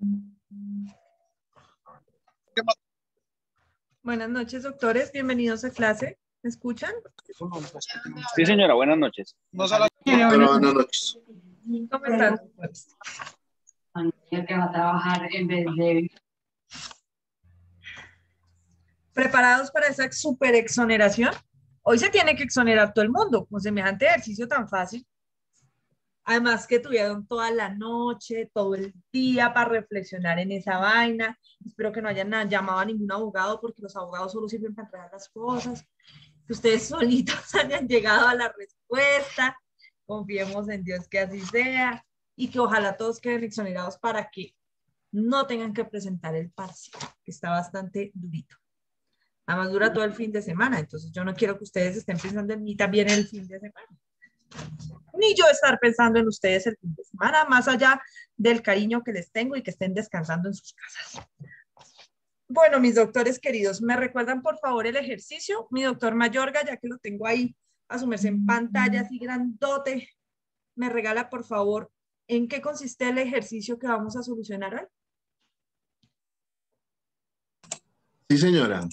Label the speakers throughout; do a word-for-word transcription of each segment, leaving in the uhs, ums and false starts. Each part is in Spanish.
Speaker 1: Buenas noches, doctores. Bienvenidos a clase. ¿Me escuchan?
Speaker 2: Sí, señora. Buenas noches.
Speaker 3: No solo... Pero buenas noches.
Speaker 1: ¿Cómo están?
Speaker 4: Que va a trabajar en vez de...
Speaker 1: ¿Preparados para esa super exoneración? Hoy se tiene que exonerar todo el mundo con semejante ejercicio tan fácil. Además que tuvieron toda la noche, todo el día para reflexionar en esa vaina. Espero que no hayan llamado a ningún abogado porque los abogados solo sirven para enredar las cosas. Que ustedes solitos hayan llegado a la respuesta. Confiemos en Dios que así sea y que ojalá todos queden exonerados para que no tengan que presentar el parcial, que está bastante durito. Además dura todo el fin de semana, entonces yo no quiero que ustedes estén pensando en mí también el fin de semana. Ni yo estar pensando en ustedes el fin de semana, más allá del cariño que les tengo y que estén descansando en sus casas. Bueno, mis doctores queridos, ¿me recuerdan por favor el ejercicio? Mi doctor Mayorga, ya que lo tengo ahí a su merced en pantalla así grandote, me regala por favor en qué consiste el ejercicio que vamos a solucionar hoy.
Speaker 3: Sí, señora.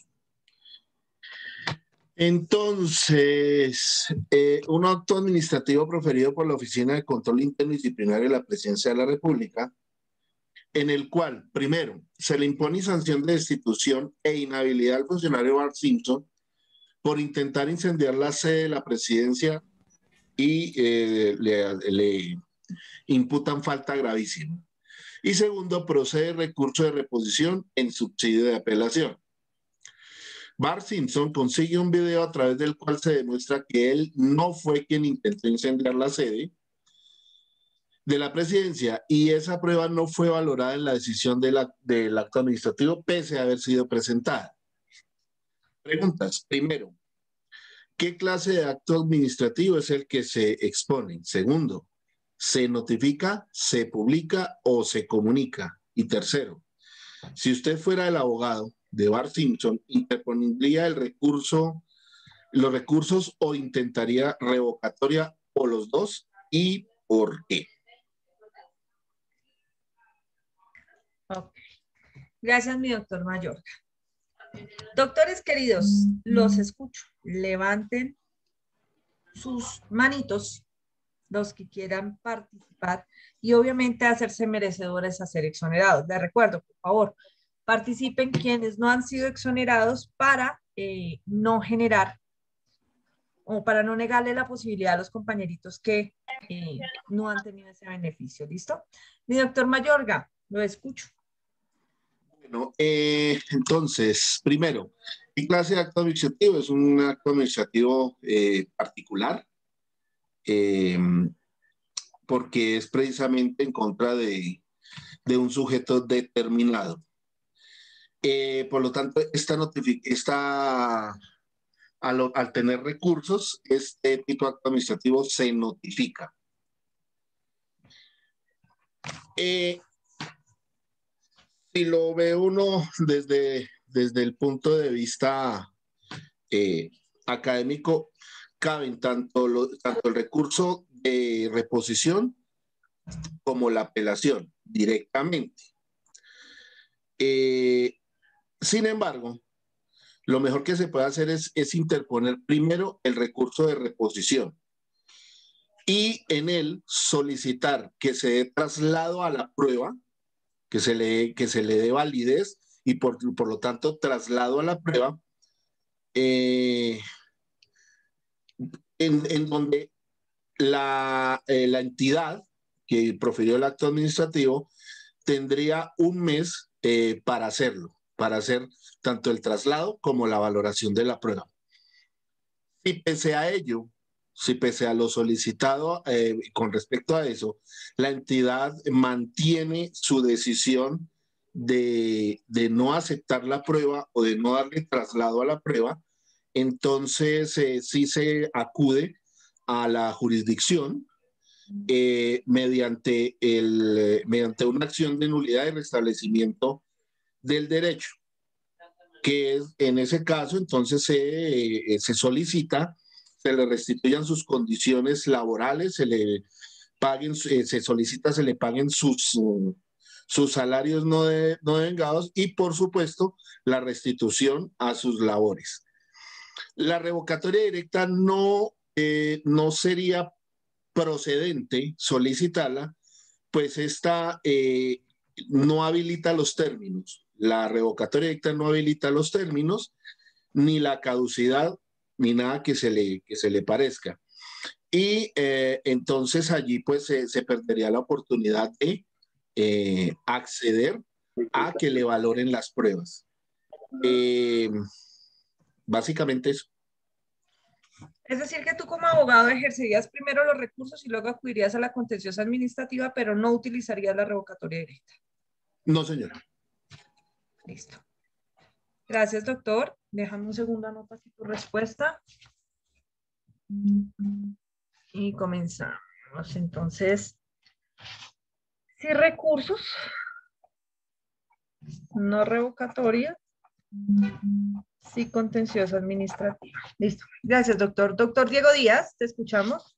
Speaker 3: Entonces, eh, un acto administrativo proferido por la Oficina de Control Interno y Disciplinario de la Presidencia de la República, en el cual, primero, se le impone sanción de destitución e inhabilidad al funcionario Bart Simpson por intentar incendiar la sede de la presidencia y eh, le, le imputan falta gravísima. Y segundo, procede recurso de reposición en subsidio de apelación. Bart Simpson consigue un video a través del cual se demuestra que él no fue quien intentó incendiar la sede de la presidencia y esa prueba no fue valorada en la decisión de la, del acto administrativo pese a haber sido presentada. Preguntas. Primero, ¿qué clase de acto administrativo es el que se expone? Segundo, ¿se notifica, se publica o se comunica? Y tercero, si usted fuera el abogado de Bart Simpson, ¿interpondría el recurso, los recursos o intentaría revocatoria o los dos? ¿Y por qué?
Speaker 1: Okay. Gracias, mi doctor Mayorga. Doctores queridos, los escucho. Levanten sus manitos, los que quieran participar, y obviamente hacerse merecedores a ser exonerados. Les recuerdo, por favor, participen quienes no han sido exonerados para eh, no generar o para no negarle la posibilidad a los compañeritos que eh, no han tenido ese beneficio. ¿Listo? Mi doctor Mayorga, lo escucho.
Speaker 3: Bueno, eh, entonces, primero, ¿qué clase de acto administrativo? Es un acto administrativo eh, particular, eh, porque es precisamente en contra de, de un sujeto determinado. Eh, por lo tanto, esta esta, al, al tener recursos, este tipo de acto administrativo se notifica. Eh, si lo ve uno desde, desde el punto de vista eh, académico, caben tanto, lo, tanto el recurso de reposición como la apelación directamente. Eh, sin embargo, lo mejor que se puede hacer es, es interponer primero el recurso de reposición y en él solicitar que se dé traslado a la prueba, que se le, que se le dé validez y por, por lo tanto traslado a la prueba eh, en, en donde la, eh, la entidad que profirió el acto administrativo tendría un mes eh, para hacerlo, para hacer tanto el traslado como la valoración de la prueba. Y pese a ello, si pese a lo solicitado eh, con respecto a eso, la entidad mantiene su decisión de, de no aceptar la prueba o de no darle traslado a la prueba, entonces eh, sí se acude a la jurisdicción eh, mediante, el, eh, mediante una acción de nulidad y restablecimiento del derecho, que es, en ese caso entonces se, eh, se solicita, se le restituyan sus condiciones laborales, se le paguen, eh, se solicita, se le paguen sus, uh, sus salarios no, de, no devengados y, por supuesto, la restitución a sus labores. La revocatoria directa no, eh, no sería procedente solicitarla, pues esta eh, no habilita los términos. La revocatoria directa no habilita los términos, ni la caducidad, ni nada que se le, que se le parezca. Y eh, entonces allí pues eh, se perdería la oportunidad de eh, acceder a que le valoren las pruebas. Eh, básicamente eso.
Speaker 1: Es decir, que tú como abogado ejercerías primero los recursos y luego acudirías a la contenciosa administrativa, pero no utilizarías la revocatoria directa.
Speaker 3: No, señora.
Speaker 1: Listo. Gracias, doctor. Déjame un segundo, anota aquí tu respuesta. Y comenzamos. Entonces, sí recursos, no revocatoria, sí contenciosa administrativa. Listo. Gracias, doctor. Doctor Diego Díaz, te escuchamos.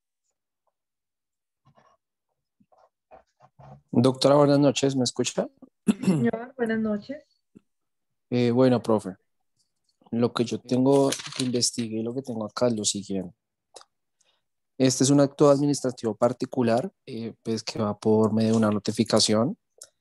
Speaker 5: Doctora, buenas noches, ¿me escucha?
Speaker 1: Señor, buenas noches.
Speaker 5: Eh, bueno, profe, lo que yo tengo que investigué y lo que tengo acá es lo siguiente. Este es un acto administrativo particular, eh, pues que va por medio de una notificación.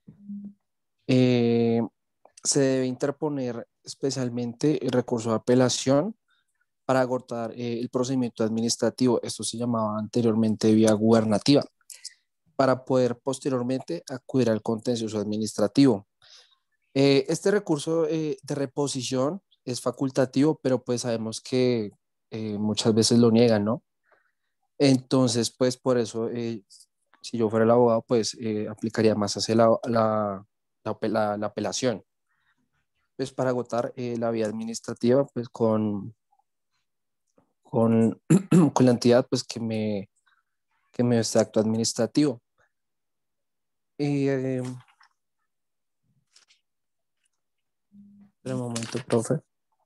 Speaker 5: Eh, se debe interponer especialmente el recurso de apelación para agotar eh, el procedimiento administrativo. Esto se llamaba anteriormente vía gubernativa, para poder posteriormente acudir al contencioso administrativo. Eh, este recurso eh, de reposición es facultativo, pero pues sabemos que eh, muchas veces lo niegan, ¿no? Entonces, pues por eso, eh, si yo fuera el abogado, pues eh, aplicaría más hacia la, la, la, la, la apelación. Pues para agotar eh, la vía administrativa, pues con, con, con la entidad pues que me, que me este acto administrativo. Y, eh, espera un momento, profe.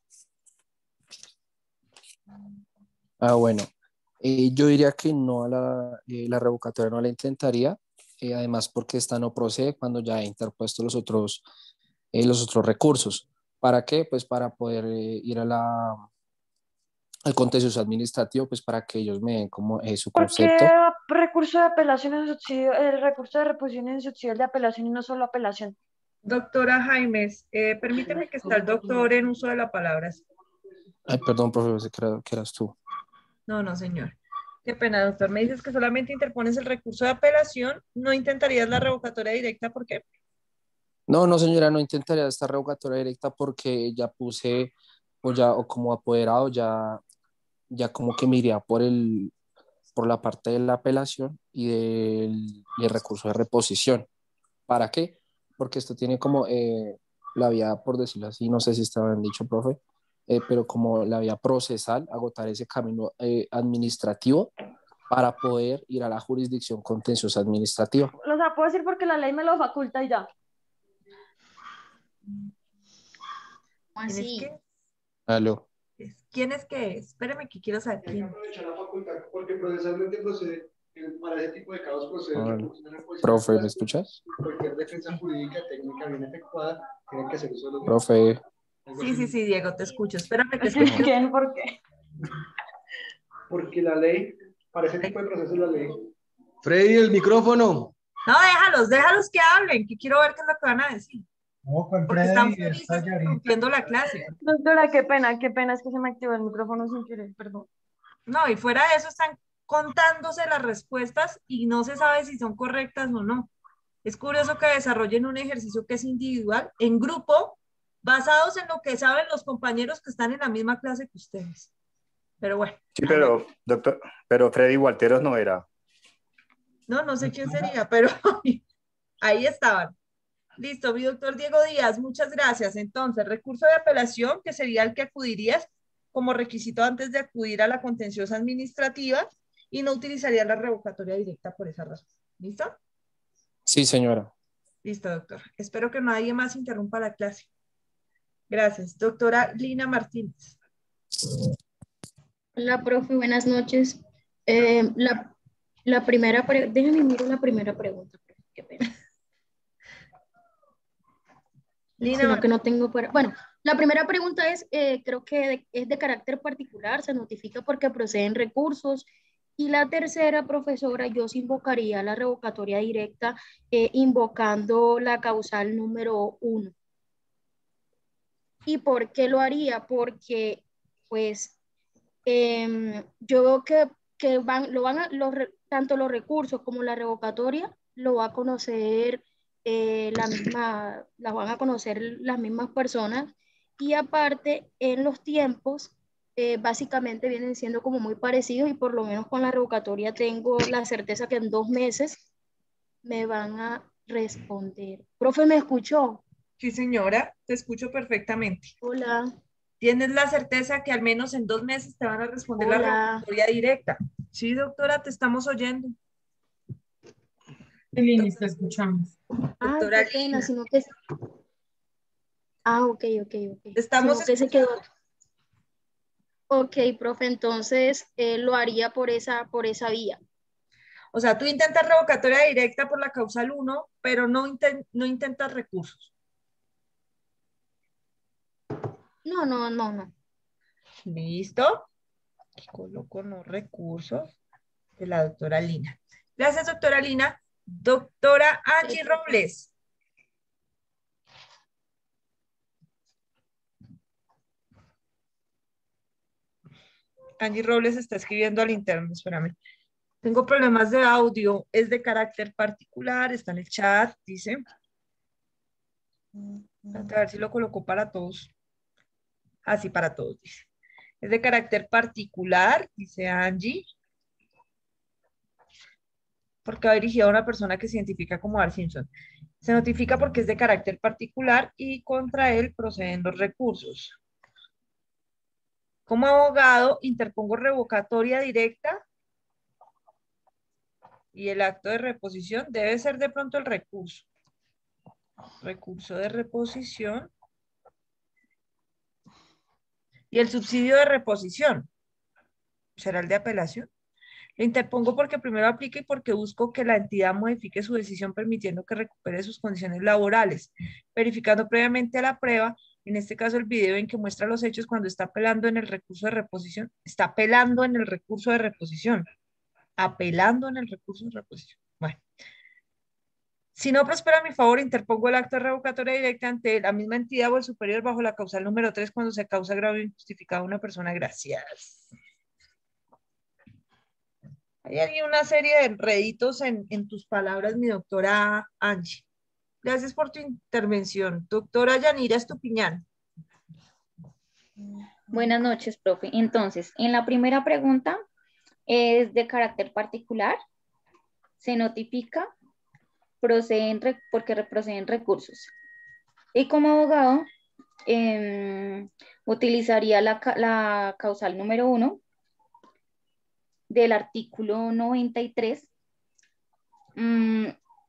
Speaker 5: Ah, bueno. Eh, yo diría que no a la, eh, la revocatoria no la intentaría, eh, además porque esta no procede cuando ya he interpuesto los otros, eh, los otros recursos. ¿Para qué? Pues para poder eh, ir a la, al contencioso administrativo, pues para que ellos me den como eh, su
Speaker 6: ¿Por
Speaker 5: concepto.
Speaker 6: qué recurso de apelación en subsidio, el recurso de reposición en subsidio de apelación y no solo apelación?
Speaker 1: Doctora Jaimes, eh, permíteme que está el doctor en uso de la palabra.
Speaker 5: Ay, perdón, profe, pensé que, era- que eras tú.
Speaker 1: No, no, señor. Qué pena, doctor. Me dices que solamente interpones el recurso de apelación, no intentarías la revocatoria directa, ¿por qué?
Speaker 5: No, no, señora, no intentaría esta revocatoria directa porque ya puse, o ya, o como apoderado, ya, ya como que me iría por el, por la parte de la apelación y del y el recurso de reposición. ¿Para qué? Porque esto tiene como eh, la vía, por decirlo así, no sé si estaba bien dicho, profe, eh, pero como la vía procesal, agotar ese camino eh, administrativo para poder ir a la jurisdicción contenciosa administrativa.
Speaker 6: O sea, puedo decir porque la ley me lo faculta y ya.
Speaker 1: ¿Quién es
Speaker 7: Así.
Speaker 1: que
Speaker 5: Aló.
Speaker 1: es? ¿Quién es que es? Espérame que quiero saber quién.
Speaker 8: Aprovechar la facultad, porque procesalmente procede, eh, para ese tipo de casos procede el
Speaker 5: Aló.
Speaker 8: recurso de reposición.
Speaker 5: Profe, ¿me escuchas?
Speaker 8: Cualquier defensa jurídica técnica bien efectuada tiene que hacer uso de los
Speaker 5: Profe.
Speaker 1: Sí, sí, sí, Diego, te escucho. Espérame que es
Speaker 6: Sí,
Speaker 1: que
Speaker 6: ¿quién? ¿Por qué?
Speaker 8: Porque la ley, para ese tipo de procesos, la ley.
Speaker 9: Freddy, el micrófono.
Speaker 1: No, déjalos, déjalos que hablen, que quiero ver qué es lo que van a decir.
Speaker 10: No, con
Speaker 1: Porque están
Speaker 10: Freddy está
Speaker 1: felices
Speaker 10: Yarita.
Speaker 1: rompiendo la clase.
Speaker 6: Doctora, qué pena, qué pena, es que se me activó el micrófono sin querer, perdón.
Speaker 1: No, y fuera de eso están contándose las respuestas y no se sabe si son correctas o no. Es curioso que desarrollen un ejercicio que es individual, en grupo, basados en lo que saben los compañeros que están en la misma clase que ustedes. Pero bueno.
Speaker 2: Sí, pero, doctor, pero Freddy Walteros no era.
Speaker 1: No, no sé quién sería, pero ahí estaban. Listo, mi doctor Diego Díaz, muchas gracias. Entonces, recurso de apelación, que sería el que acudirías como requisito antes de acudir a la contenciosa administrativa y no utilizaría la revocatoria directa por esa razón. ¿Listo?
Speaker 5: Sí, señora.
Speaker 1: Listo, doctor. Espero que nadie más interrumpa la clase. Gracias. Doctora Lina Martínez.
Speaker 7: Hola, profe, buenas noches. Eh, la, la primera, pre- déjame mirar la primera pregunta, profe, qué pena.
Speaker 1: Lina,
Speaker 7: sino que no tengo para... Bueno, la primera pregunta es, eh, creo que de- es de carácter particular, se notifica porque proceden recursos. Y la tercera, profesora, yo sí invocaría la revocatoria directa, eh, invocando la causal número uno. ¿Y por qué lo haría? Porque, pues, em, yo veo que, que van, lo van a, los, re- tanto los recursos como la revocatoria lo va a conocer eh, la misma, las van a conocer las mismas personas. Y aparte, en los tiempos, eh, básicamente vienen siendo como muy parecidos y por lo menos con la revocatoria tengo la certeza que en dos meses me van a responder. Profe, ¿me escuchó?
Speaker 1: Sí, señora, te escucho perfectamente.
Speaker 7: Hola,
Speaker 1: ¿Tienes la certeza que al menos en dos meses te van a responder la
Speaker 7: hola.
Speaker 1: revocatoria directa? Sí, doctora, te estamos oyendo.
Speaker 4: Lina, te escuchamos.
Speaker 7: Ay,
Speaker 1: Doctora
Speaker 7: qué pena,
Speaker 1: Lina,
Speaker 7: sino que... Ah, ok, ok, ok.
Speaker 1: te estamos
Speaker 7: Sino que se quedó.
Speaker 1: escuchando.
Speaker 7: Ok, profe, entonces eh, lo haría por esa, por esa vía.
Speaker 1: O sea, tú intentas revocatoria directa por la causal uno, pero no, inten- no intentas recursos.
Speaker 7: No, no, no, no.
Speaker 1: ¿Listo? Aquí coloco los recursos de la doctora Lina. Gracias, doctora Lina. Doctora
Speaker 7: Ok,
Speaker 1: Angie
Speaker 7: profe.
Speaker 1: Robles. Angie Robles está escribiendo al interno, espérame. Tengo problemas de audio, es de carácter particular, está en el chat, dice. A ver si lo colocó para todos. Así para todos, dice. Es de carácter particular, dice Angie, porque va dirigido a una persona que se identifica como Bart Simpson. Se notifica porque es de carácter particular y contra él proceden los recursos. Como abogado, interpongo revocatoria directa y el acto de reposición debe ser de pronto el recurso. Recurso de reposición y el subsidio de reposición. ¿Será el de apelación? Lo interpongo porque primero aplica y porque busco que la entidad modifique su decisión permitiendo que recupere sus condiciones laborales, verificando previamente a la prueba, en este caso el video en que muestra los hechos cuando está apelando en el recurso de reposición, está apelando en el recurso de reposición, apelando en el recurso de reposición. Bueno, si no prospera a mi favor, interpongo el acto de revocatoria directa ante la misma entidad o el superior bajo la causal número tres cuando se causa agravio injustificado a una persona. Gracias. Hay aquí una serie de enreditos en, en tus palabras, mi doctora Angie. Gracias por tu intervención. Doctora Yanira Estupiñán.
Speaker 10: Buenas noches, profe. Entonces, en la primera pregunta es de carácter particular, se notifica, proceden re- porque re- proceden recursos. Y como abogado, em, utilizaría la, ca- la causal número uno del artículo noventa y tres mm,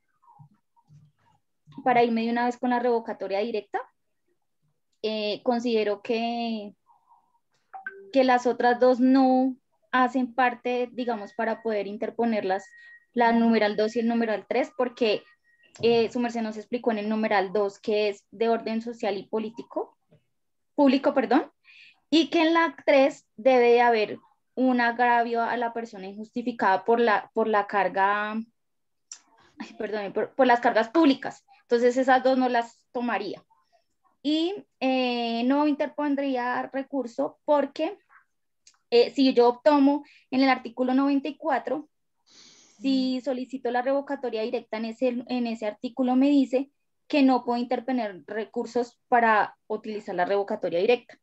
Speaker 10: para irme de una vez con la revocatoria directa. Eh, considero que, que las otras dos no hacen parte, digamos, para poder interponerlas, la numeral dos y el numeral tres, porque eh, su merced nos explicó en el numeral dos que es de orden social y político, público, perdón, y que en la tres debe de haber un agravio a la persona injustificada por la, por la carga, ay, perdón, por, por las cargas públicas. Entonces esas dos no las tomaría. Y eh, no interpondría recurso porque eh, si yo tomo en el artículo noventa y cuatro, si solicito la revocatoria directa en ese, en ese artículo, me dice que no puedo interponer recursos para utilizar la revocatoria directa.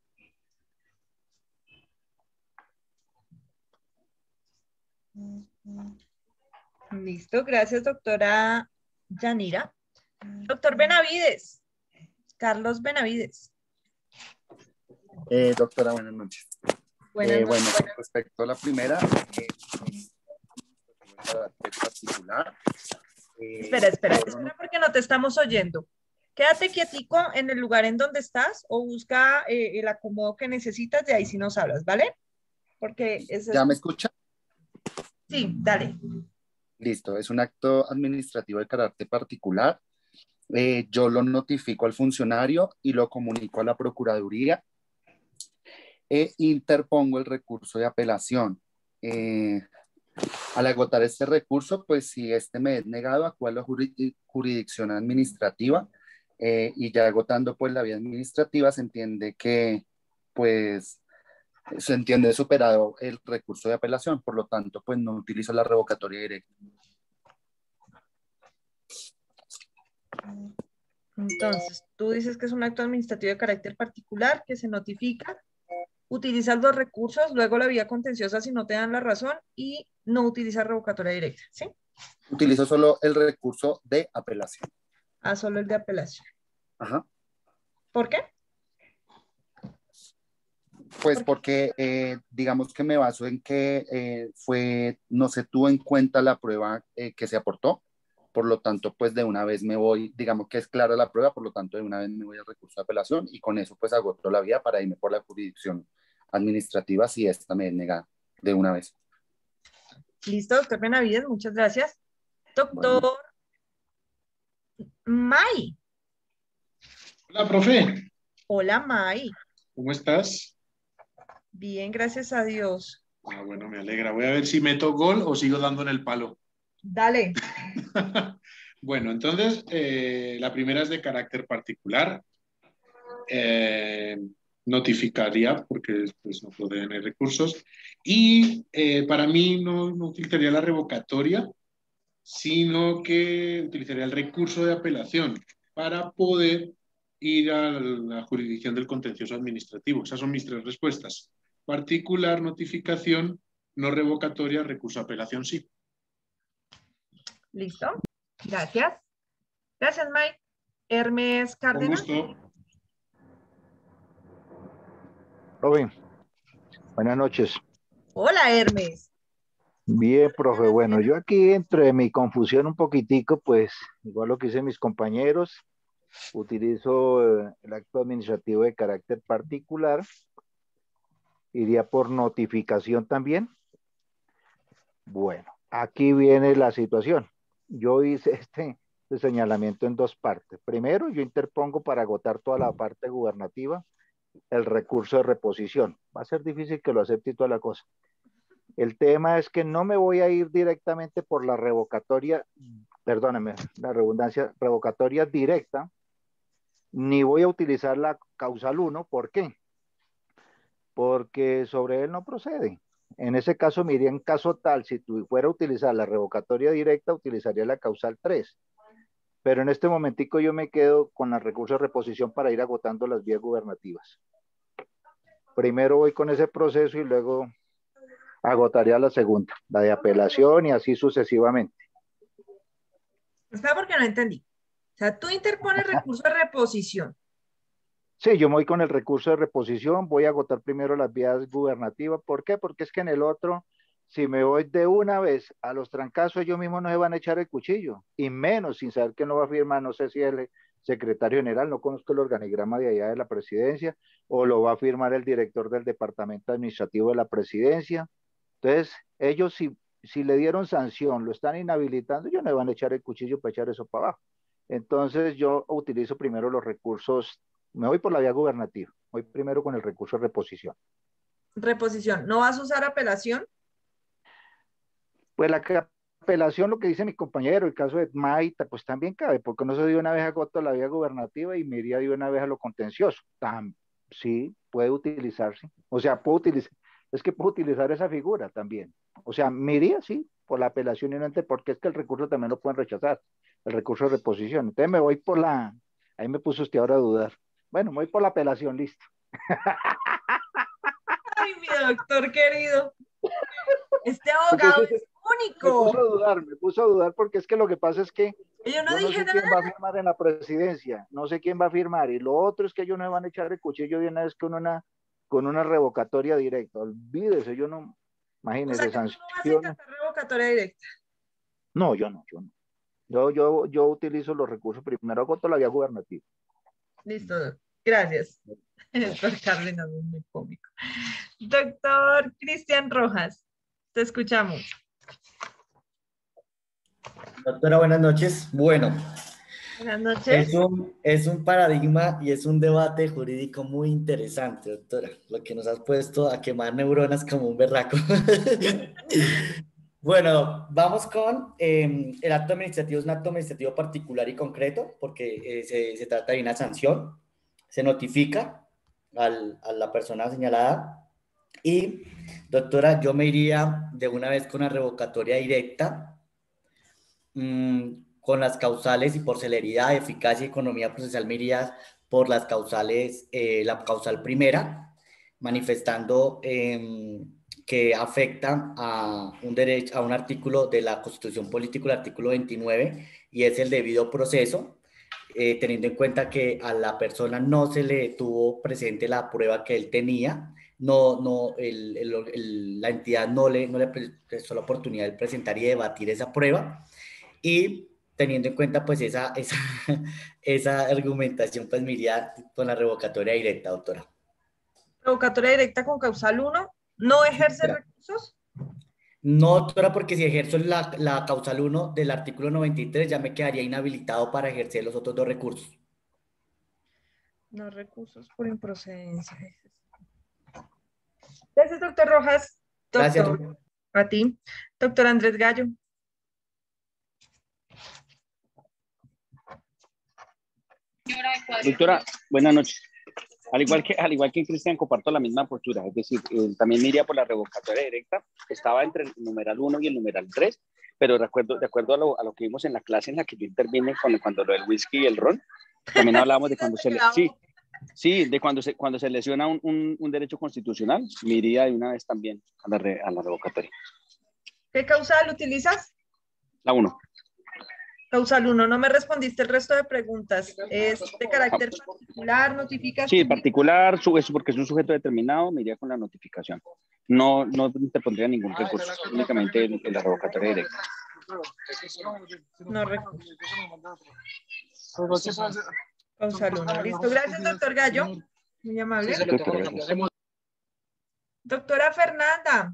Speaker 1: Listo, gracias, doctora Yanira. Doctor Benavides, Carlos Benavides.
Speaker 2: Eh, doctora, buenas noches.
Speaker 1: Buenas
Speaker 2: Eh,
Speaker 1: noches.
Speaker 2: bueno, con respecto a la primera, eh, carácter particular. Eh,
Speaker 1: Espera, espera,
Speaker 2: bueno,
Speaker 1: espera porque no te estamos oyendo. Quédate quietico en el lugar en donde estás o busca eh, el acomodo que necesitas, de ahí si nos hablas, ¿vale? Porque ese
Speaker 2: ¿Ya
Speaker 1: es...
Speaker 2: me escucha?
Speaker 1: Sí, dale.
Speaker 2: Listo, es un acto administrativo de carácter particular. eh, yo lo notifico al funcionario y lo comunico a la Procuraduría e interpongo el recurso de apelación. Eh, al agotar este recurso, pues si este me es negado, acudo a la jurid- jurisdicción administrativa eh, y ya agotando pues la vía administrativa se entiende que pues se entiende superado el recurso de apelación, por lo tanto pues no utilizo la revocatoria directa.
Speaker 1: Entonces, tú dices que es un acto administrativo de carácter particular que se notifica, utilizas los recursos, luego la vía contenciosa si no te dan la razón y no utilizas revocatoria directa, ¿sí?
Speaker 2: Utilizo solo el recurso de apelación.
Speaker 1: Ah, solo el de apelación.
Speaker 2: Ajá.
Speaker 1: ¿Por qué?
Speaker 2: Pues porque eh, digamos que me baso en que eh, fue, no se tuvo en cuenta la prueba eh, que se aportó, por lo tanto pues de una vez me voy, digamos que es clara la prueba, por lo tanto de una vez me voy al recurso de apelación y con eso pues agoto la vía para irme por la jurisdicción administrativa si esta me es negada de una vez.
Speaker 1: Listo, doctor Benavides, muchas gracias. Doctor
Speaker 2: Bueno.
Speaker 1: May.
Speaker 11: Hola, profe.
Speaker 1: Hola, May.
Speaker 11: ¿Cómo estás?
Speaker 1: Bien, gracias a Dios.
Speaker 11: Ah, bueno, me alegra. Voy a ver si meto gol o sigo dando en el palo.
Speaker 1: Dale.
Speaker 11: Bueno, entonces, eh, la primera es de carácter particular. Eh, notificaría, porque pues, no puede tener recursos. Y eh, para mí no, no utilizaría la revocatoria, sino que utilizaría el recurso de apelación para poder ir a la jurisdicción del contencioso administrativo. Esas son mis tres respuestas. Particular, notificación, no revocatoria, recurso de apelación, sí.
Speaker 1: Listo. Gracias. Gracias, Mike. Hermes Cárdenas.
Speaker 11: Con gusto.
Speaker 12: Robin, buenas noches.
Speaker 1: Hola, Hermes.
Speaker 12: Bien, profe. Bueno, yo aquí entre mi confusión un poquitico, pues igual lo que dicen mis compañeros, utilizo eh, el acto administrativo de carácter particular, iría por notificación también. Bueno, aquí viene la situación. Yo hice este, este señalamiento en dos partes. Primero, yo interpongo para agotar toda la parte gubernativa el recurso de reposición. Va a ser difícil que lo acepte y toda la cosa. El tema es que no me voy a ir directamente por la revocatoria, perdóname, la redundancia, revocatoria directa, ni voy a utilizar la causal uno. ¿Por qué? Porque sobre él no procede. En ese caso, me iría en caso tal, si tú fuera a utilizar la revocatoria directa, utilizaría la causal tres. Pero en este momentico yo me quedo con el recurso de reposición para ir agotando las vías gubernativas. Primero voy con ese proceso y luego agotaría la segunda, la de apelación y así sucesivamente.
Speaker 1: Espera porque no entendí. O sea, tú interpones recurso de reposición.
Speaker 12: Sí, yo me voy con el recurso de reposición, voy a agotar primero las vías gubernativas. ¿Por qué? Porque es que en el otro, si me voy de una vez a los trancazos, ellos mismos no se van a echar el cuchillo, y menos sin saber que no va a firmar, no sé si el secretario general, no conozco el organigrama de allá de la presidencia, o lo va a firmar el director del departamento administrativo de la presidencia. Entonces, ellos si, si le dieron sanción, lo están inhabilitando, ellos no van a echar el cuchillo para echar eso para abajo. Entonces, yo utilizo primero los recursos, me voy por la vía gubernativa, voy primero con el recurso de reposición.
Speaker 1: Reposición. ¿No vas a usar apelación?
Speaker 12: Pues la apelación, lo que dice mi compañero, el caso de Maita, pues también cabe, porque no se dio una vez agoto la vía gubernativa y me iría de una vez a lo contencioso. Tam, sí, puede utilizarse. O sea, puedo utilizar, es que puedo utilizar esa figura también. O sea, me iría, sí, por la apelación y no ante, porque es que el recurso también lo pueden rechazar, el recurso de reposición. Entonces me voy por la, ahí me puso usted ahora a dudar. Bueno, me voy por la apelación, listo.
Speaker 1: Ay, mi doctor querido. Este abogado es único.
Speaker 12: Me puso a dudar, me puso a dudar porque es que lo que pasa es que
Speaker 1: yo no,
Speaker 12: yo no
Speaker 1: dije
Speaker 12: sé
Speaker 1: nada.
Speaker 12: quién va a firmar en la presidencia, no sé quién va a firmar, y lo otro es que ellos no me van a echar el cuchillo de una vez con una, con una revocatoria directa. Olvídese, yo no, imagínese,
Speaker 1: o sea,
Speaker 12: sanciones.
Speaker 1: ¿tú no vas a intentar revocatoria directa?
Speaker 12: No, yo no, yo no. Yo, yo, yo utilizo los recursos primero, agoto la vía gubernativa.
Speaker 1: Listo, gracias. Doctor Cárdenas es muy cómico. Doctor Cristian Rojas, te escuchamos.
Speaker 13: Doctora, buenas noches. Bueno,
Speaker 1: Buenas noches.
Speaker 13: Es un, es un paradigma y es un debate jurídico muy interesante, doctora. Lo que nos has puesto a quemar neuronas como un berraco. Bueno, vamos con eh, el acto administrativo. Es un acto administrativo particular y concreto porque eh, se, se trata de una sanción. Se notifica al, a la persona señalada y, doctora, yo me iría de una vez con la revocatoria directa, mmm, con las causales y por celeridad, eficacia y economía procesal me iría por las causales, eh, la causal primera, manifestando eh, que afecta a un derecho, a un artículo de la Constitución Política, el artículo veintinueve, y es el debido proceso, eh, teniendo en cuenta que a la persona no se le tuvo presente la prueba que él tenía, no, no, el, el, el, la entidad no le, no le prestó la oportunidad de presentar y debatir esa prueba, y teniendo en cuenta pues esa, esa, esa argumentación, pues me iría con la revocatoria directa, doctora.
Speaker 1: Revocatoria directa con causal uno, ¿no ejerce
Speaker 13: Espera.
Speaker 1: recursos?
Speaker 13: No, doctora, porque si ejerzo la, la causal uno del artículo noventa y tres ya me quedaría inhabilitado para ejercer los otros dos recursos.
Speaker 1: No recursos por improcedencia. Gracias, doctor Rojas. Doctor,
Speaker 13: Gracias.
Speaker 1: a ti. Doctor Andrés Gallo.
Speaker 14: Doctora, buenas noches. Al igual que, al igual que Cristian, comparto la misma postura, es decir, eh, también me iría por la revocatoria directa. Estaba entre el numeral uno y el numeral tres, pero de acuerdo, de acuerdo a, lo, a lo que vimos en la clase en la que yo intervine con, cuando lo del whisky y el ron, también hablábamos de cuando se le, sí, sí, de cuando se, cuando se lesiona un, un, un derecho constitucional, me iría de una vez también a la, re, a la revocatoria.
Speaker 1: ¿Qué causal utilizas?
Speaker 14: La uno.
Speaker 1: Causal uno, no me respondiste el resto de preguntas. ¿Es de carácter particular, notificación?
Speaker 14: Sí, particular, eso porque es un sujeto determinado, me iría con la notificación. No, no interpondría ningún recurso, únicamente en, en la revocatoria directa.
Speaker 1: No recurso. Causal uno, listo. Gracias, doctor Gallo. Muy amable. Doctora Fernanda.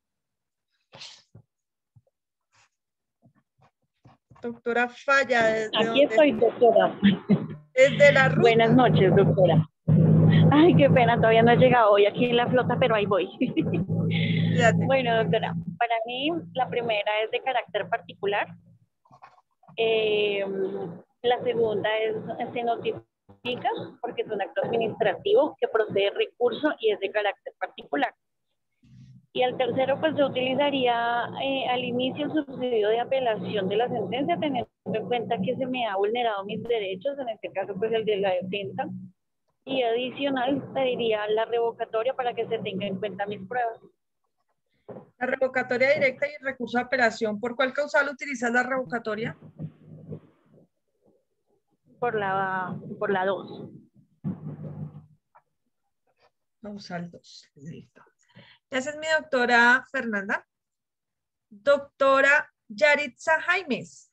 Speaker 1: Doctora Falla. ¿Desde
Speaker 15: Aquí
Speaker 1: dónde?
Speaker 15: estoy, doctora.
Speaker 1: Desde la ruta.
Speaker 15: Buenas noches, doctora. Ay, qué pena, todavía no he llegado hoy aquí en la flota, pero ahí voy. Bueno, doctora, para mí la primera es de carácter particular. Eh, la segunda es, se notifica porque es un acto administrativo que procede recurso y es de carácter particular. Y el tercero, pues se utilizaría eh, al inicio el subsidio de apelación de la sentencia, teniendo en cuenta que se me ha vulnerado mis derechos, en este caso, pues el de la defensa. Y adicional, pediría la revocatoria para que se tenga en cuenta mis pruebas.
Speaker 1: La revocatoria directa y el recurso de apelación. ¿Por cuál causal utilizas la revocatoria?
Speaker 15: Por la, por la dos.
Speaker 1: Causal dos. Listo. Esa es mi doctora Fernanda. Doctora Yaritza Jaimes.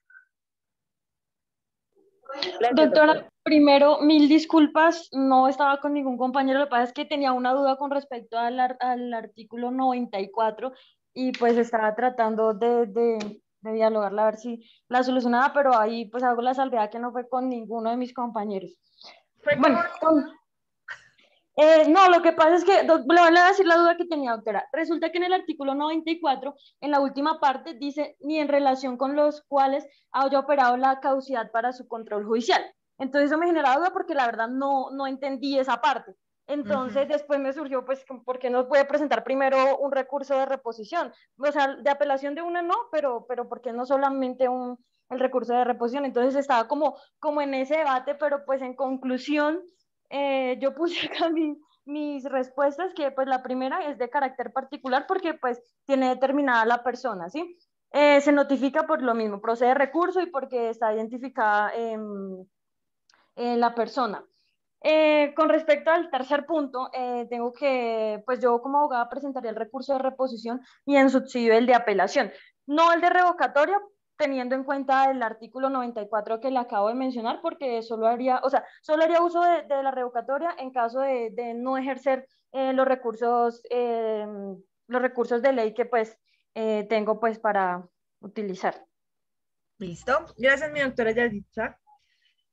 Speaker 6: Doctora, primero, mil disculpas, no estaba con ningún compañero, lo que pasa es que tenía una duda con respecto al, al artículo noventa y cuatro y pues estaba tratando de, de, de dialogarla a ver si la solucionaba, pero ahí pues hago la salvedad que no fue con ninguno de mis compañeros.
Speaker 1: ¿Fue
Speaker 6: bueno, con... Eh, no, lo que pasa es que, le voy a decir la duda que tenía, doctora. Resulta que en el artículo noventa y cuatro, en la última parte, dice ni en relación con los cuales haya operado la caducidad para su control judicial. Entonces eso me generaba duda porque la verdad no, no entendí esa parte. Entonces uh-huh. después me surgió, pues, ¿por qué no puede presentar primero un recurso de reposición? O sea, de apelación de una no, pero, pero ¿por qué no solamente un, el recurso de reposición? Entonces estaba como, como en ese debate, pero pues en conclusión, Eh, yo puse acá mi, mis respuestas, que pues la primera es de carácter particular porque pues tiene determinada la persona, ¿sí? Eh, se notifica por lo mismo, procede recurso y porque está identificada eh, eh, la persona. Eh, con respecto al tercer punto, eh, tengo que, pues yo como abogada presentaría el recurso de reposición y en subsidio el de apelación, no el de revocatoria, teniendo en cuenta el artículo noventa y cuatro que le acabo de mencionar, porque solo haría, o sea, solo haría uso de, de la revocatoria en caso de, de no ejercer eh, los recursos, eh, los recursos de ley que pues eh, tengo pues para utilizar.
Speaker 1: Listo. Gracias, mi doctora Yaritza.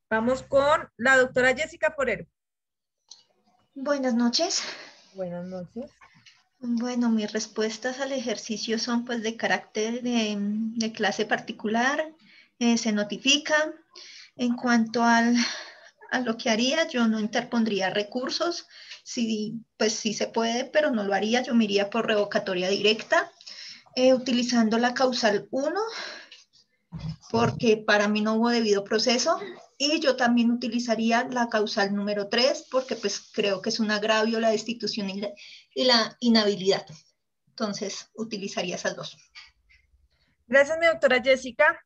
Speaker 1: Vamos con la doctora Jessica Forero.
Speaker 16: Buenas noches.
Speaker 1: Buenas noches.
Speaker 16: Bueno, mis respuestas al ejercicio son pues de carácter de, de clase particular. Eh, se notifica. En cuanto al, a lo que haría, yo no interpondría recursos. Sí, pues sí se puede, pero no lo haría. Yo me iría por revocatoria directa, eh, utilizando la causal uno, porque para mí no hubo debido proceso. Y yo también utilizaría la causal número tres, porque pues creo que es un agravio la destitución y la, y la inhabilidad. Entonces, utilizaría esas dos.
Speaker 1: Gracias, mi doctora Jessica.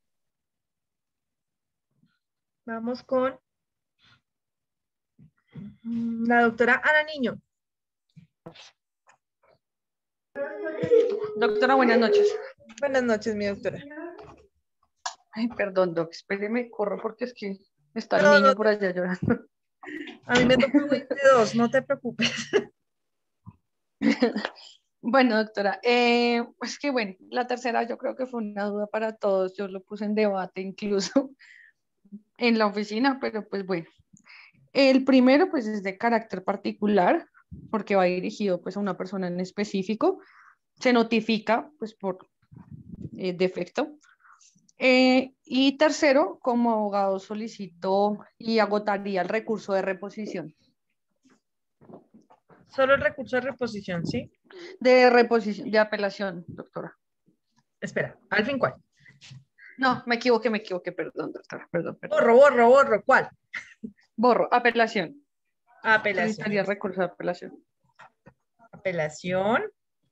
Speaker 1: Vamos con la doctora Ana Niño.
Speaker 17: Doctora, buenas noches.
Speaker 1: Buenas noches, mi doctora.
Speaker 17: Ay, perdón, doc, espéreme, corro porque es que está el
Speaker 1: No,
Speaker 17: niño
Speaker 1: no
Speaker 17: por allá llorando.
Speaker 1: A mí me tocó veintidós, no te preocupes.
Speaker 17: Bueno, doctora, eh, pues que bueno, la tercera yo creo que fue una duda para todos, yo lo puse en debate incluso en la oficina, pero pues bueno. El primero pues es de carácter particular, porque va dirigido pues a una persona en específico, se notifica pues por eh, defecto. Eh, y tercero, como abogado solicito y agotaría el recurso de reposición.
Speaker 1: Solo el recurso de reposición, ¿sí?
Speaker 17: De reposición, de apelación, doctora.
Speaker 1: Espera, ¿al fin cuál?
Speaker 17: No, me equivoqué, me equivoqué, perdón, doctora, perdón, perdón.
Speaker 1: Borro, borro, borro, ¿cuál?
Speaker 17: Borro, apelación.
Speaker 1: Apelación.
Speaker 17: Solicitaría recurso de apelación.
Speaker 1: Apelación.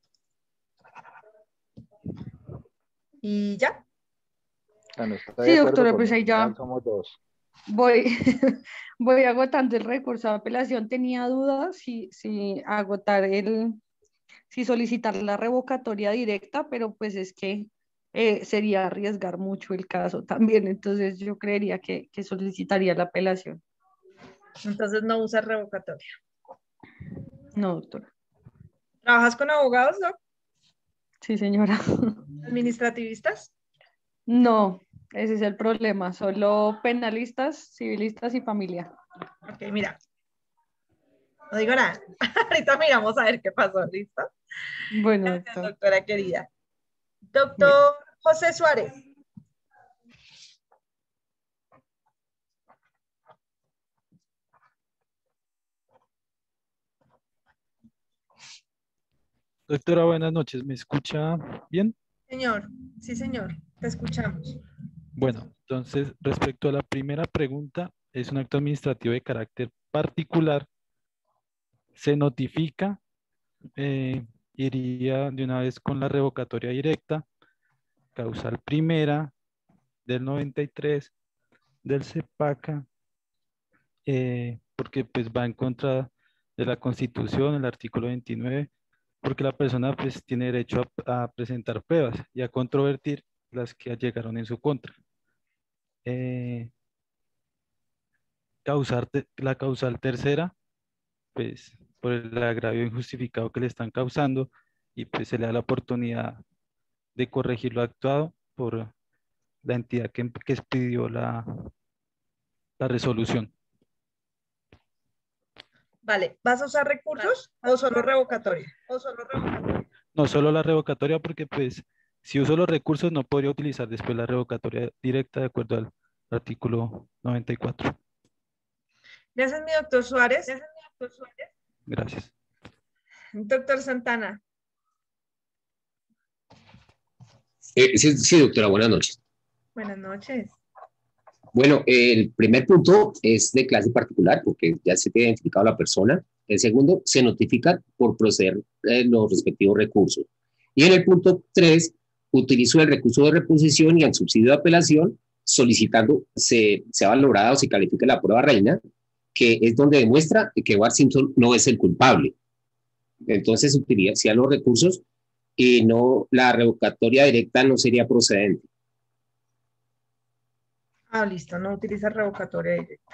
Speaker 1: Y ya.
Speaker 12: Bueno,
Speaker 17: sí, doctora, pues ahí ya
Speaker 12: somos dos.
Speaker 17: Voy, voy agotando el recurso de apelación. Tenía dudas si, si agotar el, si solicitar la revocatoria directa, pero pues es que eh, sería arriesgar mucho el caso también. Entonces yo creería que, que solicitaría la apelación.
Speaker 1: Entonces no usa revocatoria.
Speaker 17: No, doctora.
Speaker 1: ¿Trabajas con abogados, doc?
Speaker 17: Sí, señora.
Speaker 1: ¿Administrativistas?
Speaker 17: No, ese es el problema. Solo penalistas, civilistas y familia.
Speaker 1: Ok, mira. No digo nada. Ahorita miramos a ver qué pasó, ¿listo?
Speaker 17: Bueno,
Speaker 1: gracias,
Speaker 17: doctora.
Speaker 1: doctora querida. Doctor Bien. José Suárez.
Speaker 18: Doctora, buenas noches. ¿Me escucha bien?
Speaker 1: Señor, sí, señor. Te escuchamos.
Speaker 18: Bueno, entonces, respecto a la primera pregunta, es un acto administrativo de carácter particular. Se notifica, eh, iría de una vez con la revocatoria directa, causal primera del noventa y tres, del CEPACA, eh, porque pues va en contra de la Constitución, el artículo veintinueve, porque la persona pues tiene derecho a, a presentar pruebas y a controvertir las que llegaron en su contra. Eh, causar te, la causal tercera, pues por el agravio injustificado que le están causando y pues se le da la oportunidad de corregir lo actuado por la entidad que, que expidió la, la resolución.
Speaker 1: Vale, ¿vas a usar recursos o solo revocatoria? O solo revocatoria.
Speaker 18: No, solo la revocatoria porque pues si uso los recursos no podría utilizar después la revocatoria directa de acuerdo al artículo noventa y cuatro.
Speaker 1: Gracias, mi doctor Suárez. Gracias, mi doctor Suárez.
Speaker 18: Gracias.
Speaker 1: Doctor Santana.
Speaker 19: Eh, sí, sí, doctora, buenas noches.
Speaker 1: Buenas noches.
Speaker 19: Bueno, el primer punto es de clase particular porque ya se tiene identificado la persona. El segundo, se notifica por proceder eh, los respectivos recursos. Y en el punto tres, utilizo el recurso de reposición y el subsidio de apelación solicitando se, se ha valorado o se califica la prueba reina, que es donde demuestra que Bart Simpson no es el culpable. Entonces, utilizaría los recursos y no, la revocatoria directa no sería procedente.
Speaker 1: Ah, listo, no utiliza revocatoria directa.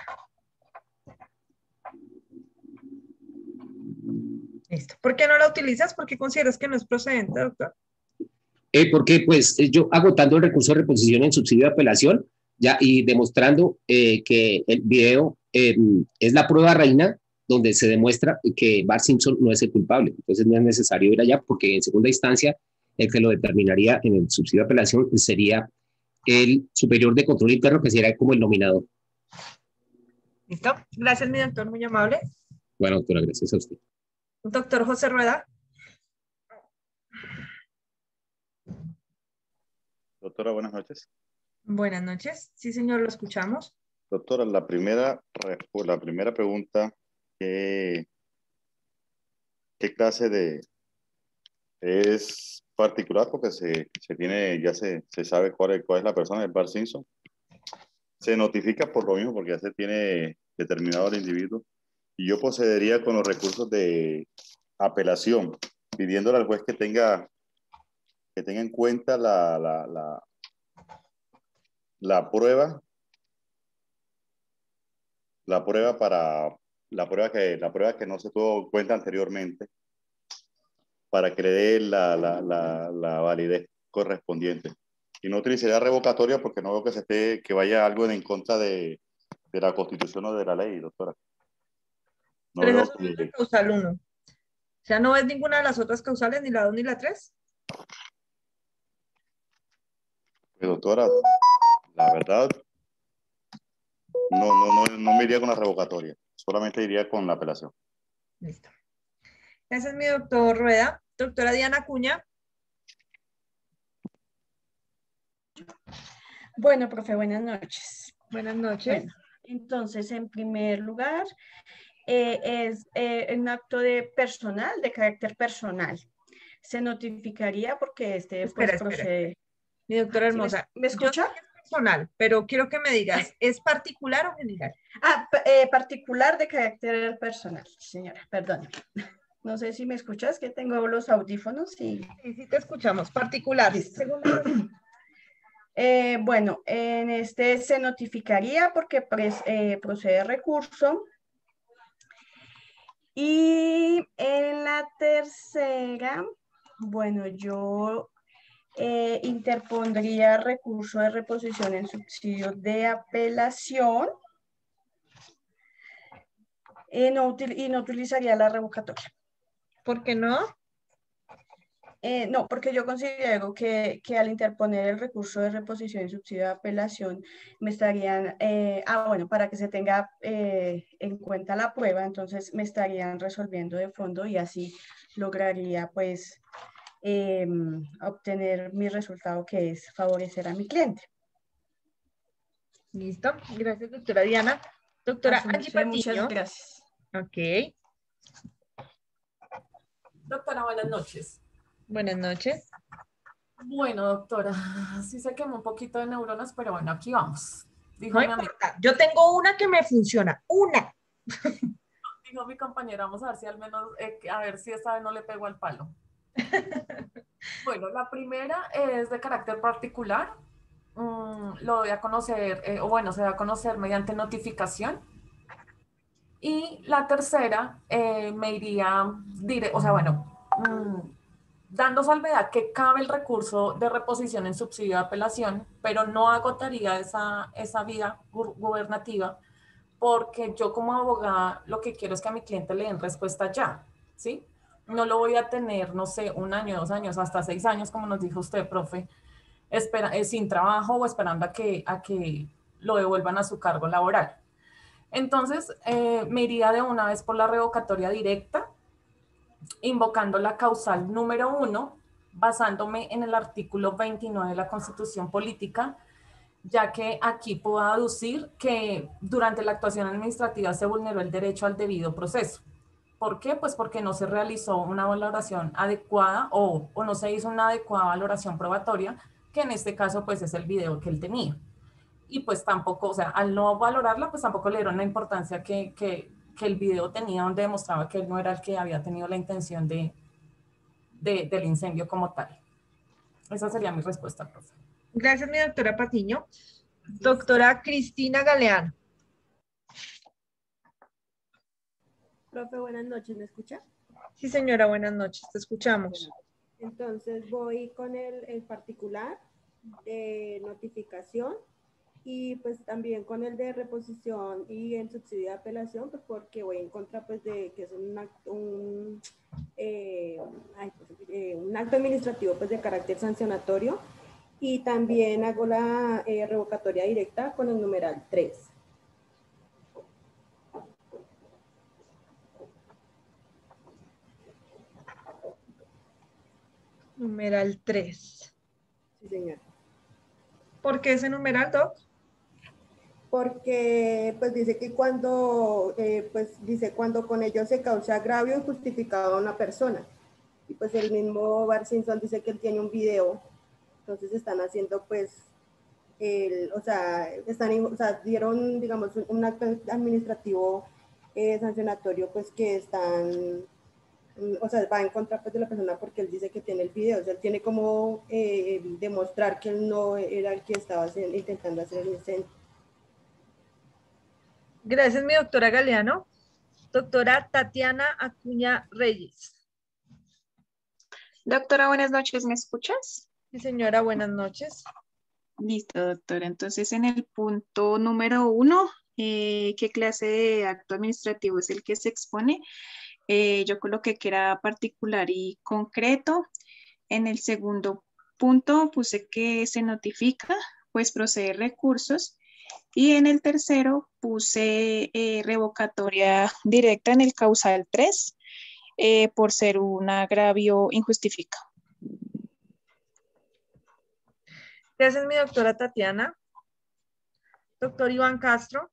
Speaker 1: Listo. ¿Por qué no la utilizas? ¿Por qué consideras que no es procedente, doctor?
Speaker 19: Eh, porque, pues, yo agotando el recurso de reposición en subsidio de apelación, ya, y demostrando eh, que el video eh, es la prueba reina donde se demuestra que Bart Simpson no es el culpable. Entonces no es necesario ir allá porque en segunda instancia el que lo determinaría en el subsidio de apelación sería el superior de control interno, que sería como el nominador.
Speaker 1: ¿Listo? Gracias, mi doctor, muy amable.
Speaker 19: Bueno, doctora, gracias a usted.
Speaker 1: Doctor José Rueda.
Speaker 20: Doctora, buenas noches.
Speaker 1: Buenas noches. Sí, señor, lo escuchamos.
Speaker 20: Doctora, la primera, la primera pregunta, ¿qué, qué clase de es particular? Porque se, se tiene, ya se, se sabe cuál es, cuál es la persona, el Bart Simpson. Se notifica por lo mismo, porque ya se tiene determinado el individuo. Y yo procedería con los recursos de apelación, pidiéndole al juez que tenga, que tenga en cuenta la, la, la, la prueba, la prueba para la prueba que, la prueba que no se tuvo en cuenta anteriormente, para que le dé la, la, la, la validez correspondiente. Y no utilizaría revocatoria porque no veo que se esté, que vaya algo en contra de, de la Constitución o de la ley, doctora. No
Speaker 1: Pero
Speaker 20: veo
Speaker 1: esa es
Speaker 20: que,
Speaker 1: causal uno. O sea, ¿no ves ninguna de las otras causales, ni la dos ni la tres?
Speaker 20: pues, doctora, la verdad, no, no, no, no me iría con la revocatoria, solamente iría con la apelación.
Speaker 1: Listo. Ese es mi doctor Rueda. Doctora Diana Cuña.
Speaker 21: Bueno, profe, buenas noches.
Speaker 1: Buenas noches.
Speaker 21: Bueno, entonces, en primer lugar, eh, es eh, un acto de personal, de carácter personal. Se notificaría porque este
Speaker 1: espera,
Speaker 21: pues,
Speaker 1: espera.
Speaker 21: procede.
Speaker 1: Mi doctora hermosa,
Speaker 21: ¿me, ¿me escucha?
Speaker 1: Yo sé que es personal, pero quiero que me digas, ¿es particular o general?
Speaker 21: Ah, eh, particular de carácter personal, señora, perdón. No sé si me escuchas, que tengo los audífonos y...
Speaker 1: Sí, sí te escuchamos. Particular.
Speaker 21: Eh, bueno, en este se notificaría porque pres, eh, procede recurso. Y en la tercera, bueno, yo eh, interpondría recurso de reposición en subsidio de apelación y no, y no utilizaría la revocatoria.
Speaker 1: ¿Por qué no?
Speaker 21: Eh, no, porque yo considero que, que al interponer el recurso de reposición y subsidio de apelación me estarían, eh, ah, bueno, para que se tenga eh, en cuenta la prueba, entonces me estarían resolviendo de fondo y así lograría pues eh, obtener mi resultado, que es favorecer a mi cliente.
Speaker 1: Listo, gracias doctora Diana. Doctora Angie Patiño.
Speaker 21: Muchas gracias.
Speaker 1: Ok.
Speaker 22: Doctora, buenas noches.
Speaker 1: Buenas noches.
Speaker 22: Bueno, doctora, sí se quemó un poquito de neuronas, pero bueno, aquí vamos. Dijo
Speaker 1: No
Speaker 22: mi
Speaker 1: importa, amiga. Yo tengo una que me funciona, una.
Speaker 22: Dijo mi compañera, vamos a ver si al menos, eh, a ver si esta vez no le pego al palo. Bueno, la primera es de carácter particular. Mm, lo voy a conocer, eh, o bueno, se va a conocer mediante notificación. Y la tercera eh, me iría, dire, o sea, bueno, mmm, dando salvedad que cabe el recurso de reposición en subsidio de apelación, pero no agotaría esa, esa vía gu gubernativa, porque yo como abogada lo que quiero es que a mi cliente le den respuesta ya, ¿sí? No lo voy a tener, no sé, un año, dos años, hasta seis años, como nos dijo usted, profe, espera, eh, sin trabajo o esperando a que, a que lo devuelvan a su cargo laboral. Entonces, eh, me iría de una vez por la revocatoria directa, invocando la causal número uno, basándome en el artículo veintinueve de la Constitución Política, ya que aquí puedo aducir que durante la actuación administrativa se vulneró el derecho al debido proceso. ¿Por qué? Pues porque no se realizó una valoración adecuada o, o no se hizo una adecuada valoración probatoria, que en este caso pues es el video que él tenía. Y pues tampoco, o sea, al no valorarla, pues tampoco le dieron la importancia que, que, que el video tenía, donde demostraba que él no era el que había tenido la intención de, de, del incendio como tal. Esa sería mi respuesta, profe.
Speaker 1: Gracias, mi doctora Patiño. Doctora Cristina Galeano.
Speaker 23: Profe, buenas noches, ¿me escucha?
Speaker 1: Sí, señora, buenas noches, te escuchamos.
Speaker 23: Entonces voy con el, el particular de notificación y pues también con el de reposición y en subsidio de apelación, pues porque voy en contra pues de que es un acto, un, eh, ay, pues, eh, un acto administrativo pues de carácter sancionatorio, y también hago la eh, revocatoria directa con el numeral tres.
Speaker 1: Numeral tres.
Speaker 23: Sí, señor.
Speaker 1: ¿Por qué ese numeral, Doc?
Speaker 23: Porque pues dice que cuando, eh, pues dice cuando con ello se causa agravio injustificado a una persona. Y pues el mismo Bart Simpson dice que él tiene un video, entonces están haciendo pues, el, o sea, están, o sea, dieron, digamos, un, un acto administrativo eh, sancionatorio pues que están, o sea, va en contra pues de la persona porque él dice que tiene el video, o sea, él tiene como eh, demostrar que él no era el que estaba haciendo, intentando hacer el incendio.
Speaker 1: Gracias, mi doctora Galeano. Doctora Tatiana Acuña Reyes.
Speaker 3: Doctora, buenas noches, ¿me escuchas?
Speaker 1: Sí, señora, buenas noches.
Speaker 3: Listo, doctora. Entonces, en el punto número uno, eh, ¿qué clase de acto administrativo es el que se expone? Eh, yo coloqué que era particular y concreto. En el segundo punto puse que se notifica, pues procede recursos. Y en el tercero puse eh, revocatoria directa en el causal tres eh, por ser un agravio injustificado.
Speaker 1: Gracias, mi doctora Tatiana. Doctor Iván Castro.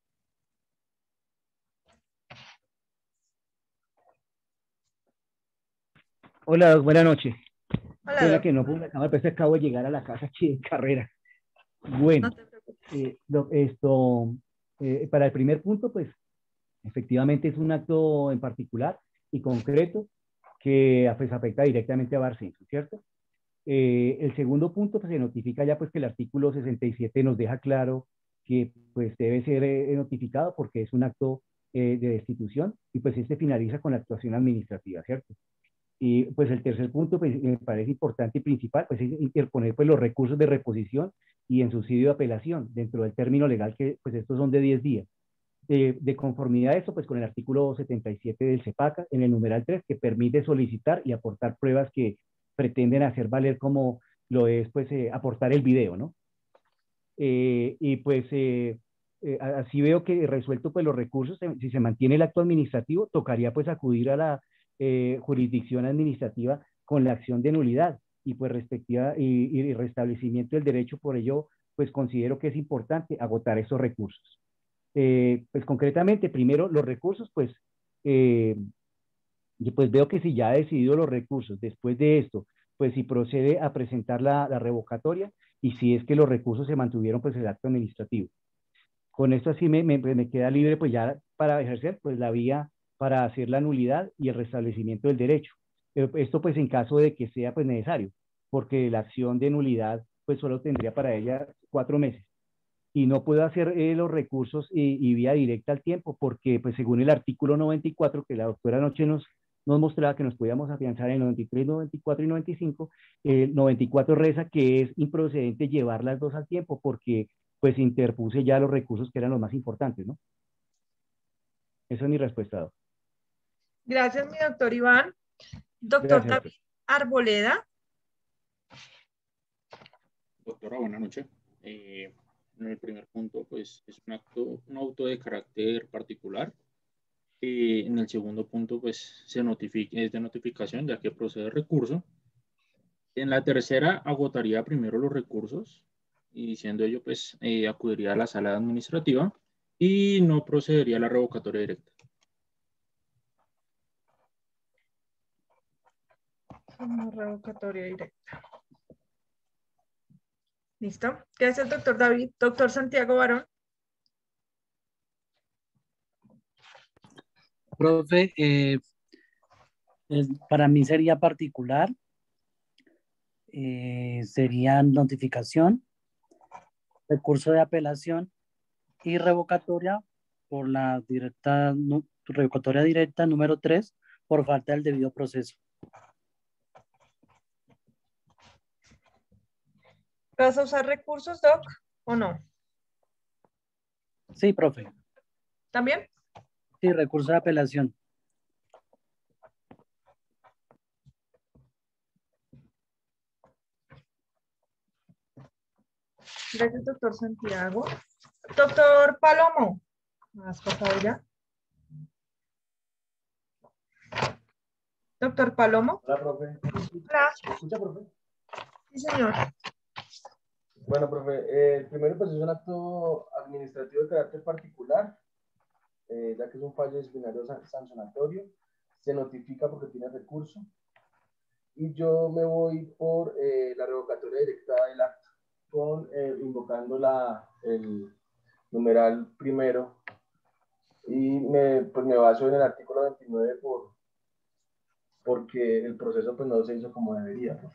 Speaker 8: Hola, Doc, buenas noches.
Speaker 1: Hola,
Speaker 8: Pena
Speaker 1: Doc.
Speaker 8: que no pude, acabo, pues, acabo de llegar a la casa aquí en carrera. Bueno, eh, Doc, esto, eh, para el primer punto, pues, efectivamente es un acto en particular y concreto que pues, afecta directamente a Bart Simpson, ¿cierto? Eh, el segundo punto, pues, se notifica ya pues que el artículo sesenta y siete nos deja claro que pues debe ser eh, notificado porque es un acto eh, de destitución y pues este finaliza con la actuación administrativa, ¿cierto? Y pues el tercer punto pues, me parece importante y principal, pues es interponer pues, los recursos de reposición y en subsidio de apelación dentro del término legal que pues estos son de diez días. De, de conformidad a esto, pues con el artículo setenta y siete del CEPACA, en el numeral tres, que permite solicitar y aportar pruebas que pretenden hacer valer como lo es pues eh, aportar el video, ¿no? Eh, y pues eh, eh, así veo que resuelto pues los recursos, si se mantiene el acto administrativo, tocaría pues acudir a la eh, jurisdicción administrativa con la acción de nulidad y pues respectiva y, y restablecimiento del derecho. Por ello pues considero que es importante agotar esos recursos. Eh, pues concretamente, primero los recursos, pues, eh, y pues veo que si ya ha decidido los recursos, después de esto, pues si procede a presentar la, la revocatoria y si es que los recursos se mantuvieron, pues el acto administrativo. Con esto así me, me, me queda libre pues ya para ejercer pues la vía para hacer la nulidad y el restablecimiento del derecho. Pero esto pues en caso de que sea pues necesario, porque la acción de nulidad pues solo tendría para ella cuatro meses. Y no puedo hacer eh, los recursos y, y vía directa al tiempo, porque pues según el artículo noventa y cuatro, que la doctora anoche nos, nos mostraba que nos podíamos afianzar en noventa y tres, noventa y cuatro y noventa y cinco, el eh, noventa y cuatro reza que es improcedente llevar las dos al tiempo, porque pues interpuse ya los recursos que eran los más importantes, ¿no? Esa es mi respuesta, doctor.
Speaker 1: Gracias, mi doctor Iván. Doctor
Speaker 8: Gracias,
Speaker 1: David Arboleda.
Speaker 9: Doctora, buenas noches. Eh, en el primer punto, pues es un acto, un auto de carácter particular. Eh, en el segundo punto, pues se notifica, es de notificación, ya que procede recurso. En la tercera, agotaría primero los recursos y siendo ello, pues eh, acudiría a la sala administrativa y no procedería a la revocatoria directa.
Speaker 1: Una revocatoria directa. ¿Listo? Gracias, doctor David. Doctor Santiago Barón.
Speaker 24: Profe, eh, eh, para mí sería particular, eh, sería notificación, recurso de apelación y revocatoria por la directa, no, revocatoria directa número tres por falta del debido proceso.
Speaker 1: ¿Vas a usar recursos, Doc, o no?
Speaker 24: Sí, profe.
Speaker 1: ¿También?
Speaker 24: Sí, recurso de apelación.
Speaker 1: Gracias, doctor Santiago. Doctor Palomo. ¿Has pasado ya? Doctor Palomo.
Speaker 4: Hola, profe.
Speaker 1: Hola.
Speaker 4: ¿Me escucha, profe?
Speaker 1: Sí, señor.
Speaker 4: Bueno, profe, eh, el primero pues es un acto administrativo de carácter particular, eh, ya que es un fallo disciplinario san- sancionatorio, se notifica porque tiene recurso, y yo me voy por eh, la revocatoria directa del acto, con, eh, invocando la, el numeral primero, y me, pues me baso en el artículo veintinueve por, porque el proceso pues no se hizo como debería, profe.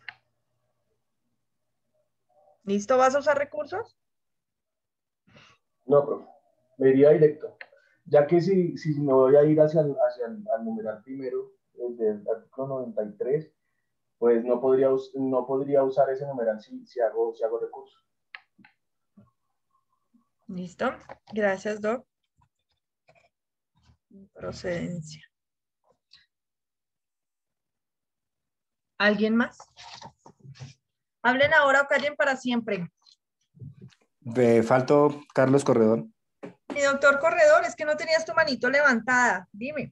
Speaker 1: ¿Listo? ¿Vas a usar recursos?
Speaker 4: No, profe, me iría directo. Ya que si, si me voy a ir hacia el, hacia el al numeral primero, desde el artículo noventa y tres, pues no podría, us- no podría usar ese numeral si, si, hago, si hago recurso.
Speaker 1: Listo. Gracias, Doc. Procedencia. ¿Alguien más? Hablen ahora o callen para siempre.
Speaker 5: De falto Carlos Corredor.
Speaker 1: Mi doctor Corredor, es que no tenías tu manito levantada. Dime.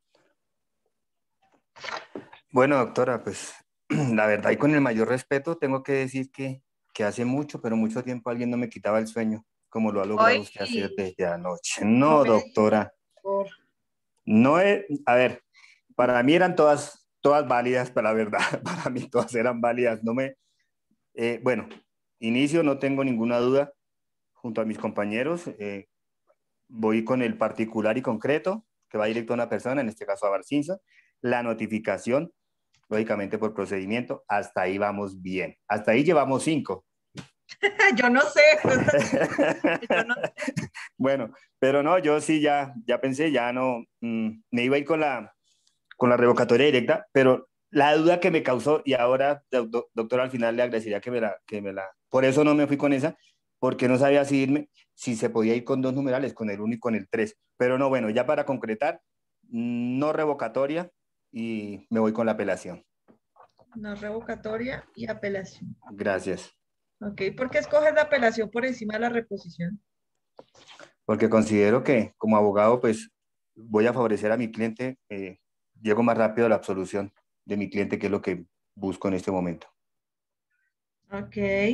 Speaker 5: Bueno, doctora, pues la verdad y con el mayor respeto tengo que decir que, que hace mucho, pero mucho tiempo alguien no me quitaba el sueño, como lo ha logrado
Speaker 1: Ay.
Speaker 5: usted hacer desde anoche.
Speaker 1: No
Speaker 5: No,
Speaker 1: me
Speaker 5: doctora,
Speaker 1: Por...
Speaker 5: no es, a ver, para mí eran todas, todas válidas, pero la verdad, para mí todas eran válidas. No me, eh, bueno, inicio, no tengo ninguna duda, junto a mis compañeros, eh, voy con el particular y concreto, que va directo a una persona, en este caso a Barcinza, la notificación, lógicamente por procedimiento, hasta ahí vamos bien. Hasta ahí llevamos cinco.
Speaker 1: Yo no sé. Yo no sé.
Speaker 5: Bueno, pero no, yo sí ya, ya pensé, ya no, mmm, me iba a ir con la, con la revocatoria directa, pero la duda que me causó, y ahora, do, doctor, al final le agradecería que me, la, que me la... Por eso no me fui con esa, porque no sabía si irme, si se podía ir con dos numerales, con el uno y con el tres. Pero no, bueno, ya para concretar, no revocatoria y me voy con la apelación.
Speaker 1: No revocatoria y apelación.
Speaker 5: Gracias.
Speaker 1: Ok, ¿por qué escoges la apelación por encima de la reposición?
Speaker 5: Porque considero que como abogado, pues voy a favorecer a mi cliente, eh, llego más rápido a la absolución de mi cliente, que es lo que busco en este momento.
Speaker 1: Ok.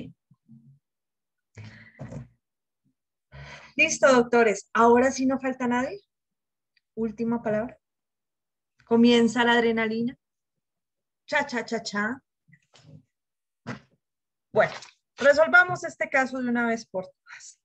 Speaker 1: Listo, doctores. Ahora sí no falta nadie. Última palabra. Comienza la adrenalina. Cha, cha, cha, cha. Bueno, resolvamos este caso de una vez por todas.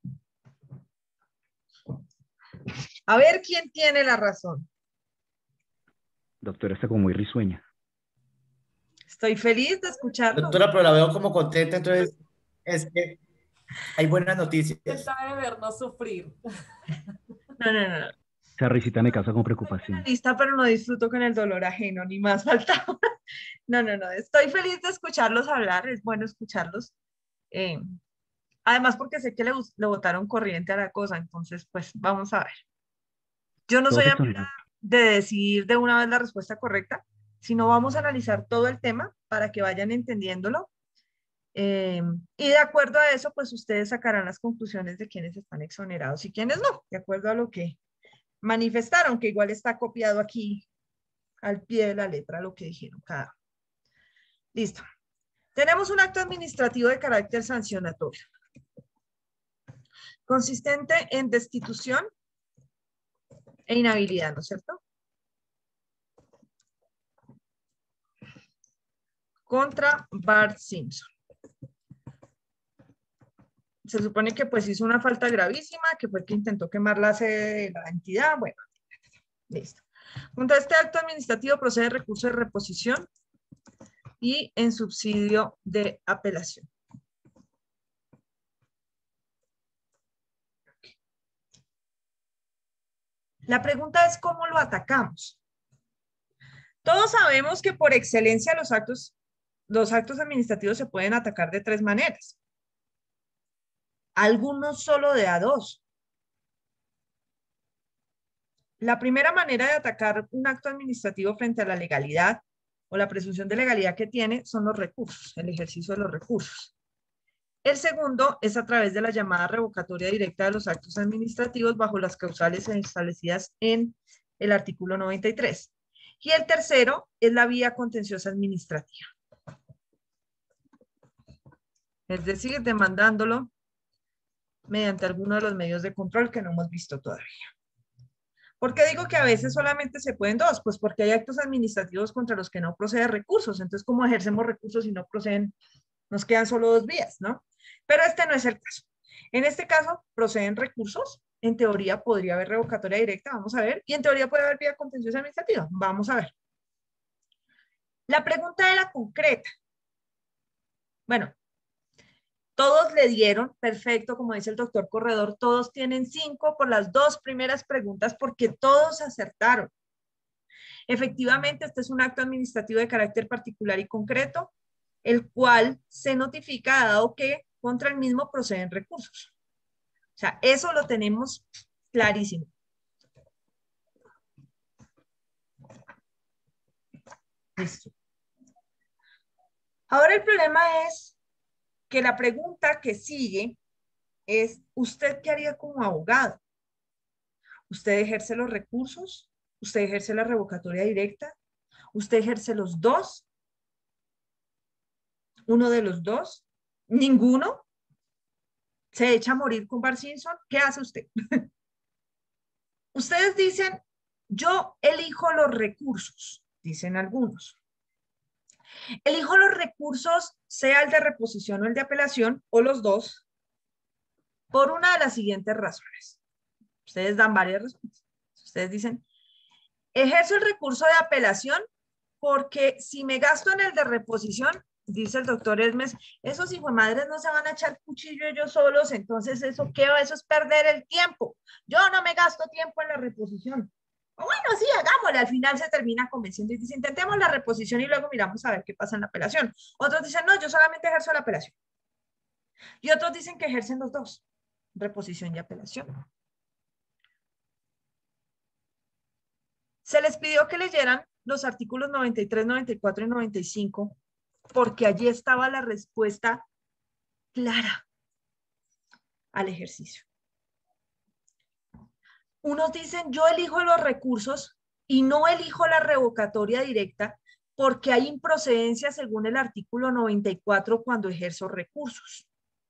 Speaker 1: A ver quién tiene la razón.
Speaker 8: Doctora, está como muy risueña.
Speaker 1: Estoy feliz de escucharlo.
Speaker 13: Doctora, pero la veo como contenta, entonces es que hay buenas noticias.
Speaker 22: Está de vernos sufrir.
Speaker 1: No, no, no.
Speaker 8: Esa risita me causa con preocupación.
Speaker 1: Lista, pero no disfruto con el dolor ajeno, ni más faltaba. No, no, no. Estoy feliz de escucharlos hablar. Es bueno escucharlos. Eh, además, porque sé que le, le botaron corriente a la cosa. Entonces, pues, vamos a ver. Yo no soy amiga de decidir de una vez la respuesta correcta, sino vamos a analizar todo el tema para que vayan entendiéndolo. Eh, y de acuerdo a eso, pues ustedes sacarán las conclusiones de quiénes están exonerados y quiénes no, de acuerdo a lo que manifestaron, que igual está copiado aquí al pie de la letra lo que dijeron cada uno. Listo. Tenemos un acto administrativo de carácter sancionatorio, consistente en destitución e inhabilidad, ¿no es cierto? Contra Bart Simpson. Se supone que pues hizo una falta gravísima, que fue que intentó quemar la sede de la entidad. Bueno, listo. Contra este acto administrativo procede recurso de reposición y en subsidio de apelación. La pregunta es ¿cómo lo atacamos? Todos sabemos que por excelencia los actos, los actos administrativos se pueden atacar de tres maneras. Algunos solo de a dos. La primera manera de atacar un acto administrativo frente a la legalidad o la presunción de legalidad que tiene son los recursos, el ejercicio de los recursos. El segundo es a través de la llamada revocatoria directa de los actos administrativos bajo las causales establecidas en el artículo noventa y tres. Y el tercero es la vía contenciosa administrativa. Es decir, demandándolo mediante alguno de los medios de control que no hemos visto todavía. ¿Por qué digo que a veces solamente se pueden dos? Pues porque hay actos administrativos contra los que no proceden recursos. Entonces, ¿cómo ejercemos recursos si no proceden? Nos quedan solo dos vías, ¿no? Pero este no es el caso. En este caso, proceden recursos. En teoría podría haber revocatoria directa, vamos a ver. Y en teoría puede haber vía contenciosa administrativa, vamos a ver. La pregunta era concreta. Bueno, todos le dieron, perfecto, como dice el doctor Corredor, todos tienen cinco por las dos primeras preguntas porque todos acertaron. Efectivamente, este es un acto administrativo de carácter particular y concreto, el cual se notifica dado que contra el mismo proceden recursos. O sea, eso lo tenemos clarísimo. Listo. Ahora el problema es que la pregunta que sigue es, ¿usted qué haría como abogado? ¿Usted ejerce los recursos? ¿Usted ejerce la revocatoria directa? ¿Usted ejerce los dos? ¿Uno de los dos? ¿Ninguno? ¿Se echa a morir con Bart Simpson? ¿Qué hace usted? Ustedes dicen, yo elijo los recursos, dicen algunos. Elijo los recursos, sea el de reposición o el de apelación, o los dos, por una de las siguientes razones. Ustedes dan varias razones. Ustedes dicen, ejerzo el recurso de apelación porque si me gasto en el de reposición, dice el doctor Hermes, esos hijuemadres no se van a echar cuchillo ellos solos, entonces eso qué va, eso es perder el tiempo. Yo no me gasto tiempo en la reposición. O bueno, sí, hagámosle, al final se termina convenciendo y dice, intentemos la reposición y luego miramos a ver qué pasa en la apelación. Otros dicen, no, yo solamente ejerzo la apelación. Y otros dicen que ejercen los dos, reposición y apelación. Se les pidió que leyeran los artículos noventa y tres, noventa y cuatro y noventa y cinco porque allí estaba la respuesta clara al ejercicio. Unos dicen, yo elijo los recursos y no elijo la revocatoria directa porque hay improcedencia según el artículo noventa y cuatro cuando ejerzo recursos.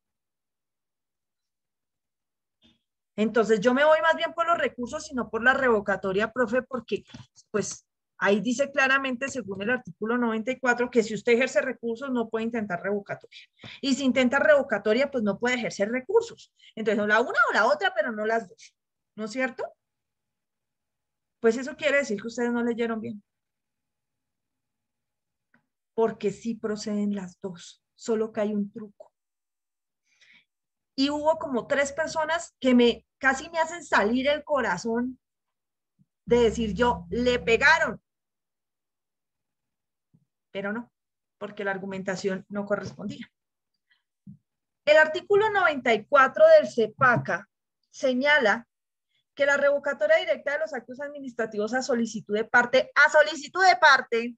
Speaker 1: Entonces yo me voy más bien por los recursos y no por la revocatoria, profe, porque pues ahí dice claramente según el artículo noventa y cuatro que si usted ejerce recursos no puede intentar revocatoria. Y si intenta revocatoria, pues no puede ejercer recursos. Entonces o la una o la otra, pero no las dos. ¿No es cierto? Pues eso quiere decir que ustedes no leyeron bien. Porque sí proceden las dos, solo que hay un truco. Y hubo como tres personas que me casi me hacen salir el corazón de decir yo, le pegaron. Pero no, porque la argumentación no correspondía. El artículo noventa y cuatro del CEPACA señala que la revocatoria directa de los actos administrativos a solicitud de parte, a solicitud de parte,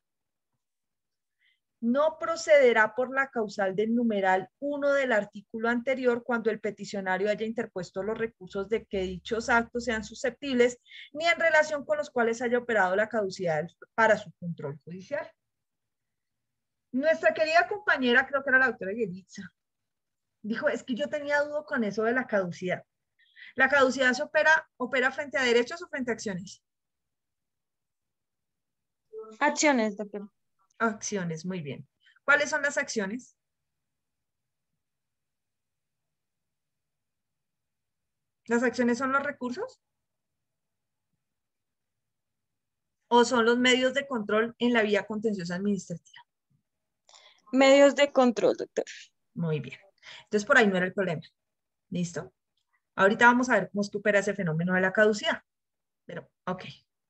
Speaker 1: no procederá por la causal del numeral uno del artículo anterior cuando el peticionario haya interpuesto los recursos de que dichos actos sean susceptibles, ni en relación con los cuales haya operado la caducidad para su control judicial. Nuestra querida compañera, creo que era la doctora Yelitza, dijo, es que yo tenía duda con eso de la caducidad. ¿La caducidad se opera, opera frente a derechos o frente a acciones?
Speaker 6: Acciones, doctor.
Speaker 1: Acciones, muy bien. ¿Cuáles son las acciones? ¿Las acciones son los recursos? ¿O son los medios de control en la vía contenciosa administrativa?
Speaker 6: Medios de control, doctor.
Speaker 1: Muy bien. Entonces, por ahí no era el problema. ¿Listo? Ahorita vamos a ver cómo es que opera ese fenómeno de la caducidad. Pero, ok.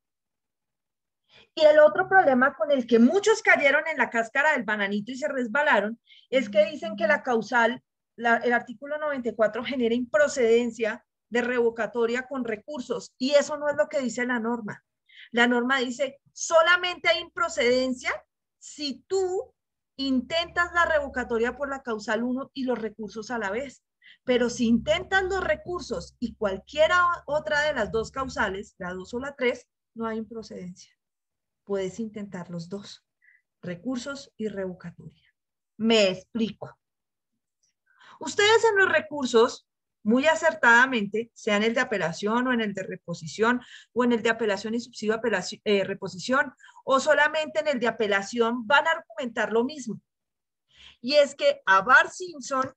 Speaker 1: Y el otro problema con el que muchos cayeron en la cáscara del bananito y se resbalaron es que dicen que la causal, la, el artículo noventa y cuatro genera improcedencia de revocatoria con recursos, y eso no es lo que dice la norma. La norma dice, solamente hay improcedencia si tú intentas la revocatoria por la causal uno y los recursos a la vez. Pero si intentas los recursos y cualquiera otra de las dos causales, la dos o la tres, no hay improcedencia. Puedes intentar los dos, recursos y revocatoria. Me explico. Ustedes en los recursos, muy acertadamente, sea en el de apelación o en el de reposición, o en el de apelación y subsidio apelación, eh, reposición, o solamente en el de apelación, van a argumentar lo mismo. Y es que a Bart Simpson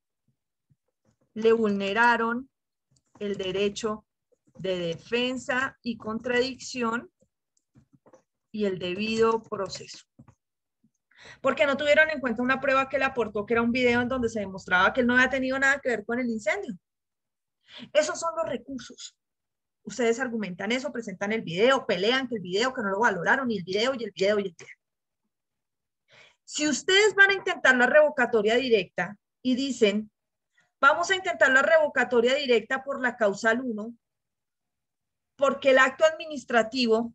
Speaker 1: le vulneraron el derecho de defensa y contradicción y el debido proceso. Porque no tuvieron en cuenta una prueba que le aportó, que era un video en donde se demostraba que él no había tenido nada que ver con el incendio. Esos son los recursos. Ustedes argumentan eso, presentan el video, pelean que el video, que no lo valoraron, y el video, y el video, y el video. Si ustedes van a intentar la revocatoria directa y dicen, vamos a intentar la revocatoria directa por la causal uno, porque el acto administrativo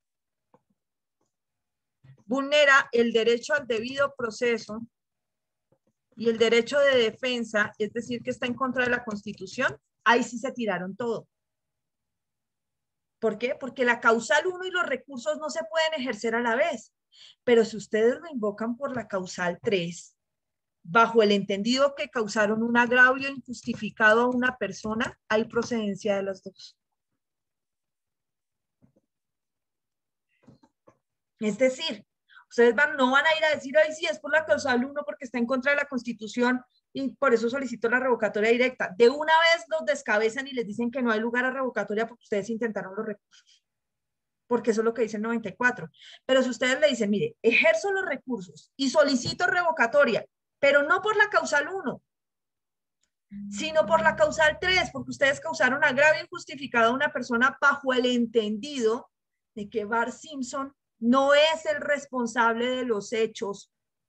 Speaker 1: vulnera el derecho al debido proceso y el derecho de defensa, es decir, que está en contra de la Constitución, ahí sí se tiraron todo. ¿Por qué? Porque la causal uno y los recursos no se pueden ejercer a la vez. Pero si ustedes lo invocan por la causal tres, bajo el entendido que causaron un agravio injustificado a una persona, hay procedencia de las dos. Es decir, ustedes van, no van a ir a decir, ay, sí, es por la causal uno porque está en contra de la Constitución y por eso solicito la revocatoria directa. De una vez los descabezan y les dicen que no hay lugar a revocatoria porque ustedes intentaron los recursos. Porque eso es lo que dice el noventa y cuatro. Pero si ustedes le dicen, mire, ejerzo los recursos y solicito revocatoria, pero no por la causal uno, sino por la causal tres, porque ustedes causaron agravio injustificado a una persona bajo el entendido de que Bart Simpson no es el responsable de los hechos.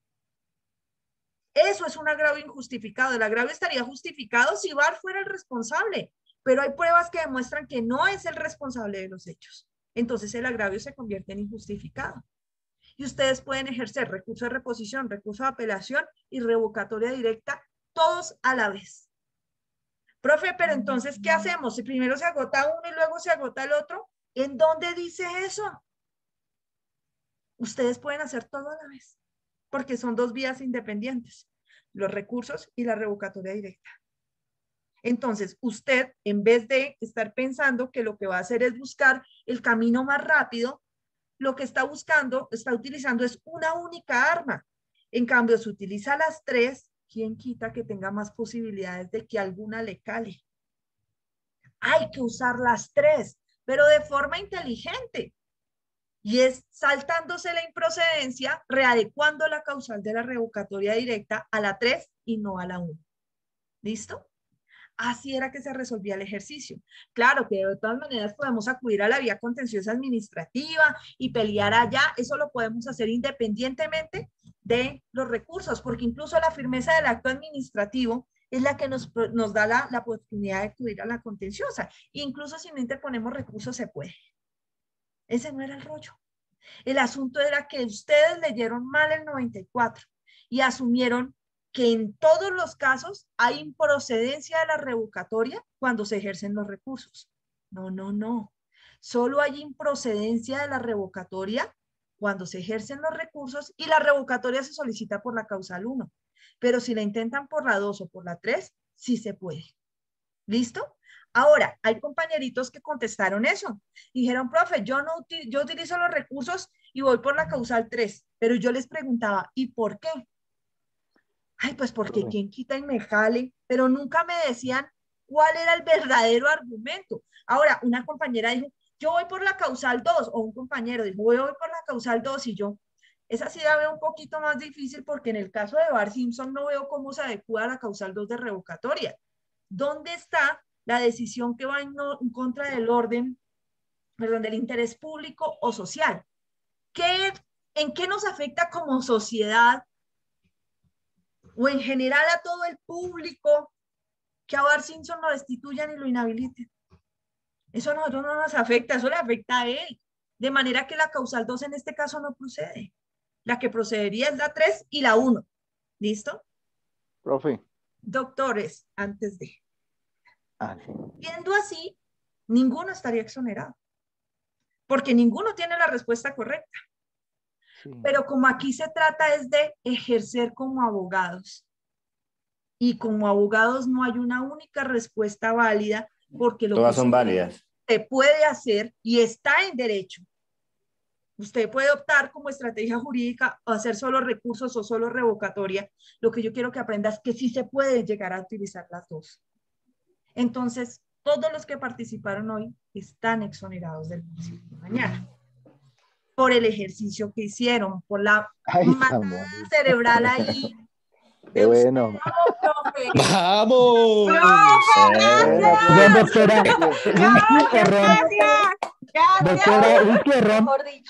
Speaker 1: Eso es un agravio injustificado. El agravio estaría justificado si Bart fuera el responsable, pero hay pruebas que demuestran que no es el responsable de los hechos. Entonces el agravio se convierte en injustificado. Y ustedes pueden ejercer recurso de reposición, recurso de apelación y revocatoria directa, todos a la vez. Profe, pero entonces, ¿qué hacemos? Si primero se agota uno y luego se agota el otro, ¿en dónde dice eso? Ustedes pueden hacer todo a la vez, porque son dos vías independientes, los recursos y la revocatoria directa. Entonces, usted, en vez de estar pensando que lo que va a hacer es buscar el camino más rápido, lo que está buscando, está utilizando es una única arma. En cambio, si utiliza las tres, ¿quién quita que tenga más posibilidades de que alguna le cale? Hay que usar las tres, pero de forma inteligente. Y es saltándose la improcedencia, readecuando la causal de la revocatoria directa a la tres y no a la uno. ¿Listo? Así era que se resolvía el ejercicio. Claro que de todas maneras podemos acudir a la vía contenciosa administrativa y pelear allá. Eso lo podemos hacer independientemente de los recursos, porque incluso la firmeza del acto administrativo es la que nos, nos da la, la oportunidad de acudir a la contenciosa. Incluso si no interponemos recursos se puede. Ese no era el rollo. El asunto era que ustedes leyeron mal el noventa y cuatro y asumieron que en todos los casos hay improcedencia de la revocatoria cuando se ejercen los recursos. No, no, no. Solo hay improcedencia de la revocatoria cuando se ejercen los recursos y la revocatoria se solicita por la causal uno. Pero si la intentan por la dos o por la tres, sí se puede. ¿Listo? Ahora, hay compañeritos que contestaron eso. Dijeron, profe, yo, no util yo utilizo los recursos y voy por la causal tres. Pero yo les preguntaba, ¿y por qué? Ay, pues porque quien quita y me jale, pero nunca me decían cuál era el verdadero argumento. Ahora, una compañera dijo, yo voy por la causal dos, o un compañero dijo, yo voy por la causal dos, y yo, esa sí la veo un poquito más difícil porque en el caso de Bart Simpson no veo cómo se adecua a la causal dos de revocatoria. ¿Dónde está la decisión que va en, no, en contra del orden, perdón, del interés público o social? ¿Qué, ¿En qué nos afecta como sociedad o en general a todo el público que a Bart Simpson lo destituyan y lo inhabiliten. Eso a nosotros no nos afecta, eso le afecta a él. De manera que la causal dos en este caso no procede. La que procedería es la tres y la uno. ¿Listo?
Speaker 12: Profe.
Speaker 1: Doctores, antes de.
Speaker 12: Ah, sí.
Speaker 1: Viendo así, ninguno estaría exonerado. Porque ninguno tiene la respuesta correcta. Sí. Pero como aquí se trata es de ejercer como abogados. Y como abogados no hay una única respuesta válida porque lo
Speaker 5: todas
Speaker 1: que
Speaker 5: son válidas.
Speaker 1: Se puede hacer y está en derecho. Usted puede optar como estrategia jurídica a hacer solo recursos o solo revocatoria. Lo que yo quiero que aprenda es que sí se puede llegar a utilizar las dos. Entonces, todos los que participaron hoy están exonerados del juicio de mañana. Por el ejercicio que hicieron, por la matada cerebral ahí.
Speaker 12: ¡Qué bueno!
Speaker 2: ¡Vamos!
Speaker 1: ¡Doctora!
Speaker 24: Doctora, un querrón.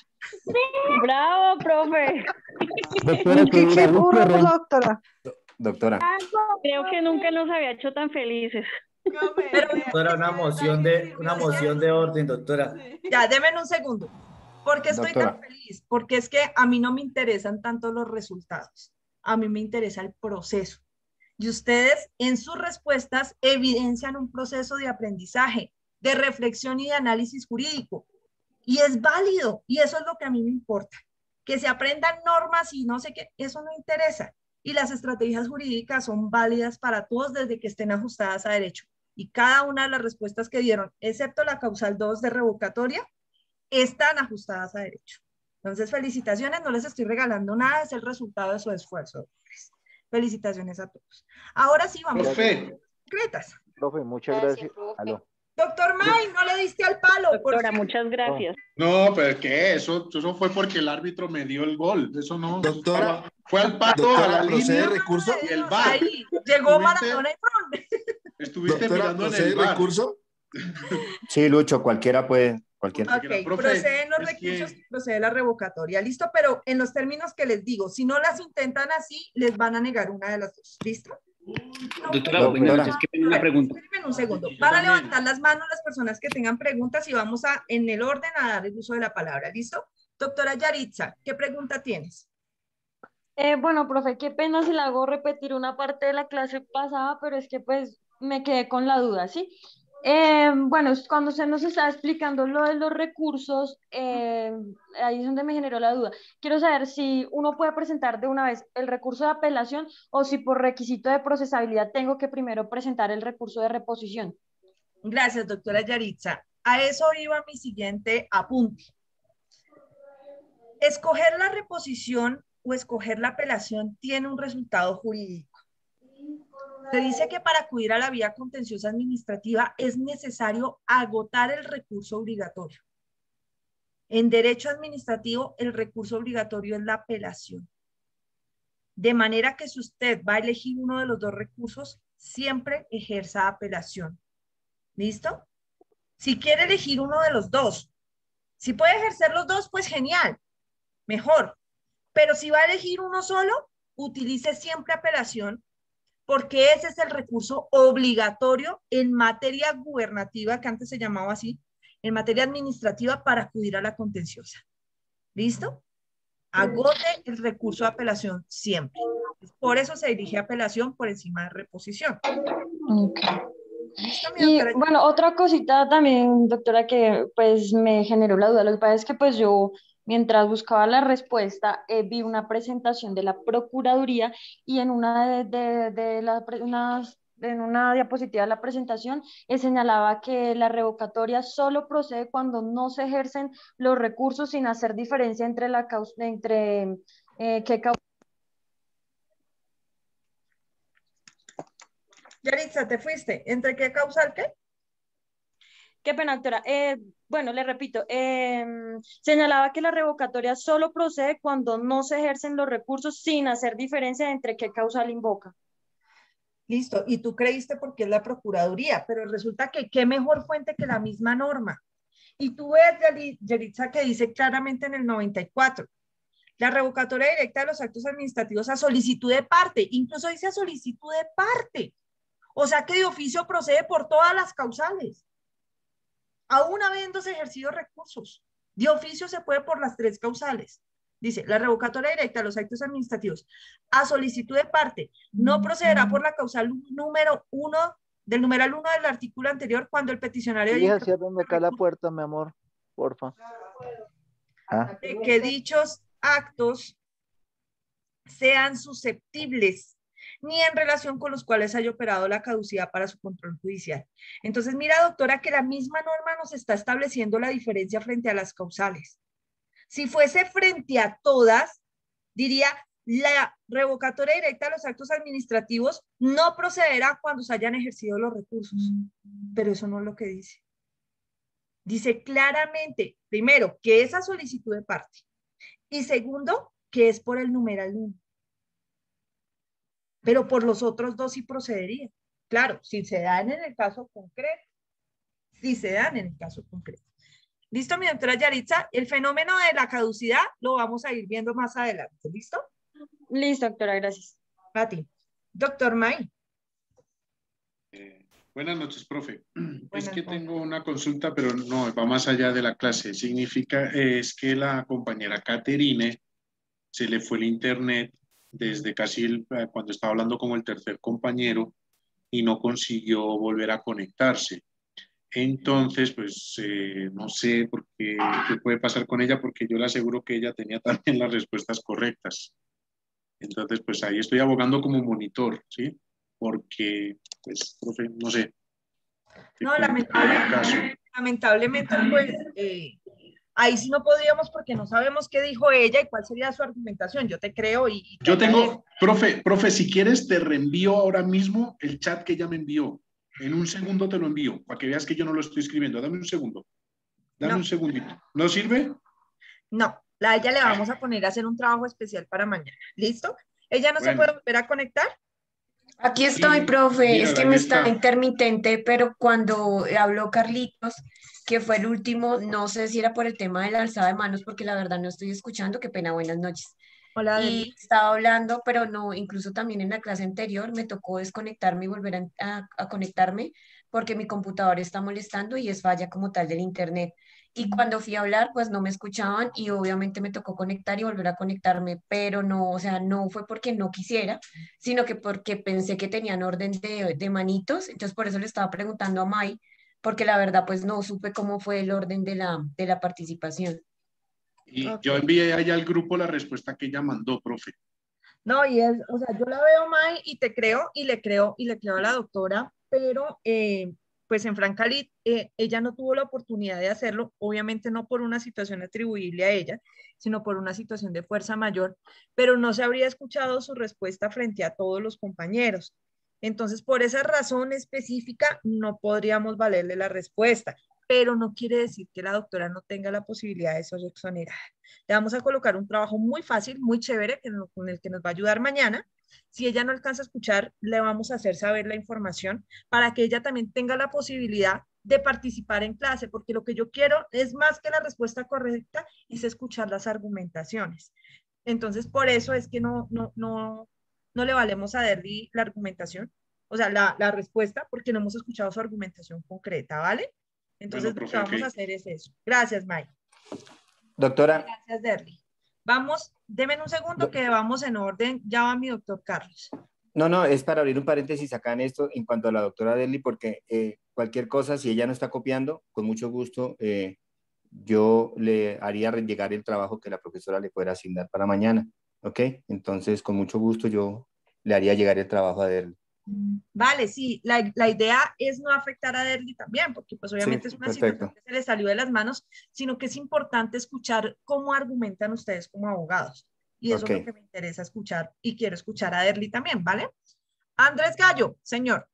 Speaker 15: Bravo, profe.
Speaker 24: Doctora, qué burro, doctora.
Speaker 5: Doctora.
Speaker 15: Creo que nunca nos había hecho tan felices.
Speaker 13: Doctora, una moción de, una moción de orden, doctora.
Speaker 1: Ya, denme un segundo. ¿Por qué estoy
Speaker 5: Doctora.
Speaker 1: tan feliz? Porque es que a mí no me interesan tanto los resultados. A mí me interesa el proceso. Y ustedes en sus respuestas evidencian un proceso de aprendizaje, de reflexión y de análisis jurídico. Y es válido, y eso es lo que a mí me importa. Que se aprendan normas y no sé qué, eso no interesa. Y las estrategias jurídicas son válidas para todos desde que estén ajustadas a derecho. Y cada una de las respuestas que dieron, excepto la causal dos de revocatoria, están ajustadas a derecho. Entonces, felicitaciones, no les estoy regalando nada, es el resultado de su esfuerzo. Felicitaciones a todos. Ahora sí, vamos
Speaker 2: Profe.
Speaker 1: a las concretas.
Speaker 12: Profe, muchas gracias. Aló.
Speaker 1: Doctor May, no le diste al palo.
Speaker 15: Doctora, muchas gracias.
Speaker 2: No, pero ¿qué? Eso, eso fue porque el árbitro me dio el gol. Eso no.
Speaker 7: Doctora.
Speaker 2: Fue al pato,
Speaker 7: Doctora,
Speaker 2: a la
Speaker 7: ¿procede
Speaker 2: línea
Speaker 7: recurso?
Speaker 2: y el V A R.
Speaker 1: Ahí, llegó Maradona y Ron.
Speaker 2: Estuviste
Speaker 7: Doctora,
Speaker 2: mirando en
Speaker 7: ¿procede
Speaker 2: el V A R.
Speaker 7: recurso?
Speaker 5: Sí, Lucho, cualquiera puede. Cualquiera.
Speaker 1: Ok, proceden los recursos, que... procede la revocatoria. ¿Listo? Pero en los términos que les digo, si no las intentan así, les van a negar una de las dos. ¿Listo?
Speaker 14: No, doctora, buenas noches. ¿Qué una pregunta?
Speaker 1: Espérenme un segundo. Van a levantar las manos las personas que tengan preguntas y vamos a, en el orden, a dar el uso de la palabra. ¿Listo? Doctora Yaritza, ¿qué pregunta tienes?
Speaker 6: Eh, bueno, profe, qué pena si le hago repetir una parte de la clase pasada, pero es que pues me quedé con la duda, ¿sí? Eh, bueno, cuando se nos estaba explicando lo de los recursos, eh, ahí es donde me generó la duda. Quiero saber si uno puede presentar de una vez el recurso de apelación o si por requisito de procesabilidad tengo que primero presentar el recurso de reposición.
Speaker 1: Gracias, doctora Yaritza. A eso iba mi siguiente apunte. Escoger la reposición o escoger la apelación tiene un resultado jurídico. Se dice que para acudir a la vía contenciosa administrativa es necesario agotar el recurso obligatorio. En derecho administrativo, el recurso obligatorio es la apelación. De manera que si usted va a elegir uno de los dos recursos, siempre ejerza apelación. ¿Listo? Si quiere elegir uno de los dos, si puede ejercer los dos, pues genial, mejor. Pero si va a elegir uno solo, utilice siempre apelación, porque ese es el recurso obligatorio en materia gubernativa, que antes se llamaba así, en materia administrativa para acudir a la contenciosa. ¿Listo? Agote el recurso de apelación siempre. Por eso se dirige apelación por encima de reposición.
Speaker 6: Okay. Y bueno, otra cosita también, doctora, que pues me generó la duda. Lo que pasa es que pues yo, mientras buscaba la respuesta, eh, vi una presentación de la Procuraduría y en una de, de, de las unas en una diapositiva de la presentación eh, señalaba que la revocatoria solo procede cuando no se ejercen los recursos sin hacer diferencia entre la causa, entre eh, qué causa.
Speaker 1: Yaritza, ¿te fuiste? ¿Entre qué causal qué?
Speaker 6: Qué pena, doctora. Eh, bueno, le repito, eh, señalaba que la revocatoria solo procede cuando no se ejercen los recursos sin hacer diferencia entre qué causal invoca.
Speaker 1: Listo, y tú creíste porque es la Procuraduría, pero resulta que qué mejor fuente que la misma norma. Y tú ves, Yaritza, que dice claramente en el noventa y cuatro, la revocatoria directa de los actos administrativos a solicitud de parte, incluso dice a solicitud de parte. O sea que de oficio procede por todas las causales, aún habiéndose ejercido recursos. De oficio se puede por las tres causales. Dice, la revocatoria directa de los actos administrativos a solicitud de parte no procederá por la causal número uno del numeral uno del artículo anterior cuando el peticionario...
Speaker 12: Hija, ciérrame acá la puerta, mi amor, porfa. Ah.
Speaker 1: De que dichos actos sean susceptibles ni en relación con los cuales haya operado la caducidad para su control judicial. Entonces, mira, doctora, que la misma norma nos está estableciendo la diferencia frente a las causales. Si fuese frente a todas, diría, la revocatoria directa de los actos administrativos no procederá cuando se hayan ejercido los recursos. Pero eso no es lo que dice. Dice claramente, primero, que es a solicitud de parte. Y segundo, que es por el numeral uno. Pero por los otros dos sí procedería. Claro, si se dan en el caso concreto. Si se dan en el caso concreto. ¿Listo, mi doctora Yaritza? El fenómeno de la caducidad lo vamos a ir viendo más adelante. ¿Listo?
Speaker 6: Listo, doctora, gracias.
Speaker 1: A ti. Doctor May.
Speaker 2: Eh, buenas noches, profe. Buenas es que noches. Tengo una consulta, pero no, va más allá de la clase. Significa, eh, es que la compañera Caterine se le fue el internet desde casi el, cuando estaba hablando con el tercer compañero y no consiguió volver a conectarse. Entonces, pues, eh, no sé por qué, qué puede pasar con ella, porque yo le aseguro que ella tenía también las respuestas correctas. Entonces, pues, ahí estoy abogando como monitor, ¿sí? Porque, pues, profe, no sé.
Speaker 1: No, lamentablemente, lamentablemente, pues, eh, ahí sí no podríamos porque no sabemos qué dijo ella y cuál sería su argumentación. Yo te creo y... y te
Speaker 2: yo tengo, agradezco. profe, profe, si quieres te reenvío ahora mismo el chat que ella me envió. En un segundo te lo envío, para que veas que yo no lo estoy escribiendo. Dame un segundo. Dame no. un segundito. ¿No sirve?
Speaker 1: No, a ella le vamos a poner a hacer un trabajo especial para mañana. ¿Listo? ¿Ella no bueno. se puede volver a conectar?
Speaker 7: Aquí estoy, sí, profe. Mira, es que me está, está intermitente, pero cuando habló Carlitos, que fue el último, no sé si era por el tema de la alzada de manos, porque la verdad no estoy escuchando. Qué pena, buenas noches.
Speaker 1: Hola,
Speaker 7: y
Speaker 1: Deli.
Speaker 7: estaba hablando, pero no, incluso también en la clase anterior me tocó desconectarme y volver a, a, a conectarme porque mi computador está molestando y es falla como tal del internet. Y cuando fui a hablar, pues no me escuchaban y obviamente me tocó conectar y volver a conectarme, pero no, o sea, no fue porque no quisiera, sino que porque pensé que tenían orden de, de manitos, entonces por eso le estaba preguntando a May, porque la verdad pues no supe cómo fue el orden de la, de la participación.
Speaker 2: Y okay. yo envié allá al grupo la respuesta que ella mandó, profe.
Speaker 1: No, y es, o sea, yo la veo, May, y te creo, y le creo, y le creo a la doctora, pero eh, pues en Francalit eh, ella no tuvo la oportunidad de hacerlo, obviamente no por una situación atribuible a ella, sino por una situación de fuerza mayor, pero no se habría escuchado su respuesta frente a todos los compañeros. Entonces, por esa razón específica, no podríamos valerle la respuesta, pero no quiere decir que la doctora no tenga la posibilidad de ser exonerada. Le vamos a colocar un trabajo muy fácil, muy chévere, con el que nos va a ayudar mañana. Si ella no alcanza a escuchar, le vamos a hacer saber la información para que ella también tenga la posibilidad de participar en clase, porque lo que yo quiero es más que la respuesta correcta, es escuchar las argumentaciones. Entonces, por eso es que no, no, no, no le valemos a Derby la argumentación, o sea, la, la respuesta, porque no hemos escuchado su argumentación concreta, ¿vale? Entonces, bueno, profe, lo que vamos okay. a hacer es eso. Gracias, Mike.
Speaker 5: Doctora.
Speaker 1: Gracias, Derby. Vamos, denme un segundo que vamos en orden. Ya va mi doctor Carlos.
Speaker 5: No, no, es para abrir un paréntesis acá en esto en cuanto a la doctora Derby, porque eh, cualquier cosa, si ella no está copiando, con mucho gusto, eh, yo le haría llegar el trabajo que la profesora le pueda asignar para mañana, ¿ok? Entonces, con mucho gusto yo le haría llegar el trabajo a Derby.
Speaker 1: Vale, sí, la, la idea es no afectar a Derby también, porque pues obviamente
Speaker 5: sí,
Speaker 1: es una
Speaker 5: perfecto.
Speaker 1: situación que se le salió de las manos, sino que es importante escuchar cómo argumentan ustedes como abogados. Y eso okay. es lo que me interesa escuchar y quiero escuchar a Derby también, ¿vale? Andrés Gallo, señor.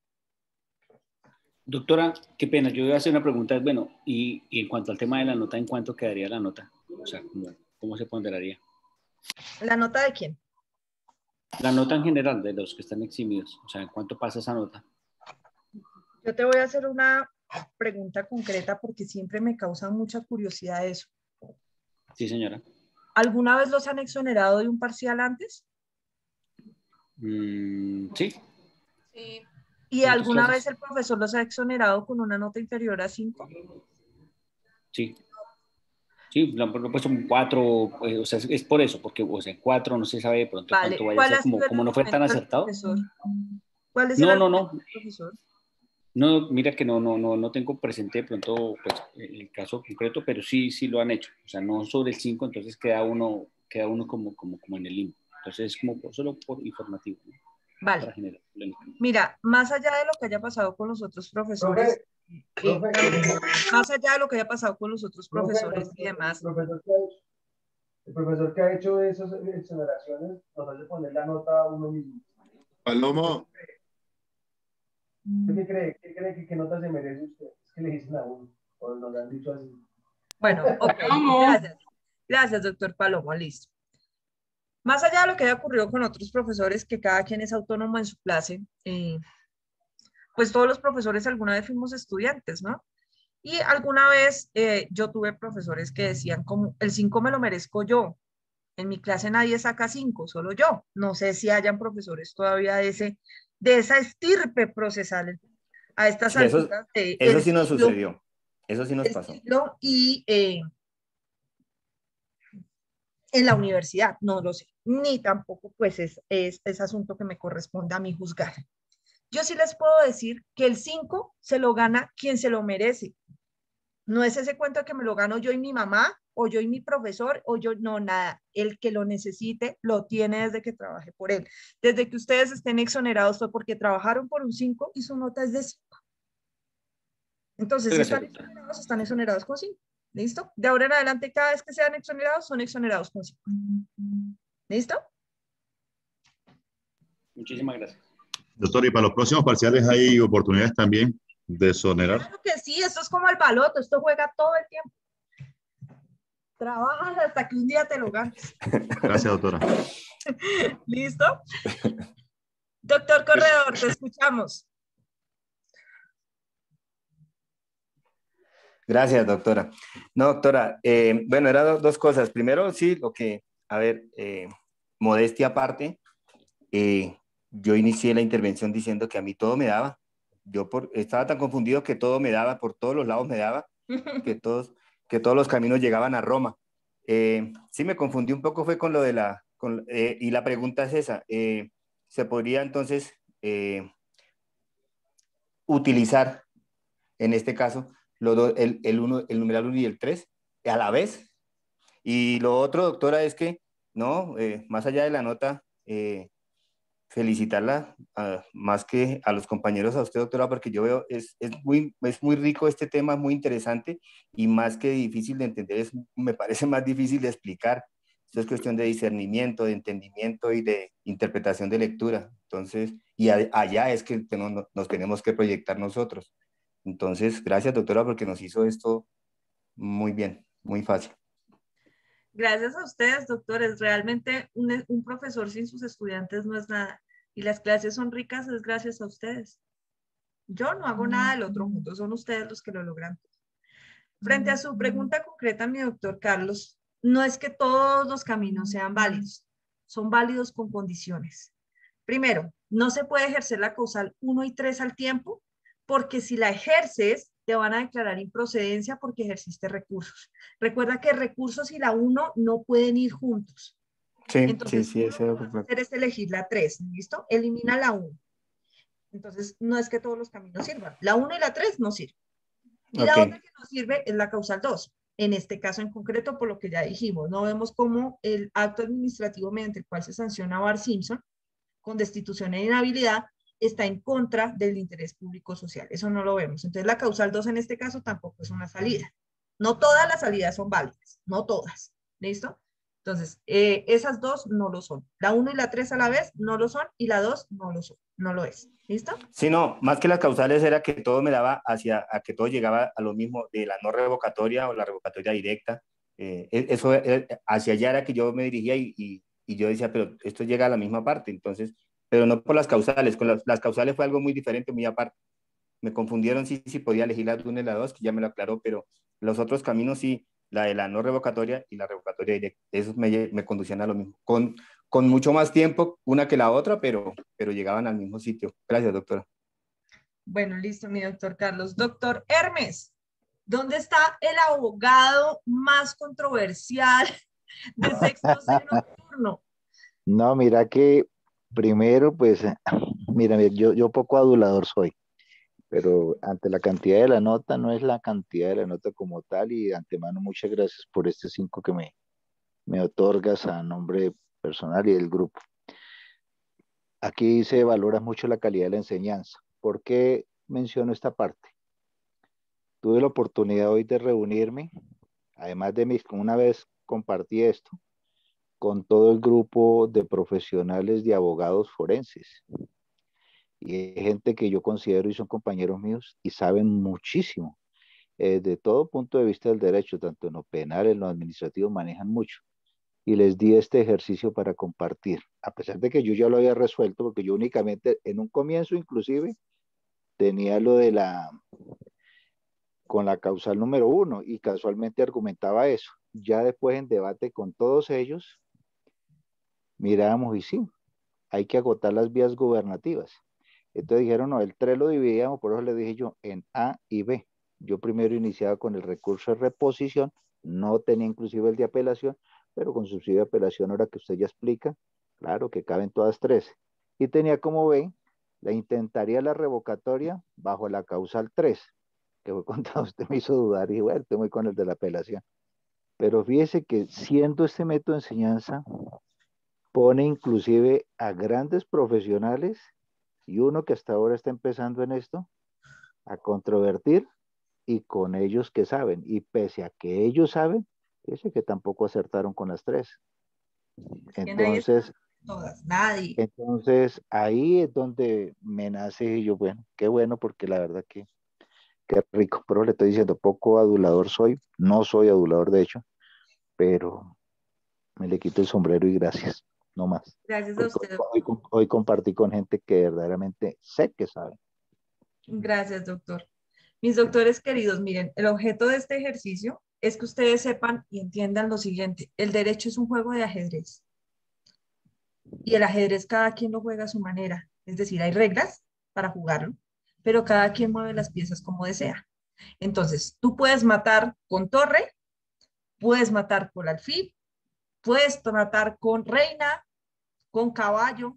Speaker 10: Doctora, qué pena, yo voy a hacer una pregunta, bueno, y, y en cuanto al tema de la nota, ¿en cuánto quedaría la nota? O sea, ¿cómo, cómo se ponderaría?
Speaker 1: ¿La nota de quién?
Speaker 10: La nota en general de los que están eximidos, o sea, ¿en cuánto pasa esa nota?
Speaker 1: Yo te voy a hacer una pregunta concreta porque siempre me causa mucha curiosidad eso.
Speaker 10: Sí, señora.
Speaker 1: ¿Alguna vez los han exonerado de un parcial antes?
Speaker 10: Mm, sí.
Speaker 1: Sí. ¿Y alguna vez el profesor los ha exonerado con una nota inferior a cinco?
Speaker 10: Sí. Sí, lo han puesto un cuatro, pues, o sea, es, es por eso, porque o sea, cuatro no se sabe de pronto
Speaker 1: Vale.
Speaker 10: cuánto vaya a ser, como, como no fue tan acertado.
Speaker 1: ¿Cuál es
Speaker 10: no,
Speaker 1: el
Speaker 10: no, no,
Speaker 1: profesor?
Speaker 10: no, mira que no, no, no, no tengo presente de pronto pues, el caso concreto, pero sí, sí lo han hecho, o sea, no sobre el cinco, entonces queda uno, queda uno como, como, como en el limbo, entonces es como por, solo por informativo, ¿no?
Speaker 1: Vale.
Speaker 10: Para generar polémica.
Speaker 1: Mira, más allá de lo que haya pasado con los otros profesores,
Speaker 4: Profe,
Speaker 1: eh,
Speaker 4: profe,
Speaker 1: más allá de lo que haya pasado con los otros
Speaker 4: profe,
Speaker 1: profesores
Speaker 4: el,
Speaker 1: y demás.
Speaker 4: el profesor que ha hecho, el profesor que ha hecho esas exoneraciones nos hace poner la nota a uno mismo.
Speaker 2: Palomo.
Speaker 4: ¿Usted qué cree? ¿Qué cree que qué nota se merece usted? Es que le dicen a uno, o nos han dicho así.
Speaker 1: Bueno, ok, gracias. Gracias, doctor Palomo, listo. Más allá de lo que haya ocurrido con otros profesores, que cada quien es autónomo en su clase, eh, pues todos los profesores alguna vez fuimos estudiantes, ¿no? Y alguna vez eh, yo tuve profesores que decían como, el cinco me lo merezco yo. En mi clase nadie saca cinco, solo yo. No sé si hayan profesores todavía de, ese, de esa estirpe procesal a estas
Speaker 5: Sí, eso,
Speaker 1: alturas de
Speaker 5: eso
Speaker 1: el
Speaker 5: sí nos
Speaker 1: siglo,
Speaker 5: sucedió. Eso sí nos
Speaker 1: el
Speaker 5: pasó.
Speaker 1: siglo y eh, en la universidad, no lo sé. Ni tampoco pues es, es, es asunto que me corresponda a mí juzgar. Yo sí les puedo decir que el cinco se lo gana quien se lo merece. No es ese cuento que me lo gano yo y mi mamá, o yo y mi profesor, o yo, no, nada. El que lo necesite, lo tiene desde que trabaje por él. Desde que ustedes estén exonerados fue porque trabajaron por un cinco y su nota es de cinco. Entonces, si están exonerados, están exonerados con cinco. ¿Listo? De ahora en adelante, cada vez que sean exonerados, son exonerados con cinco. ¿Listo?
Speaker 10: Muchísimas gracias.
Speaker 20: Doctor, y para los próximos parciales hay oportunidades también de exonerar.
Speaker 1: Claro que sí, esto es como el baloto, esto juega todo el tiempo. Trabajas hasta que un día te lo ganes.
Speaker 20: Gracias, doctora.
Speaker 1: ¿Listo? Doctor Corredor, te escuchamos.
Speaker 5: Gracias, doctora. No, doctora, eh, bueno, eran dos cosas. Primero, sí, lo que, a ver, eh, modestia aparte, eh, yo inicié la intervención diciendo que a mí todo me daba. Yo por, estaba tan confundido que todo me daba, por todos los lados me daba, que todos, que todos los caminos llegaban a Roma. Eh, sí, me confundí un poco, fue con lo de la, con, eh, y la pregunta es esa, eh, ¿se podría entonces eh, utilizar, en este caso, los do, el, el, uno, el numeral uno y el tres a la vez? Y lo otro, doctora, es que, no, eh, más allá de la nota, eh, felicitarla uh, más que a los compañeros, a usted, doctora, porque yo veo, es, es, muy, es muy rico este tema, muy interesante y más que difícil de entender, es, me parece más difícil de explicar. Esto es cuestión de discernimiento, de entendimiento y de interpretación de lectura. Entonces, y a, allá es que nos, nos tenemos que proyectar nosotros. Entonces, gracias, doctora, porque nos hizo esto muy bien, muy fácil.
Speaker 1: Gracias a ustedes, doctores. Realmente un, un profesor sin sus estudiantes no es nada. Y las clases son ricas, es gracias a ustedes. Yo no hago nada del otro mundo, son ustedes los que lo logran. Frente a su pregunta concreta, mi doctor Carlos, no es que todos los caminos sean válidos, son válidos con condiciones. Primero, no se puede ejercer la causal uno y tres al tiempo, porque si la ejerces, te van a declarar improcedencia porque ejerciste recursos. Recuerda que recursos y la uno no pueden ir juntos.
Speaker 5: Sí,
Speaker 1: entonces,
Speaker 5: sí, sí, ese
Speaker 1: lo que vas a hacer es elegir la tres, ¿listo? Elimina la uno. Entonces, no es que todos los caminos sirvan. La uno y la tres no sirven. Y okay. La otra que no sirve es la causal dos. En este caso en concreto, por lo que ya dijimos, no vemos cómo el acto administrativo mediante el cual se sanciona a Bart Simpson con destitución e inhabilidad está en contra del interés público social. Eso no lo vemos. Entonces, la causal dos en este caso tampoco es una salida. No todas las salidas son válidas, no todas. ¿Listo? Entonces, eh, esas dos no lo son. La uno y la tres a la vez no lo son y la dos no lo son, no lo es. ¿Listo?
Speaker 5: Sí, no, más que las causales era que todo me daba hacia, a que todo llegaba a lo mismo de la no revocatoria o la revocatoria directa. Eh, eso, eh, hacia allá era que yo me dirigía y, y, y yo decía, pero esto llega a la misma parte, entonces, pero no por las causales, con las, las causales fue algo muy diferente, muy aparte. Me confundieron si, si podía elegir la una y la dos, que ya me lo aclaró, pero los otros caminos sí, la de la no revocatoria y la revocatoria directa, esos me, me conducían a lo mismo, con, con mucho más tiempo una que la otra, pero, pero llegaban al mismo sitio. Gracias, doctora.
Speaker 1: Bueno, listo, mi doctor Carlos. Doctor Hermes, ¿dónde está el abogado más controversial de sexto C nocturno?
Speaker 12: No, mira que primero, pues, mira, mira, yo, yo poco adulador soy, pero ante la cantidad de la nota, no es la cantidad de la nota como tal, y de antemano muchas gracias por este cinco que me, me otorgas a nombre personal y del grupo. Aquí se valora mucho la calidad de la enseñanza. ¿Por qué menciono esta parte? Tuve la oportunidad hoy de reunirme, además de mis, una vez compartí esto, con todo el grupo de profesionales de abogados forenses. Y hay gente que yo considero y son compañeros míos y saben muchísimo. Eh, de todo punto de vista del derecho, tanto en lo penal, en lo administrativo, manejan mucho. Y les di este ejercicio para compartir, a pesar de que yo ya lo había resuelto, porque yo únicamente, en un comienzo inclusive, tenía lo de la, con la causal número uno, y casualmente argumentaba eso. Ya después en debate con todos ellos, mirábamos y sí, hay que agotar las vías gubernativas. Entonces dijeron, no, el tres lo dividíamos, por eso le dije yo, en A y B. Yo primero iniciaba con el recurso de reposición, no tenía inclusive el de apelación, pero con subsidio de apelación, ahora que usted ya explica, claro que caben todas tres. Y tenía como B, la intentaría la revocatoria bajo la causal tres, que fue cuando usted me hizo dudar y bueno, estoy muy con el de la apelación. Pero fíjese que siendo este método de enseñanza, pone inclusive a grandes profesionales y uno que hasta ahora está empezando en esto, a controvertir, y con ellos que saben, y pese a que ellos saben, fíjese que tampoco acertaron con las tres. Entonces,
Speaker 1: todas, nadie.
Speaker 12: Entonces, ahí es donde me nace y yo, bueno, qué bueno, porque la verdad que qué rico, pero le estoy diciendo, poco adulador soy, no soy adulador de hecho, pero me le quito el sombrero y gracias, no más.
Speaker 1: Gracias a usted.
Speaker 12: Hoy, hoy, hoy compartí con gente que verdaderamente sé que sabe.
Speaker 1: Gracias, doctor. Mis doctores queridos, miren, el objeto de este ejercicio es que ustedes sepan y entiendan lo siguiente. El derecho es un juego de ajedrez. Y el ajedrez cada quien lo juega a su manera. Es decir, hay reglas para jugarlo, pero cada quien mueve las piezas como desea. Entonces, tú puedes matar con torre, puedes matar con alfil, puedes matar con reina, con caballo,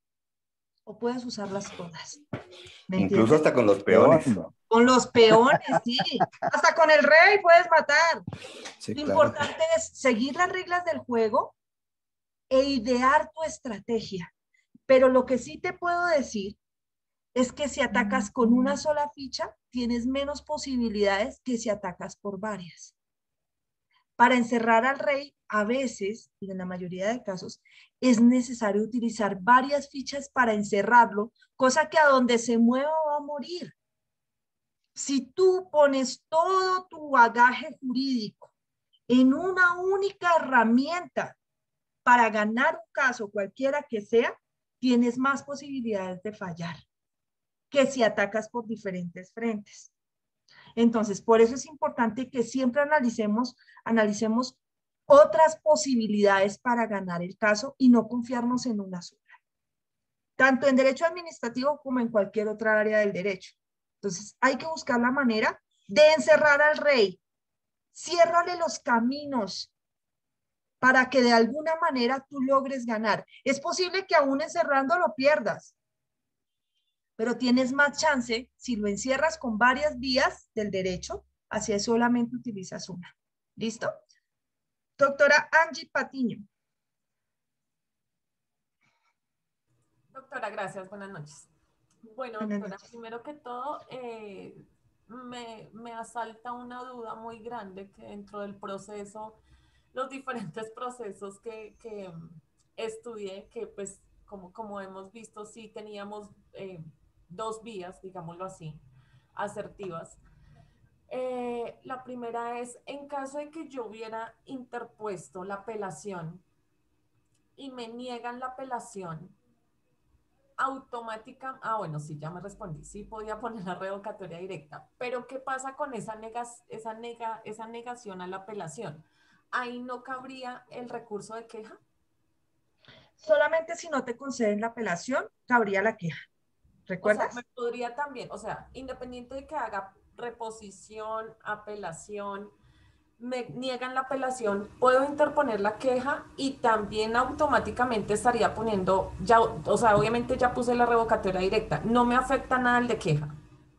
Speaker 1: o puedes usarlas todas.
Speaker 5: ¿Me Incluso entiendes? Hasta con los peones.
Speaker 1: Con los peones, sí. Hasta con el rey puedes matar. Sí, Lo claro. importante es seguir las reglas del juego e idear tu estrategia. Pero lo que sí te puedo decir es que si atacas con una sola ficha, tienes menos posibilidades que si atacas por varias. Para encerrar al rey, a veces, y en la mayoría de casos, es necesario utilizar varias fichas para encerrarlo, cosa que a donde se mueva va a morir. Si tú pones todo tu bagaje jurídico en una única herramienta para ganar un caso, cualquiera que sea, tienes más posibilidades de fallar que si atacas por diferentes frentes. Entonces, por eso es importante que siempre analicemos, analicemos otras posibilidades para ganar el caso y no confiarnos en una sola, tanto en derecho administrativo como en cualquier otra área del derecho. Entonces, hay que buscar la manera de encerrar al rey. Ciérrale los caminos para que de alguna manera tú logres ganar. Es posible que aún encerrando lo pierdas, pero tienes más chance si lo encierras con varias vías del derecho, así solamente utilizas una. ¿Listo? Doctora Angie Patiño.
Speaker 22: Doctora, gracias. Buenas noches. Bueno,
Speaker 1: Buenas
Speaker 22: doctora,
Speaker 1: noches.
Speaker 22: primero que todo, eh, me, me asalta una duda muy grande que dentro del proceso, los diferentes procesos que, que estudié, que pues como, como hemos visto, sí teníamos eh, dos vías, digámoslo así, asertivas. Eh, la primera es, en caso de que yo hubiera interpuesto la apelación y me niegan la apelación, automática, ah bueno, sí, ya me respondí, sí podía poner la revocatoria directa, pero ¿qué pasa con esa, negas, esa, nega, esa negación a la apelación? Ahí no cabría el recurso de queja.
Speaker 1: Solamente si no te conceden la apelación, cabría la queja. ¿Recuerdas?
Speaker 22: O sea, me podría también, o sea, independiente de que haga reposición, apelación, me niegan la apelación, puedo interponer la queja y también automáticamente estaría poniendo, ya, o sea, obviamente ya puse la revocatoria directa, no me afecta nada el de queja.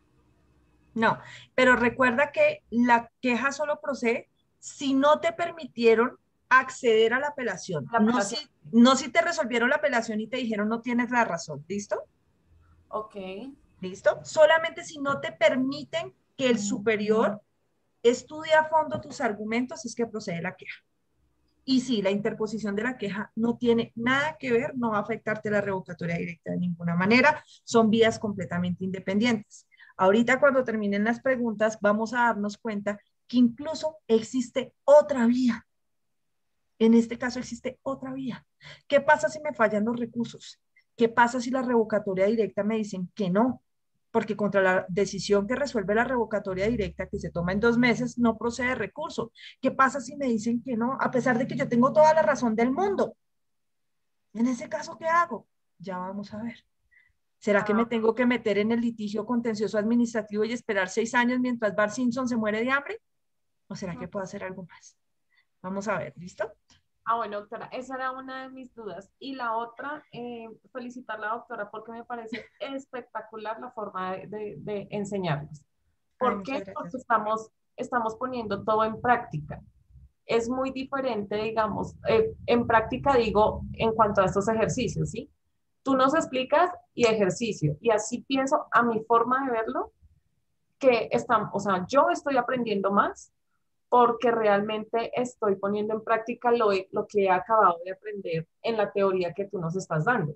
Speaker 1: No, pero recuerda que la queja solo procede si no te permitieron acceder a la apelación,
Speaker 22: La
Speaker 1: no
Speaker 22: apelación.
Speaker 1: si, no si te resolvieron la apelación y te dijeron no tienes la razón, ¿listo?
Speaker 22: Ok.
Speaker 1: ¿Listo? Solamente si no te permiten que el superior estudie a fondo tus argumentos es que procede la queja. Y sí, la interposición de la queja no tiene nada que ver, no va a afectarte la revocatoria directa de ninguna manera, son vías completamente independientes. Ahorita cuando terminen las preguntas vamos a darnos cuenta que incluso existe otra vía. En este caso existe otra vía. ¿Qué pasa si me fallan los recursos? ¿Qué pasa si la revocatoria directa me dicen que no? Porque contra la decisión que resuelve la revocatoria directa, que se toma en dos meses, no procede recurso. ¿Qué pasa si me dicen que no? A pesar de que yo tengo toda la razón del mundo. En ese caso, ¿qué hago? Ya vamos a ver. ¿Será que me tengo que meter en el litigio contencioso administrativo y esperar seis años mientras Bart Simpson se muere de hambre? ¿O será que puedo hacer algo más? Vamos a ver, ¿listo?
Speaker 22: Ah, bueno, doctora, esa era una de mis dudas. Y la otra, eh, felicitar a la doctora porque me parece espectacular la forma de, de, de enseñarnos. ¿Por
Speaker 1: Ay,
Speaker 22: qué?
Speaker 1: muchas
Speaker 22: Porque
Speaker 1: gracias.
Speaker 22: estamos, estamos poniendo todo en práctica. Es muy diferente, digamos, eh, en práctica digo, en cuanto a estos ejercicios, ¿sí? Tú nos explicas y ejercicio. Y así pienso, a mi forma de verlo, que están, o sea, yo estoy aprendiendo más porque realmente estoy poniendo en práctica lo, lo que he acabado de aprender en la teoría que tú nos estás dando.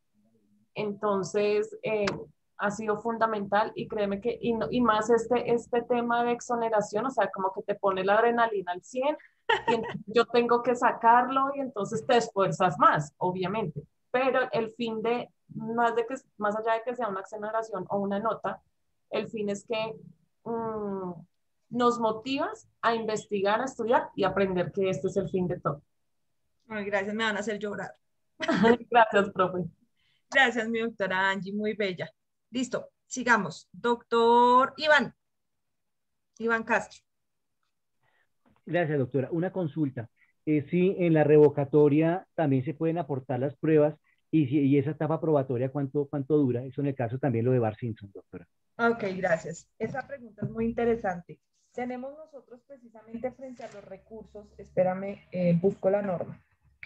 Speaker 22: Entonces, eh, ha sido fundamental y créeme que, y, no, y más este, este tema de exoneración, o sea, como que te pone la adrenalina al cien y yo tengo que sacarlo y entonces te esfuerzas más, obviamente. Pero el fin de, más, de que, más allá de que sea una exoneración o una nota, el fin es que mmm, nos motivas a investigar, a estudiar y aprender que este es el fin de todo.
Speaker 1: Ay, gracias, me van a hacer llorar.
Speaker 22: Gracias, profe.
Speaker 1: Gracias, mi doctora Angie, muy bella. Listo, sigamos. Doctor Iván. Iván Castro.
Speaker 8: Gracias, doctora. Una consulta. Eh, sí, en la revocatoria también se pueden aportar las pruebas y, si, y esa etapa probatoria, ¿cuánto, ¿cuánto dura? Eso en el caso también lo de Bart Simpson, doctora.
Speaker 1: Ok, gracias. Esa pregunta es muy interesante. Tenemos nosotros precisamente frente a los recursos, espérame, eh, busco la norma.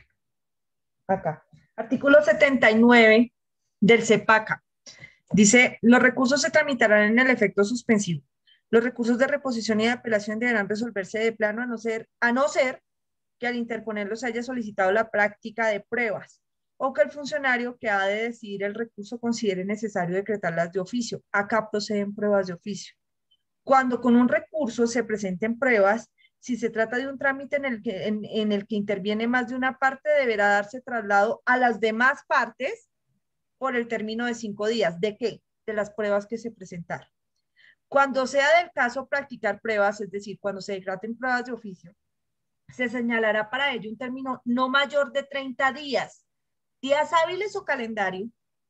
Speaker 1: Acá. Artículo setenta y nueve del CEPACA. Dice, los recursos se tramitarán en el efecto suspensivo. Los recursos de reposición y de apelación deberán resolverse de plano a no ser, a no ser que al interponerlos haya solicitado la práctica de pruebas o que el funcionario que ha de decidir el recurso considere necesario decretarlas de oficio. Acá proceden pruebas de oficio. Cuando con un recurso se presenten pruebas, si se trata de un trámite en el que, en, en el que interviene más de una parte, deberá darse traslado a las demás partes por el término de cinco días. ¿De qué? De las pruebas que se presentaron. Cuando sea del caso practicar pruebas, es decir, cuando se decreten pruebas de oficio, se señalará para ello un término no mayor de treinta días. ¿Días hábiles o calendario?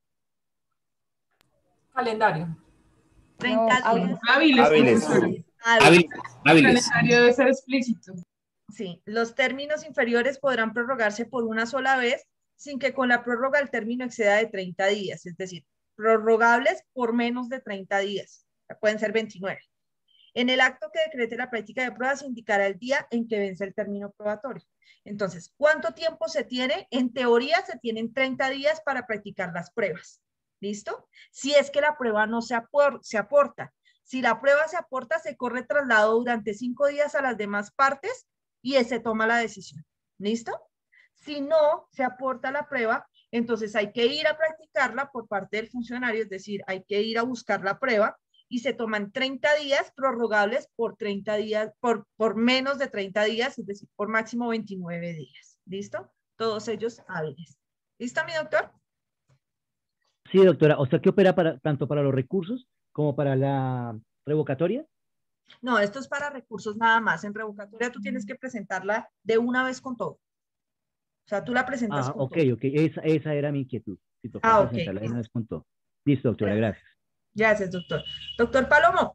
Speaker 22: Calendario.
Speaker 1: treinta
Speaker 22: No,
Speaker 1: días.
Speaker 22: hábiles.
Speaker 5: Hábiles.
Speaker 22: Hábiles.
Speaker 5: Hábiles. Hábiles.
Speaker 22: El calendario debe ser explícito.
Speaker 1: Sí, los términos inferiores podrán prorrogarse por una sola vez sin que con la prórroga el término exceda de treinta días, es decir, prorrogables por menos de treinta días, pueden ser veintinueve. En el acto que decrete la práctica de pruebas se indicará el día en que vence el término probatorio. Entonces, ¿cuánto tiempo se tiene? En teoría se tienen treinta días para practicar las pruebas. ¿Listo? Si es que la prueba no se, apor se aporta. Si la prueba se aporta, se corre traslado durante cinco días a las demás partes y se toma la decisión. ¿Listo? Si no se aporta la prueba, entonces hay que ir a practicarla por parte del funcionario, es decir, hay que ir a buscar la prueba y se toman treinta días prorrogables por treinta días, por, por menos de treinta días, es decir, por máximo veintinueve días. ¿Listo? Todos ellos hábiles. ¿Listo, mi doctor?
Speaker 8: Sí, doctora. ¿O sea que opera para, tanto para los recursos como para la revocatoria?
Speaker 1: No, esto es para recursos nada más. En revocatoria tú tienes que presentarla de una vez con todo. O sea, tú la presentas
Speaker 8: Ah,
Speaker 1: con
Speaker 8: ok,
Speaker 1: todo.
Speaker 8: ok. Esa, esa era mi inquietud. Si
Speaker 1: Ah, ok.
Speaker 8: presentarla de una vez con todo. Listo, doctora, gracias.
Speaker 1: Gracias, doctor. Doctor Palomo.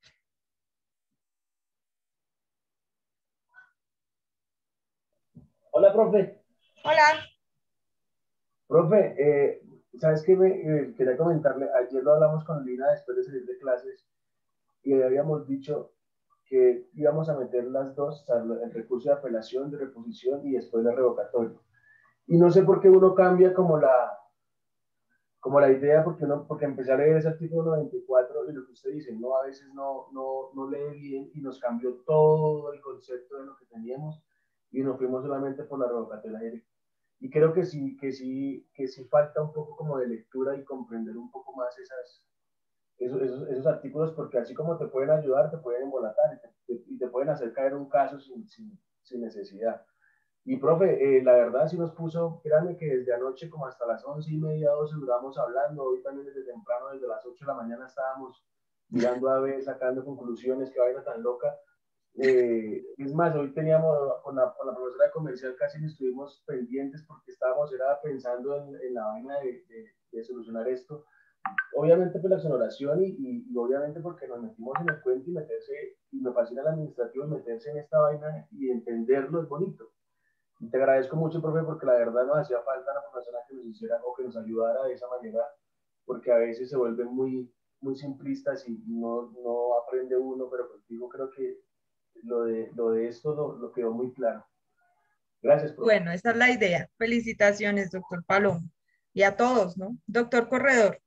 Speaker 4: Hola, profe.
Speaker 1: Hola.
Speaker 4: Profe, eh, ¿sabes qué? Me, eh, quería comentarle, ayer lo hablamos con Lina después de salir de clases y habíamos dicho que íbamos a meter las dos, o sea, el recurso de apelación, de reposición y después el revocatorio. Y no sé por qué uno cambia como la, como la idea, porque, uno, porque empecé a leer ese artículo noventa y cuatro y lo que usted dice, no, a veces no, no, no lee bien y nos cambió todo el concepto de lo que teníamos y nos fuimos solamente por la revocatoria directa. Y creo que sí, que sí, que sí falta un poco como de lectura y comprender un poco más esas, esos, esos, esos artículos, porque así como te pueden ayudar, te pueden embolatar y te, y te pueden hacer caer un caso sin, sin, sin necesidad. Y profe, eh, la verdad sí nos puso, créanme que desde anoche como hasta las once y media, doce duramos hablando, hoy también desde temprano, desde las ocho de la mañana estábamos mirando a ver, sacando conclusiones, qué vaina tan loca. Eh, es más, hoy teníamos con la, con la profesora de comercial casi estuvimos pendientes porque estábamos era pensando en, en la vaina de, de, de solucionar esto. Obviamente por la exoneración y, y, y obviamente porque nos metimos en el cuento y meterse, y me fascina el administrativo y meterse en esta vaina y entenderlo es bonito. Y te agradezco mucho, profe, porque la verdad nos hacía falta una persona que nos hiciera o que nos ayudara de esa manera, porque a veces se vuelven muy, muy simplistas y no, no aprende uno, pero contigo creo que lo de, lo de esto lo, lo quedó muy claro. Gracias, profe.
Speaker 1: Bueno, esa es la idea. Felicitaciones, doctor Palomo. Y a todos, ¿no? Doctor Corredor.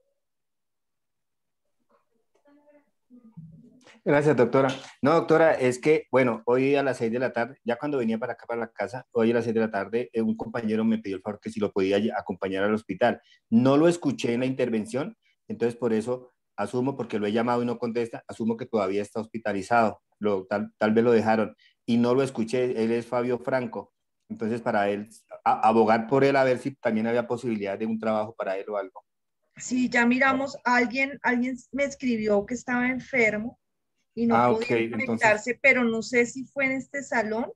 Speaker 5: Gracias, doctora. No, doctora, es que, bueno, hoy a las seis de la tarde, ya cuando venía para acá, para la casa, hoy a las seis de la tarde, eh, un compañero me pidió el favor que si lo podía acompañar al hospital. No lo escuché en la intervención, entonces por eso asumo, porque lo he llamado y no contesta, asumo que todavía está hospitalizado, lo, tal, tal vez lo dejaron, y no lo escuché, él es Fabio Franco, entonces para él, a, abogar por él a ver si también había posibilidad de un trabajo para él o algo.
Speaker 1: Sí, ya miramos, alguien, alguien me escribió que estaba enfermo, y no
Speaker 5: ah,
Speaker 1: podía
Speaker 5: okay,
Speaker 1: conectarse,
Speaker 5: entonces...
Speaker 1: pero no sé si fue en este salón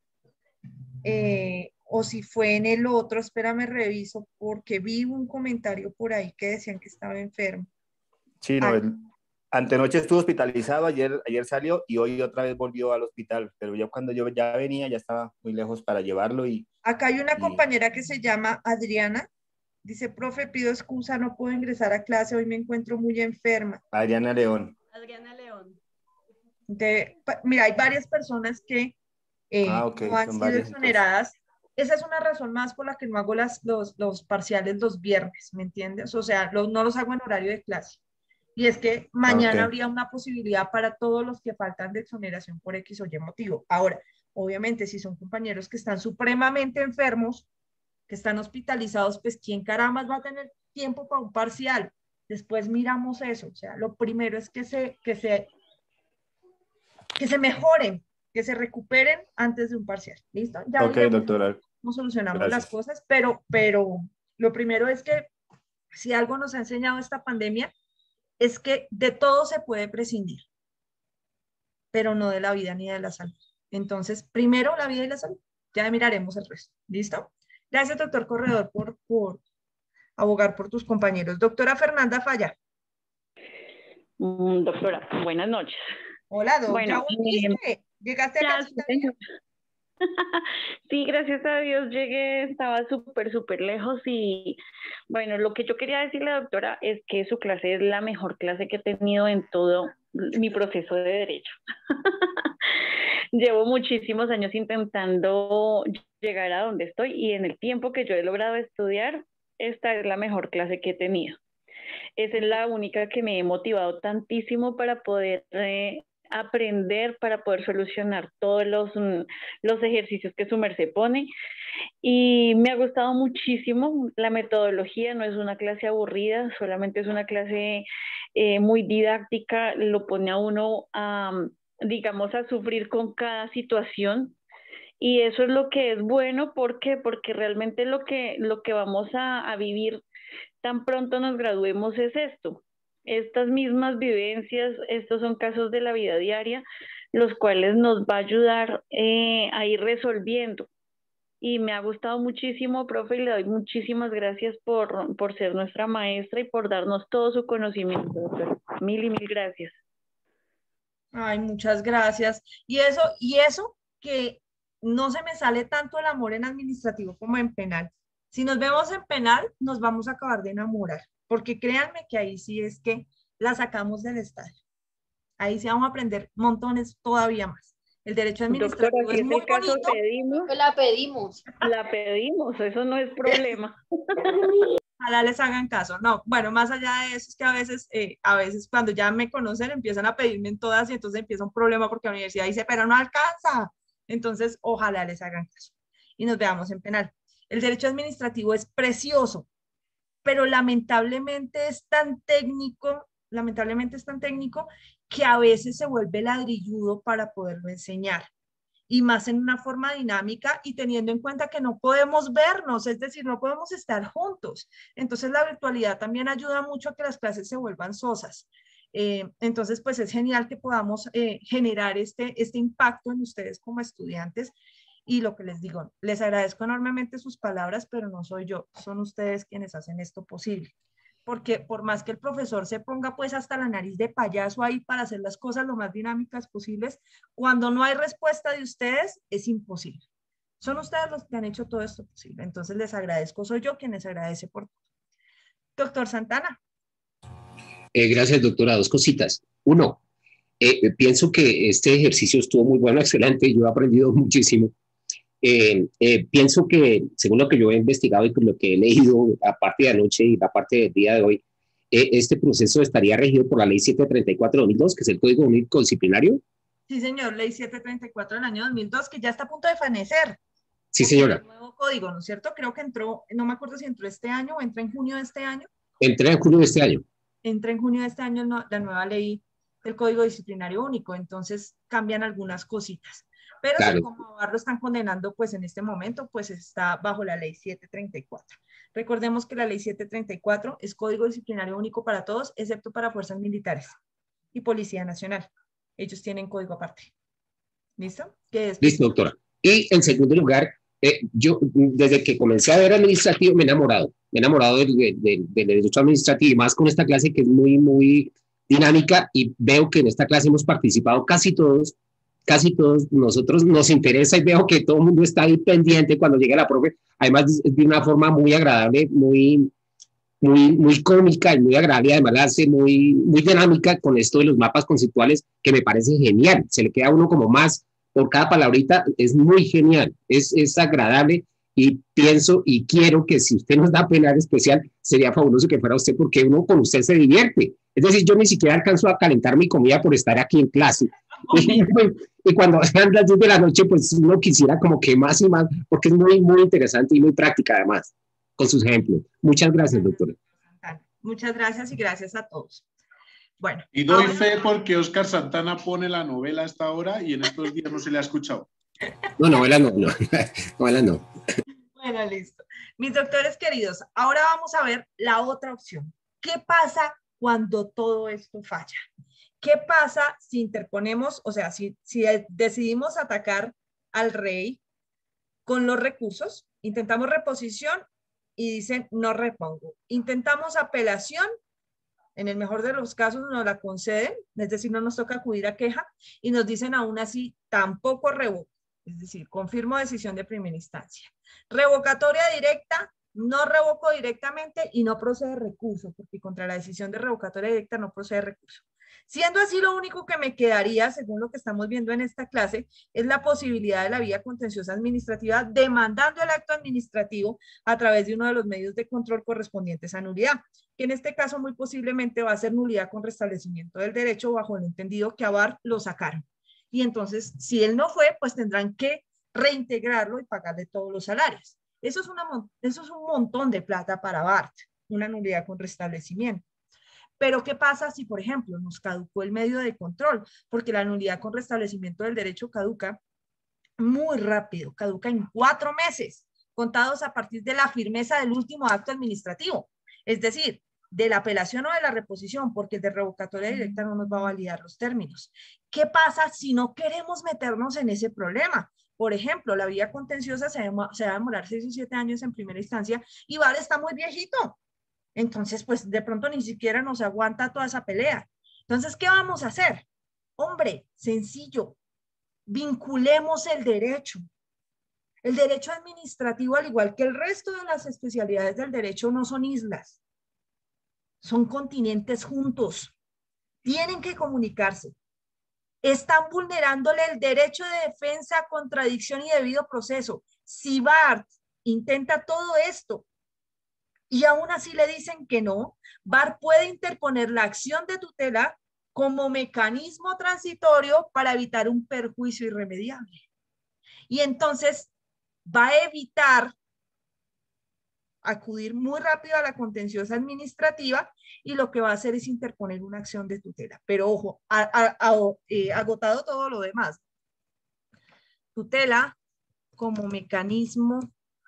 Speaker 1: eh, o si fue en el otro. Espérame, reviso, porque vi un comentario por ahí que decían que estaba enfermo.
Speaker 5: Sí, no, el, antenoche estuvo hospitalizado, ayer, ayer salió y hoy otra vez volvió al hospital, pero ya cuando yo ya venía ya estaba muy lejos para llevarlo y...
Speaker 1: Acá hay una
Speaker 5: y...
Speaker 1: compañera que se llama Adriana. Dice, profe, pido excusa, no puedo ingresar a clase, hoy me encuentro muy enferma.
Speaker 5: Adriana León.
Speaker 21: Adriana León.
Speaker 1: De, mira, hay varias personas que eh,
Speaker 5: ah, okay.
Speaker 1: no han
Speaker 5: Son
Speaker 1: sido
Speaker 5: varias,
Speaker 1: exoneradas. Entonces. Esa es una razón más por la que no hago las, los, los parciales los viernes, ¿me entiendes? O sea, los, no los hago en horario de clase. Y es que mañana okay. habría una posibilidad para todos los que faltan de exoneración por X o Y motivo. Ahora, obviamente, si son compañeros que están supremamente enfermos, que están hospitalizados, pues ¿quién caramba va a tener tiempo para un parcial? Después miramos eso. O sea, lo primero es que se, que se, que se mejoren, que se recuperen antes de un parcial. ¿Listo? Ya
Speaker 5: ok, doctora.
Speaker 1: ¿Cómo solucionamos
Speaker 5: Gracias.
Speaker 1: las cosas? Pero, pero lo primero es que si algo nos ha enseñado esta pandemia es que de todo se puede prescindir, pero no de la vida ni de la salud. Entonces, primero la vida y la salud. Ya miraremos el resto. ¿Listo? Gracias, doctor Corredor, por, por abogar por tus compañeros. Doctora Fernanda Falla.
Speaker 15: Mm, doctora, buenas noches.
Speaker 1: Hola, doctora.
Speaker 15: Bueno,
Speaker 1: ¿Ya volviste?
Speaker 15: Eh,
Speaker 1: ¿Llegaste a casa?
Speaker 15: Sí, gracias a Dios llegué, estaba súper, súper lejos y bueno, lo que yo quería decirle, doctora, es que su clase es la mejor clase que he tenido en todo mi proceso de derecho. Llevo muchísimos años intentando llegar a donde estoy y en el tiempo que yo he logrado estudiar, esta es la mejor clase que he tenido. Esa es la única que me he motivado tantísimo para poder eh, aprender, para poder solucionar todos los, los ejercicios que su merced pone. Y me ha gustado muchísimo la metodología, no es una clase aburrida, solamente es una clase eh, muy didáctica, lo pone a uno a, digamos, a sufrir con cada situación. Y eso es lo que es bueno, ¿por qué? Porque realmente lo que, lo que vamos a, a vivir tan pronto nos graduemos es esto. Estas mismas vivencias, estos son casos de la vida diaria, los cuales nos va a ayudar eh, a ir resolviendo. y me ha gustado muchísimo, profe, y le doy muchísimas gracias por, por ser nuestra maestra y por darnos todo su conocimiento, doctora. Mil y mil gracias.
Speaker 1: Ay, muchas gracias. Y eso, y eso que no se me sale tanto el amor en administrativo como en penal. Si nos vemos en penal, nos vamos a acabar de enamorar, porque créanme que ahí sí es que la sacamos del estadio. Ahí sí vamos a aprender montones todavía más. El derecho administrativo
Speaker 15: Doctora, si
Speaker 1: es muy
Speaker 15: es el caso,
Speaker 1: bonito.
Speaker 15: pedimos,
Speaker 11: la pedimos.
Speaker 15: La pedimos, eso no es problema.
Speaker 1: Ojalá les hagan caso. No, bueno, más allá de eso es que a veces, eh, a veces cuando ya me conocen empiezan a pedirme en todas y entonces empieza un problema porque la universidad dice, pero no alcanza. Entonces, ojalá les hagan caso. Y nos veamos en penal. El derecho administrativo es precioso, pero lamentablemente es tan técnico, lamentablemente es tan técnico que a veces se vuelve ladrilludo para poderlo enseñar. Y más en una forma dinámica y teniendo en cuenta que no podemos vernos, es decir, no podemos estar juntos. Entonces la virtualidad también ayuda mucho a que las clases se vuelvan sosas. Eh, entonces, pues es genial que podamos eh, generar este, este impacto en ustedes como estudiantes. Y lo que les digo, les agradezco enormemente sus palabras, pero no soy yo, son ustedes quienes hacen esto posible. Porque por más que el profesor se ponga pues hasta la nariz de payaso ahí para hacer las cosas lo más dinámicas posibles, cuando no hay respuesta de ustedes, es imposible. Son ustedes los que han hecho todo esto posible. Entonces les agradezco, soy yo quien les agradece por todo. Doctor Santana.
Speaker 19: Eh, gracias, doctora. Dos cositas. Uno, eh, pienso que este ejercicio estuvo muy bueno, excelente, yo he aprendido muchísimo. Eh, eh, pienso que, según lo que yo he investigado y con lo que he leído, aparte de anoche y la parte del día de hoy, eh, este proceso estaría regido por la ley setecientos treinta y cuatro de dos mil dos, que es el Código Único Disciplinario.
Speaker 1: Sí, señor, ley setecientos treinta y cuatro del año dos mil dos, que ya está a punto de fenecer.
Speaker 19: Sí, señora.
Speaker 1: El nuevo código, ¿no es cierto? Creo que entró, no me acuerdo si entró este año o entra en junio de este año.
Speaker 19: Entré en junio de este año.
Speaker 1: Entra en junio de este año no, la nueva ley del Código Disciplinario Único, entonces cambian algunas cositas. Pero claro, si como lo están condenando, pues en este momento, pues está bajo la ley setecientos treinta y cuatro. Recordemos que la ley setecientos treinta y cuatro es Código Disciplinario Único para todos, excepto para fuerzas militares y Policía Nacional. Ellos tienen código aparte. ¿Listo? ¿Qué es?
Speaker 19: Listo, doctora. Y en segundo lugar, eh, yo desde que comencé a ver administrativo me he enamorado. Me he enamorado del, del, del derecho administrativo y más con esta clase que es muy, muy dinámica y veo que en esta clase hemos participado casi todos. Casi todos nosotros nos interesa y veo que todo el mundo está ahí pendiente cuando llega la profe, además de una forma muy agradable, muy, muy, muy cómica y muy agradable, además la hace muy, muy dinámica con esto de los mapas conceptuales, que me parece genial, se le queda a uno como más por cada palabrita, es muy genial, es, es agradable y pienso y quiero que si usted nos da penal especial, sería fabuloso que fuera usted porque uno con usted se divierte, es decir, yo ni siquiera alcanzo a calentar mi comida por estar aquí en clase. Y, y cuando sean las diez de la noche, pues uno quisiera como que más y más, porque es muy, muy interesante y muy práctica además, con sus ejemplos. Muchas gracias, doctora.
Speaker 1: Muchas gracias y gracias a todos. Bueno.
Speaker 2: Y doy ahora... fe porque Óscar Santana pone la novela hasta ahora y en estos días no se le ha escuchado.
Speaker 19: No, novela no, no, novela no.
Speaker 1: Bueno, listo. Mis doctores queridos, ahora vamos a ver la otra opción. ¿Qué pasa cuando todo esto falla? ¿Qué pasa si interponemos, o sea, si, si decidimos atacar al rey con los recursos, intentamos reposición y dicen no repongo, intentamos apelación, en el mejor de los casos nos la conceden, es decir, no nos toca acudir a queja y nos dicen aún así tampoco revoco, es decir, confirmo decisión de primera instancia. Revocatoria directa, no revoco directamente y no procede recurso, porque contra la decisión de revocatoria directa no procede recurso. Siendo así, lo único que me quedaría, según lo que estamos viendo en esta clase, es la posibilidad de la vía contenciosa administrativa demandando el acto administrativo a través de uno de los medios de control correspondientes a nulidad, que en este caso muy posiblemente va a ser nulidad con restablecimiento del derecho bajo el entendido que a B A R T lo sacaron. Y entonces, si él no fue, pues tendrán que reintegrarlo y pagarle todos los salarios. Eso es, una, eso es un montón de plata para B A R T, una nulidad con restablecimiento. Pero ¿qué pasa si, por ejemplo, nos caducó el medio de control? Porque la nulidad con restablecimiento del derecho caduca muy rápido, caduca en cuatro meses, contados a partir de la firmeza del último acto administrativo. Es decir, de la apelación o de la reposición, porque el de revocatoria directa no nos va a validar los términos. ¿Qué pasa si no queremos meternos en ese problema? Por ejemplo, la vía contenciosa se, se va a demorar seis o siete años en primera instancia y V A R está muy viejito. Entonces, pues de pronto ni siquiera nos aguanta toda esa pelea. Entonces, ¿qué vamos a hacer? Hombre, sencillo, vinculemos el derecho. El derecho administrativo, al igual que el resto de las especialidades del derecho, no son islas. Son continentes juntos. Tienen que comunicarse. Están vulnerándole el derecho de defensa, contradicción y debido proceso. Si V A R intenta todo esto y aún así le dicen que no, V A R puede interponer la acción de tutela como mecanismo transitorio para evitar un perjuicio irremediable. Y entonces va a evitar acudir muy rápido a la contenciosa administrativa y lo que va a hacer es interponer una acción de tutela. Pero ojo, a, a, a, eh, agotado todo lo demás. Tutela como mecanismo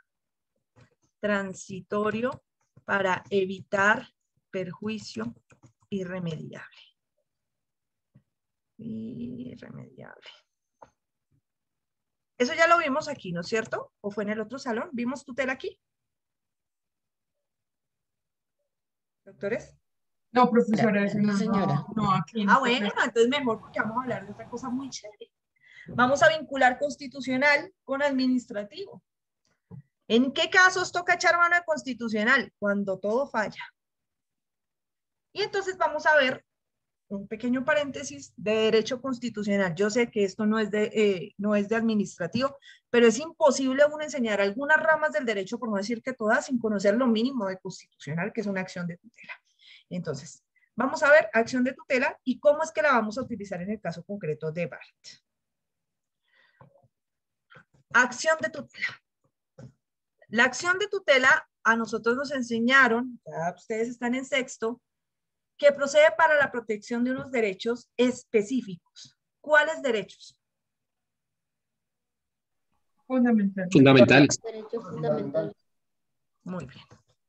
Speaker 1: transitorio para evitar perjuicio irremediable. Irremediable. Eso ya lo vimos aquí, ¿no es cierto? ¿O fue en el otro salón? ¿Vimos tutela aquí? ¿Doctores?
Speaker 22: No, profesora, eso no,
Speaker 7: señora.
Speaker 22: No, no, aquí no.
Speaker 1: Ah, bueno, entonces mejor porque vamos a hablar de otra cosa muy chévere. Vamos a vincular constitucional con administrativo. ¿En qué casos toca echar mano de constitucional? Cuando todo falla. Y entonces vamos a ver un pequeño paréntesis de derecho constitucional. Yo sé que esto no es de, eh, no es de administrativo, pero es imposible uno enseñar algunas ramas del derecho, por no decir que todas, sin conocer lo mínimo de constitucional, que es una acción de tutela. Entonces, vamos a ver acción de tutela y cómo es que la vamos a utilizar en el caso concreto de V A R. Acción de tutela. La acción de tutela a nosotros nos enseñaron, ya ustedes están en sexto, que procede para la protección de unos derechos específicos. ¿Cuáles derechos?
Speaker 22: Fundamentales.
Speaker 19: Fundamentales.
Speaker 15: Derechos fundamentales.
Speaker 1: Muy bien.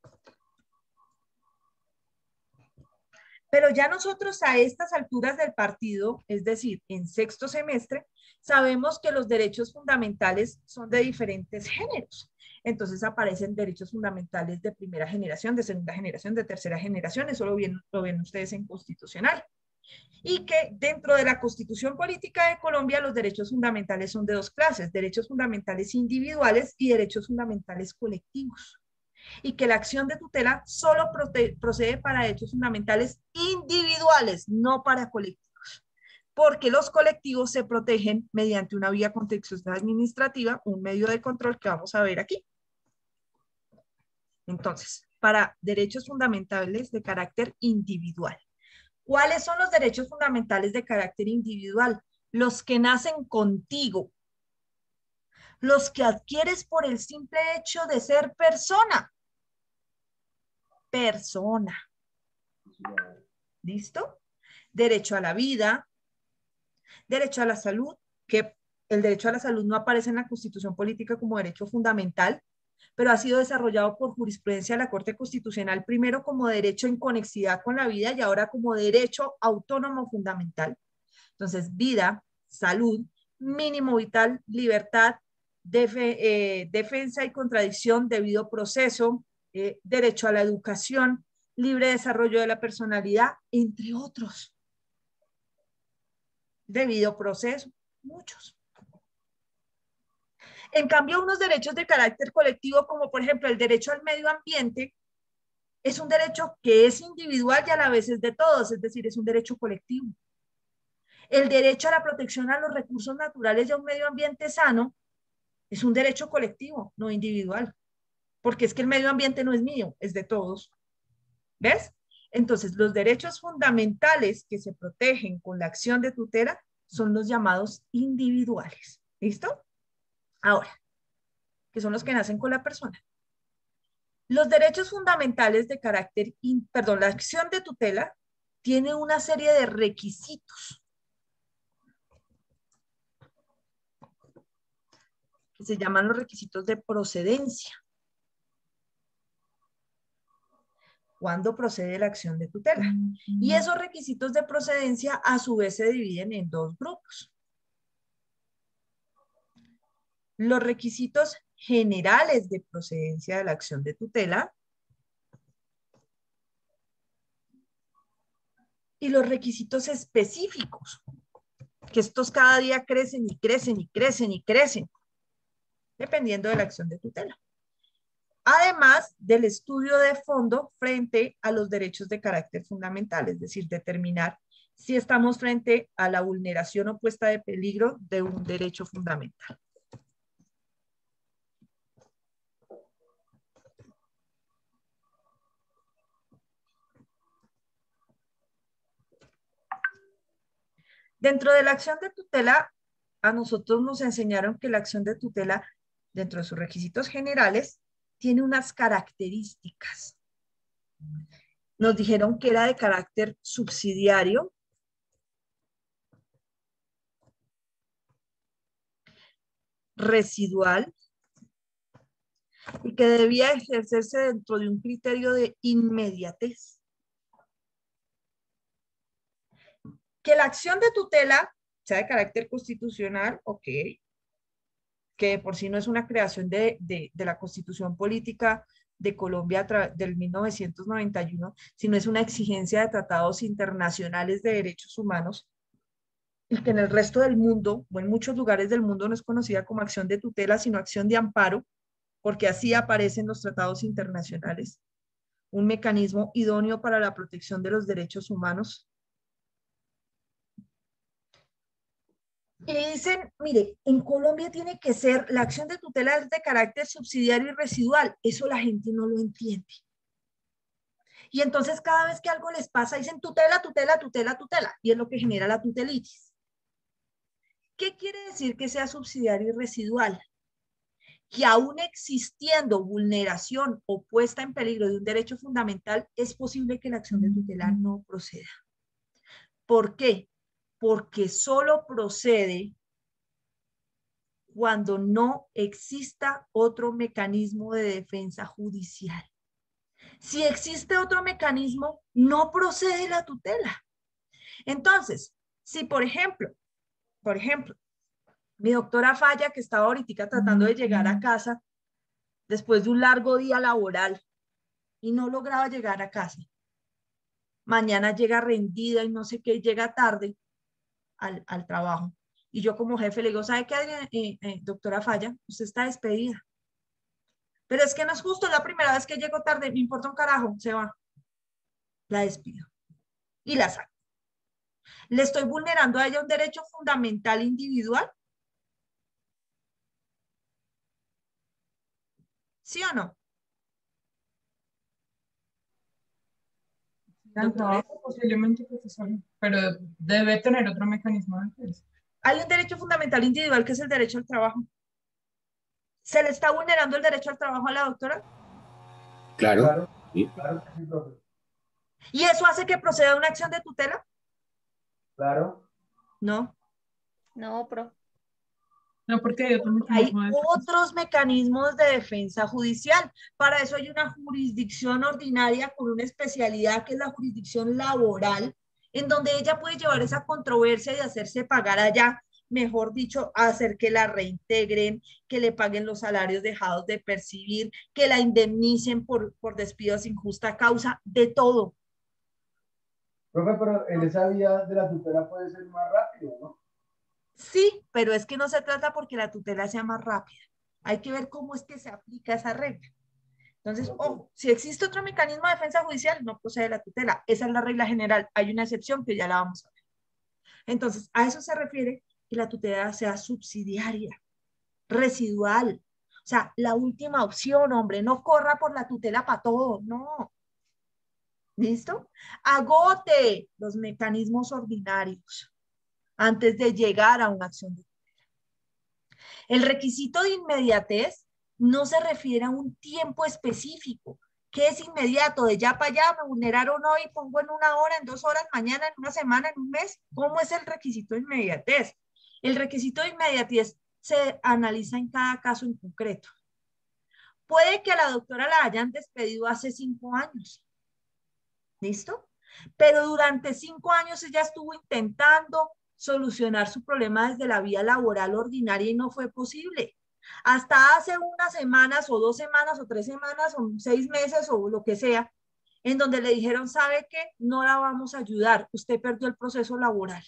Speaker 1: Pero ya nosotros a estas alturas del partido, es decir, en sexto semestre, sabemos que los derechos fundamentales son de diferentes géneros. Entonces aparecen derechos fundamentales de primera generación, de segunda generación, de tercera generación, eso lo ven, lo ven ustedes en constitucional. Y que dentro de la Constitución Política de Colombia los derechos fundamentales son de dos clases, derechos fundamentales individuales y derechos fundamentales colectivos. Y que la acción de tutela solo procede para derechos fundamentales individuales, no para colectivos. Porque los colectivos se protegen mediante una vía contenciosa administrativa, un medio de control que vamos a ver aquí. Entonces, para derechos fundamentales de carácter individual. ¿Cuáles son los derechos fundamentales de carácter individual? Los que nacen contigo. Los que adquieres por el simple hecho de ser persona. Persona. ¿Listo? Derecho a la vida. Derecho a la salud, que el derecho a la salud no aparece en la Constitución Política como derecho fundamental, pero ha sido desarrollado por jurisprudencia de la Corte Constitucional, primero como derecho en conexidad con la vida y ahora como derecho autónomo fundamental. Entonces, vida, salud, mínimo vital, libertad, def eh, defensa y contradicción, debido proceso, eh, derecho a la educación, libre desarrollo de la personalidad, entre otros. Debido proceso, muchos. En cambio, unos derechos de carácter colectivo, como por ejemplo el derecho al medio ambiente, es un derecho que es individual y a la vez es de todos, es decir, es un derecho colectivo. El derecho a la protección a los recursos naturales y a un medio ambiente sano es un derecho colectivo, no individual, porque es que el medio ambiente no es mío, es de todos. ¿Ves? Entonces, los derechos fundamentales que se protegen con la acción de tutela son los llamados individuales. ¿Listo? Ahora, que son los que nacen con la persona. Los derechos fundamentales de carácter, in, perdón, la acción de tutela tiene una serie de requisitos que se llaman los requisitos de procedencia. Cuando procede la acción de tutela. Uh-huh. Y esos requisitos de procedencia a su vez se dividen en dos grupos. los requisitos generales de procedencia de la acción de tutela y los requisitos específicos, que estos cada día crecen y crecen y crecen y crecen, dependiendo de la acción de tutela. Además del estudio de fondo frente a los derechos de carácter fundamental, es decir, determinar si estamos frente a la vulneración o puesta de peligro de un derecho fundamental. Dentro de la acción de tutela, a nosotros nos enseñaron que la acción de tutela, dentro de sus requisitos generales, tiene unas características. Nos dijeron que era de carácter subsidiario, residual, y que debía ejercerse dentro de un criterio de inmediatez. Que la acción de tutela sea de carácter constitucional, ok, que por sí no es una creación de, de, de la Constitución Política de Colombia del mil novecientos noventa y uno, sino es una exigencia de tratados internacionales de derechos humanos, y que en el resto del mundo, o en muchos lugares del mundo, no es conocida como acción de tutela, sino acción de amparo, porque así aparecen los tratados internacionales, un mecanismo idóneo para la protección de los derechos humanos. Y dicen, mire, en Colombia tiene que ser, la acción de tutela es de carácter subsidiario y residual. Eso la gente no lo entiende. Y entonces cada vez que algo les pasa, dicen tutela, tutela, tutela, tutela. Y es lo que genera la tutelitis. ¿Qué quiere decir que sea subsidiario y residual? Que aún existiendo vulneración o puesta en peligro de un derecho fundamental, es posible que la acción de tutela no proceda. ¿Por qué? Porque solo procede cuando no exista otro mecanismo de defensa judicial. Si existe otro mecanismo, no procede la tutela. Entonces, si por ejemplo, por ejemplo, mi doctora falla, que estaba ahorita tratando de llegar a casa después de un largo día laboral y no lograba llegar a casa, mañana llega rendida y no sé qué, llega tarde, Al, al trabajo. Y yo como jefe le digo, ¿sabe qué, eh, eh, doctora Falla? Usted está despedida. Pero es que no es justo, es la primera vez que llego tarde, me importa un carajo, se va. La despido. Y la saco. ¿Le estoy vulnerando a ella un derecho fundamental individual? ¿Sí o no?
Speaker 11: No, posiblemente, profesor, pero debe tener otro mecanismo de defensa.
Speaker 1: Hay un derecho fundamental individual que es el derecho al trabajo. ¿Se le está vulnerando el derecho al trabajo a la doctora?
Speaker 19: Claro.
Speaker 4: Claro,
Speaker 19: Sí.
Speaker 4: claro que sí, profe.
Speaker 1: ¿Y eso hace que proceda una acción de tutela?
Speaker 4: Claro.
Speaker 1: No.
Speaker 6: No, pro.
Speaker 11: No, porque hay otro
Speaker 1: Hay
Speaker 11: mecanismo de
Speaker 1: otros mecanismos de defensa judicial. Para eso hay una jurisdicción ordinaria con una especialidad que es la jurisdicción laboral, en donde ella puede llevar esa controversia y hacerse pagar allá, mejor dicho, hacer que la reintegren, que le paguen los salarios dejados de percibir, que la indemnicen por, por despido sin justa causa, de todo.
Speaker 4: Profe, pero en esa vía de la tutela puede ser más rápido, ¿no?
Speaker 1: Sí, pero es que no se trata porque la tutela sea más rápida. Hay que ver cómo es que se aplica esa regla. Entonces, ojo, si existe otro mecanismo de defensa judicial, no procede la tutela. Esa es la regla general. Hay una excepción que ya la vamos a ver. Entonces, a eso se refiere que la tutela sea subsidiaria, residual. O sea, la última opción, hombre, no corra por la tutela para todo, no. ¿Listo? Agote los mecanismos ordinarios antes de llegar a una acción de tutela. El requisito de inmediatez no se refiere a un tiempo específico, que es inmediato, de ya para allá, me vulneraron hoy, pongo en una hora, en dos horas, mañana, en una semana, en un mes. ¿Cómo es el requisito de inmediatez? El requisito de inmediatez se analiza en cada caso en concreto. Puede que a la doctora la hayan despedido hace cinco años. ¿Listo? Pero durante cinco años ella estuvo intentando solucionar su problema desde la vía laboral ordinaria y no fue posible. Hasta hace unas semanas o dos semanas o tres semanas o seis meses o lo que sea, en donde le dijeron, ¿sabe qué? No la vamos a ayudar, usted perdió el proceso laboral.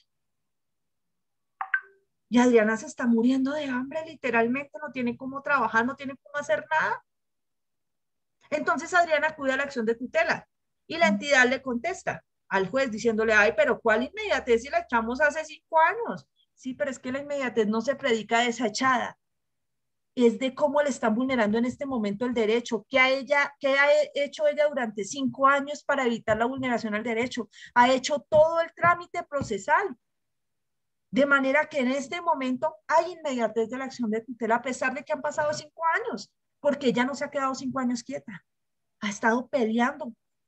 Speaker 1: Y Adriana se está muriendo de hambre, literalmente, no tiene cómo trabajar, no tiene cómo hacer nada. Entonces Adriana acude a la acción de tutela y la entidad le contesta al juez diciéndole, ay, pero ¿cuál inmediatez si la echamos hace cinco años? Sí, pero es que la inmediatez no se predica de esa echada. Es de cómo le están vulnerando en este momento el derecho. ¿Qué ha, ella, qué ha hecho ella durante cinco años para evitar la vulneración al derecho? Ha hecho todo el trámite procesal. De manera que en este momento hay inmediatez de la acción de tutela a pesar de que han pasado cinco años, porque ella no se ha quedado cinco años quieta. Ha estado peleando.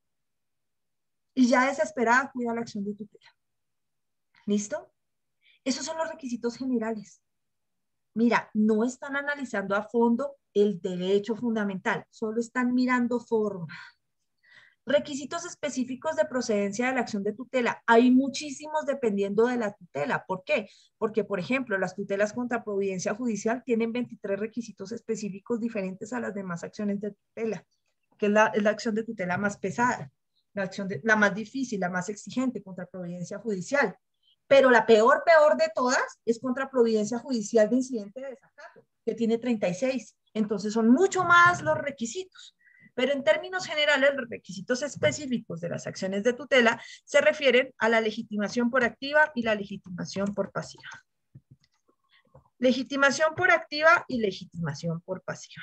Speaker 1: Y ya desesperada cuida la acción de tutela. ¿Listo? Esos son los requisitos generales. Mira, no están analizando a fondo el derecho fundamental, solo están mirando forma. Requisitos específicos de procedencia de la acción de tutela. Hay muchísimos dependiendo de la tutela. ¿Por qué? Porque, por ejemplo, las tutelas contra providencia judicial tienen veintitrés requisitos específicos diferentes a las demás acciones de tutela, que es la, es la acción de tutela más pesada, la, acción de, la más difícil, la más exigente contra providencia judicial. Pero la peor, peor de todas es contra providencia judicial de incidente de desacato, que tiene treinta y seis. Entonces son mucho más los requisitos. Pero en términos generales, los requisitos específicos de las acciones de tutela se refieren a la legitimación por activa y la legitimación por pasiva. Legitimación por activa y legitimación por pasiva.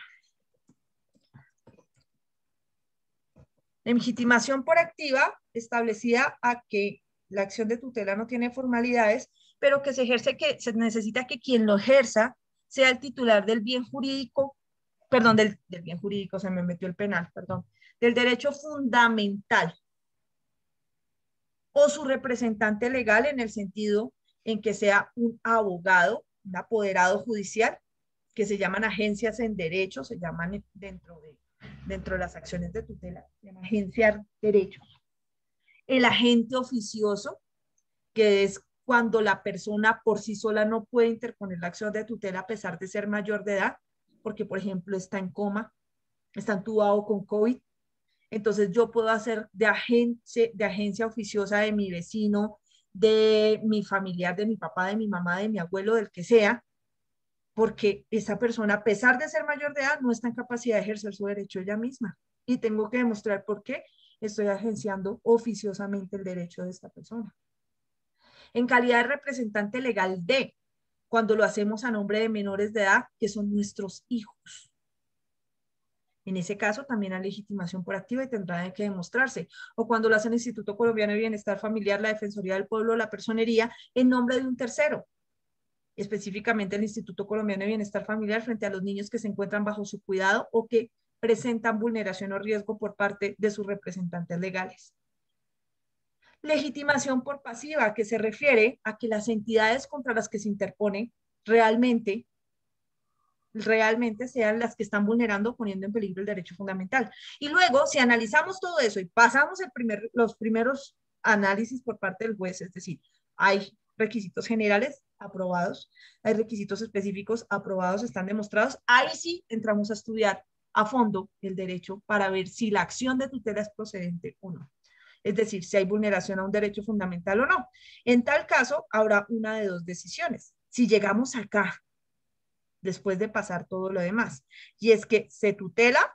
Speaker 1: Legitimación por activa establecida a que la acción de tutela no tiene formalidades, pero que se ejerce, que se necesita que quien lo ejerza sea el titular del bien jurídico, perdón, del, del bien jurídico, se me metió el penal, perdón, del derecho fundamental o su representante legal en el sentido en que sea un abogado, un apoderado judicial, que se llaman agencias en derecho, se llaman dentro de, dentro de las acciones de tutela, se llama agenciar derechos. El agente oficioso, que es cuando la persona por sí sola no puede interponer la acción de tutela a pesar de ser mayor de edad, porque, por ejemplo, está en coma, está entubado con COVID. Entonces, yo puedo hacer de, agente, de agencia oficiosa de mi vecino, de mi familiar, de mi papá, de mi mamá, de mi abuelo, del que sea, porque esa persona, a pesar de ser mayor de edad, no está en capacidad de ejercer su derecho ella misma. Y tengo que demostrar por qué estoy agenciando oficiosamente el derecho de esta persona. En calidad de representante legal de, cuando lo hacemos a nombre de menores de edad, que son nuestros hijos. En ese caso, también hay legitimación por activa y tendrá que demostrarse. O cuando lo hace el Instituto Colombiano de Bienestar Familiar, la Defensoría del Pueblo, la Personería, en nombre de un tercero. Específicamente el Instituto Colombiano de Bienestar Familiar frente a los niños que se encuentran bajo su cuidado o que presentan vulneración o riesgo por parte de sus representantes legales. Legitimación por pasiva, que se refiere a que las entidades contra las que se interpone realmente, realmente sean las que están vulnerando, poniendo en peligro el derecho fundamental. Y luego, si analizamos todo eso y pasamos el primer, los primeros análisis por parte del juez, es decir, hay requisitos generales aprobados, hay requisitos específicos aprobados, están demostrados, ahí sí entramos a estudiar a fondo el derecho para ver si la acción de tutela es procedente o no. Es decir, si hay vulneración a un derecho fundamental o no. En tal caso, habrá una de dos decisiones. Si llegamos acá, después de pasar todo lo demás, y es que se tutela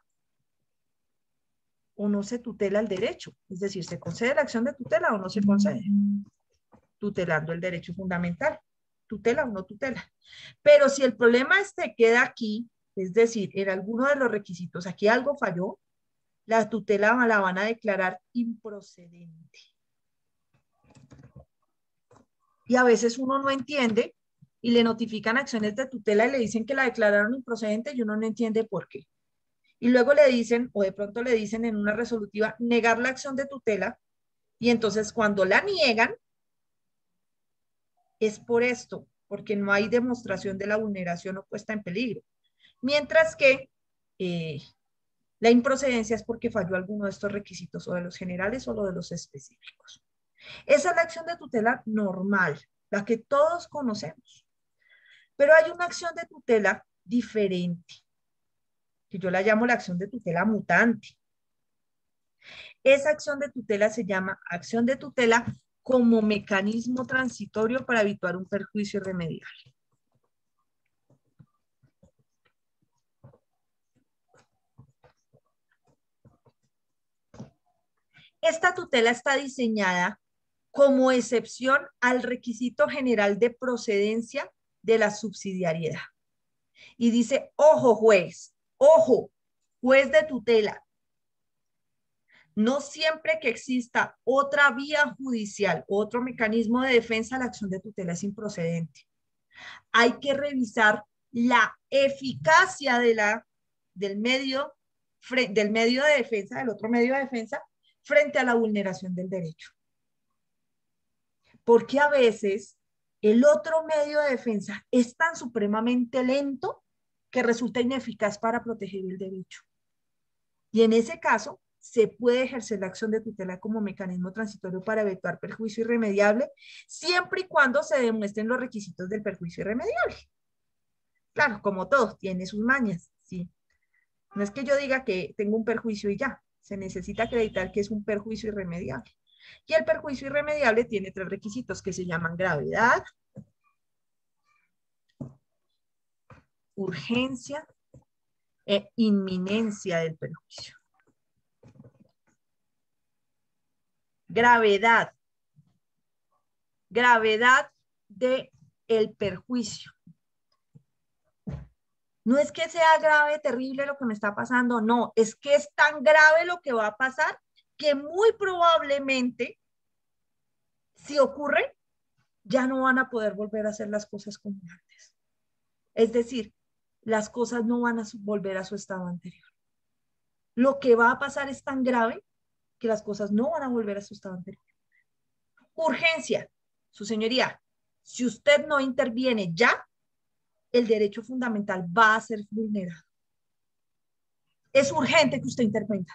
Speaker 1: o no se tutela el derecho. Es decir, ¿se concede la acción de tutela o no se concede? Tutelando el derecho fundamental. ¿Tutela o no tutela? Pero si el problema este queda aquí, es decir, en alguno de los requisitos, aquí algo falló, la tutela la van a declarar improcedente. Y a veces uno no entiende y le notifican acciones de tutela y le dicen que la declararon improcedente y uno no entiende por qué. Y luego le dicen, o de pronto le dicen en una resolutiva, negar la acción de tutela, y entonces cuando la niegan, es por esto, porque no hay demostración de la vulneración o puesta en peligro. Mientras que eh, la improcedencia es porque falló alguno de estos requisitos, o de los generales o lo de los específicos. Esa es la acción de tutela normal, la que todos conocemos. Pero hay una acción de tutela diferente, que yo la llamo la acción de tutela mutante. Esa acción de tutela se llama acción de tutela como mecanismo transitorio para evitar un perjuicio irremediable. Esta tutela está diseñada como excepción al requisito general de procedencia de la subsidiariedad. Y dice, ojo juez, ojo, juez de tutela. No siempre que exista otra vía judicial, otro mecanismo de defensa, la acción de tutela es improcedente. Hay que revisar la eficacia de la, del, medio, del medio de defensa, del otro medio de defensa, frente a la vulneración del derecho. Porque a veces el otro medio de defensa es tan supremamente lento que resulta ineficaz para proteger el derecho. Y en ese caso, se puede ejercer la acción de tutela como mecanismo transitorio para evitar perjuicio irremediable, siempre y cuando se demuestren los requisitos del perjuicio irremediable. Claro, como todo, tiene sus mañas, ¿sí? No es que yo diga que tengo un perjuicio y ya, se necesita acreditar que es un perjuicio irremediable. Y el perjuicio irremediable tiene tres requisitos que se llaman gravedad, urgencia e inminencia del perjuicio. Gravedad. Gravedad del perjuicio. No es que sea grave, terrible lo que me está pasando, no, es que es tan grave lo que va a pasar que muy probablemente, si ocurre, ya no van a poder volver a hacer las cosas como antes. Es decir, las cosas no van a volver a su estado anterior. Lo que va a pasar es tan grave que las cosas no van a volver a su estado anterior. Urgencia. Su señoría, si usted no interviene ya, el derecho fundamental va a ser vulnerado. Es urgente que usted intervenga.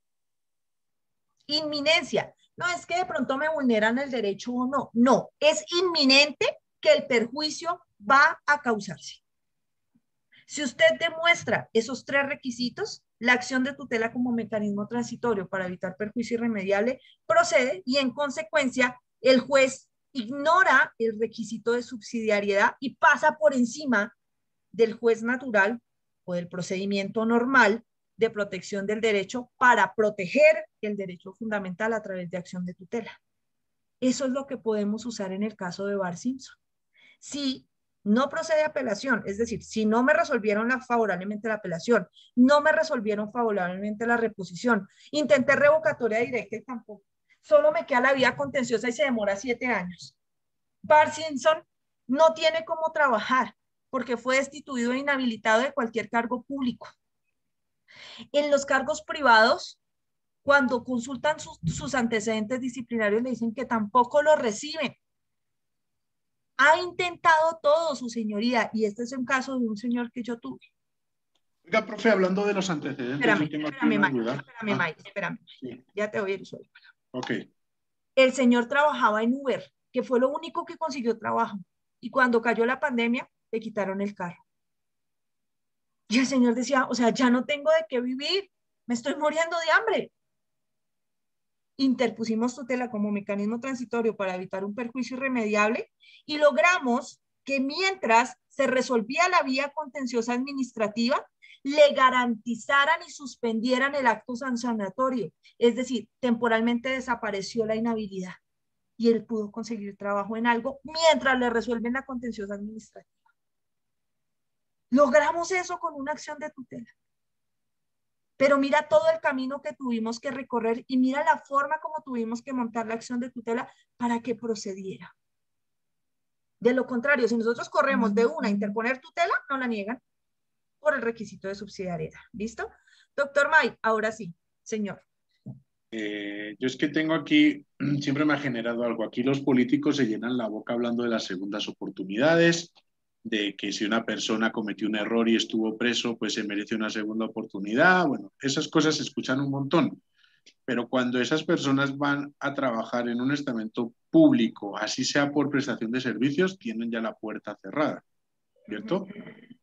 Speaker 1: Inminencia. No es que de pronto me vulneran el derecho o no. No, es inminente que el perjuicio va a causarse. Si usted demuestra esos tres requisitos, la acción de tutela como mecanismo transitorio para evitar perjuicio irremediable procede y en consecuencia el juez ignora el requisito de subsidiariedad y pasa por encima del juez natural o del procedimiento normal de protección del derecho para proteger el derecho fundamental a través de acción de tutela. Eso es lo que podemos usar en el caso de Bart Simpson. Si no procede apelación, es decir, si no me resolvieron la, favorablemente la apelación, no me resolvieron favorablemente la reposición, intenté revocatoria directa y tampoco, solo me queda la vía contenciosa y se demora siete años. Bart Simpson no tiene cómo trabajar porque fue destituido e inhabilitado de cualquier cargo público. En los cargos privados, cuando consultan sus, sus antecedentes disciplinarios, le dicen que tampoco lo reciben. Ha intentado todo, su señoría, y este es un caso de un señor que yo tuve.
Speaker 2: Oiga, profe, hablando de los antecedentes,
Speaker 1: espérame,
Speaker 2: yo tengo
Speaker 1: espérame,
Speaker 2: una
Speaker 1: Mike,
Speaker 2: duda.
Speaker 1: espérame,
Speaker 2: Ah,
Speaker 1: Mike, espérame.
Speaker 2: sí.
Speaker 1: Ya te voy a ir solo.
Speaker 2: Ok.
Speaker 1: El señor trabajaba en Uber, que fue lo único que consiguió trabajo. Y cuando cayó la pandemia, le quitaron el carro. Y el señor decía, o sea, ya no tengo de qué vivir, me estoy muriendo de hambre. Interpusimos tutela como mecanismo transitorio para evitar un perjuicio irremediable y logramos que mientras se resolvía la vía contenciosa administrativa, le garantizaran y suspendieran el acto sancionatorio. Es decir, temporalmente desapareció la inhabilidad y él pudo conseguir trabajo en algo mientras le resuelven la contenciosa administrativa. Logramos eso con una acción de tutela. Pero mira todo el camino que tuvimos que recorrer y mira la forma como tuvimos que montar la acción de tutela para que procediera. De lo contrario, si nosotros corremos de una a interponer tutela, no la niegan por el requisito de subsidiariedad. ¿Listo? Doctor May, ahora sí, señor.
Speaker 2: Eh, yo es que tengo aquí, siempre me ha generado algo. Aquí los políticos se llenan la boca hablando de las segundas oportunidades, de que si una persona cometió un error y estuvo preso, pues se merece una segunda oportunidad. Bueno, esas cosas se escuchan un montón. Pero cuando esas personas van a trabajar en un estamento público, así sea por prestación de servicios, tienen ya la puerta cerrada, ¿cierto?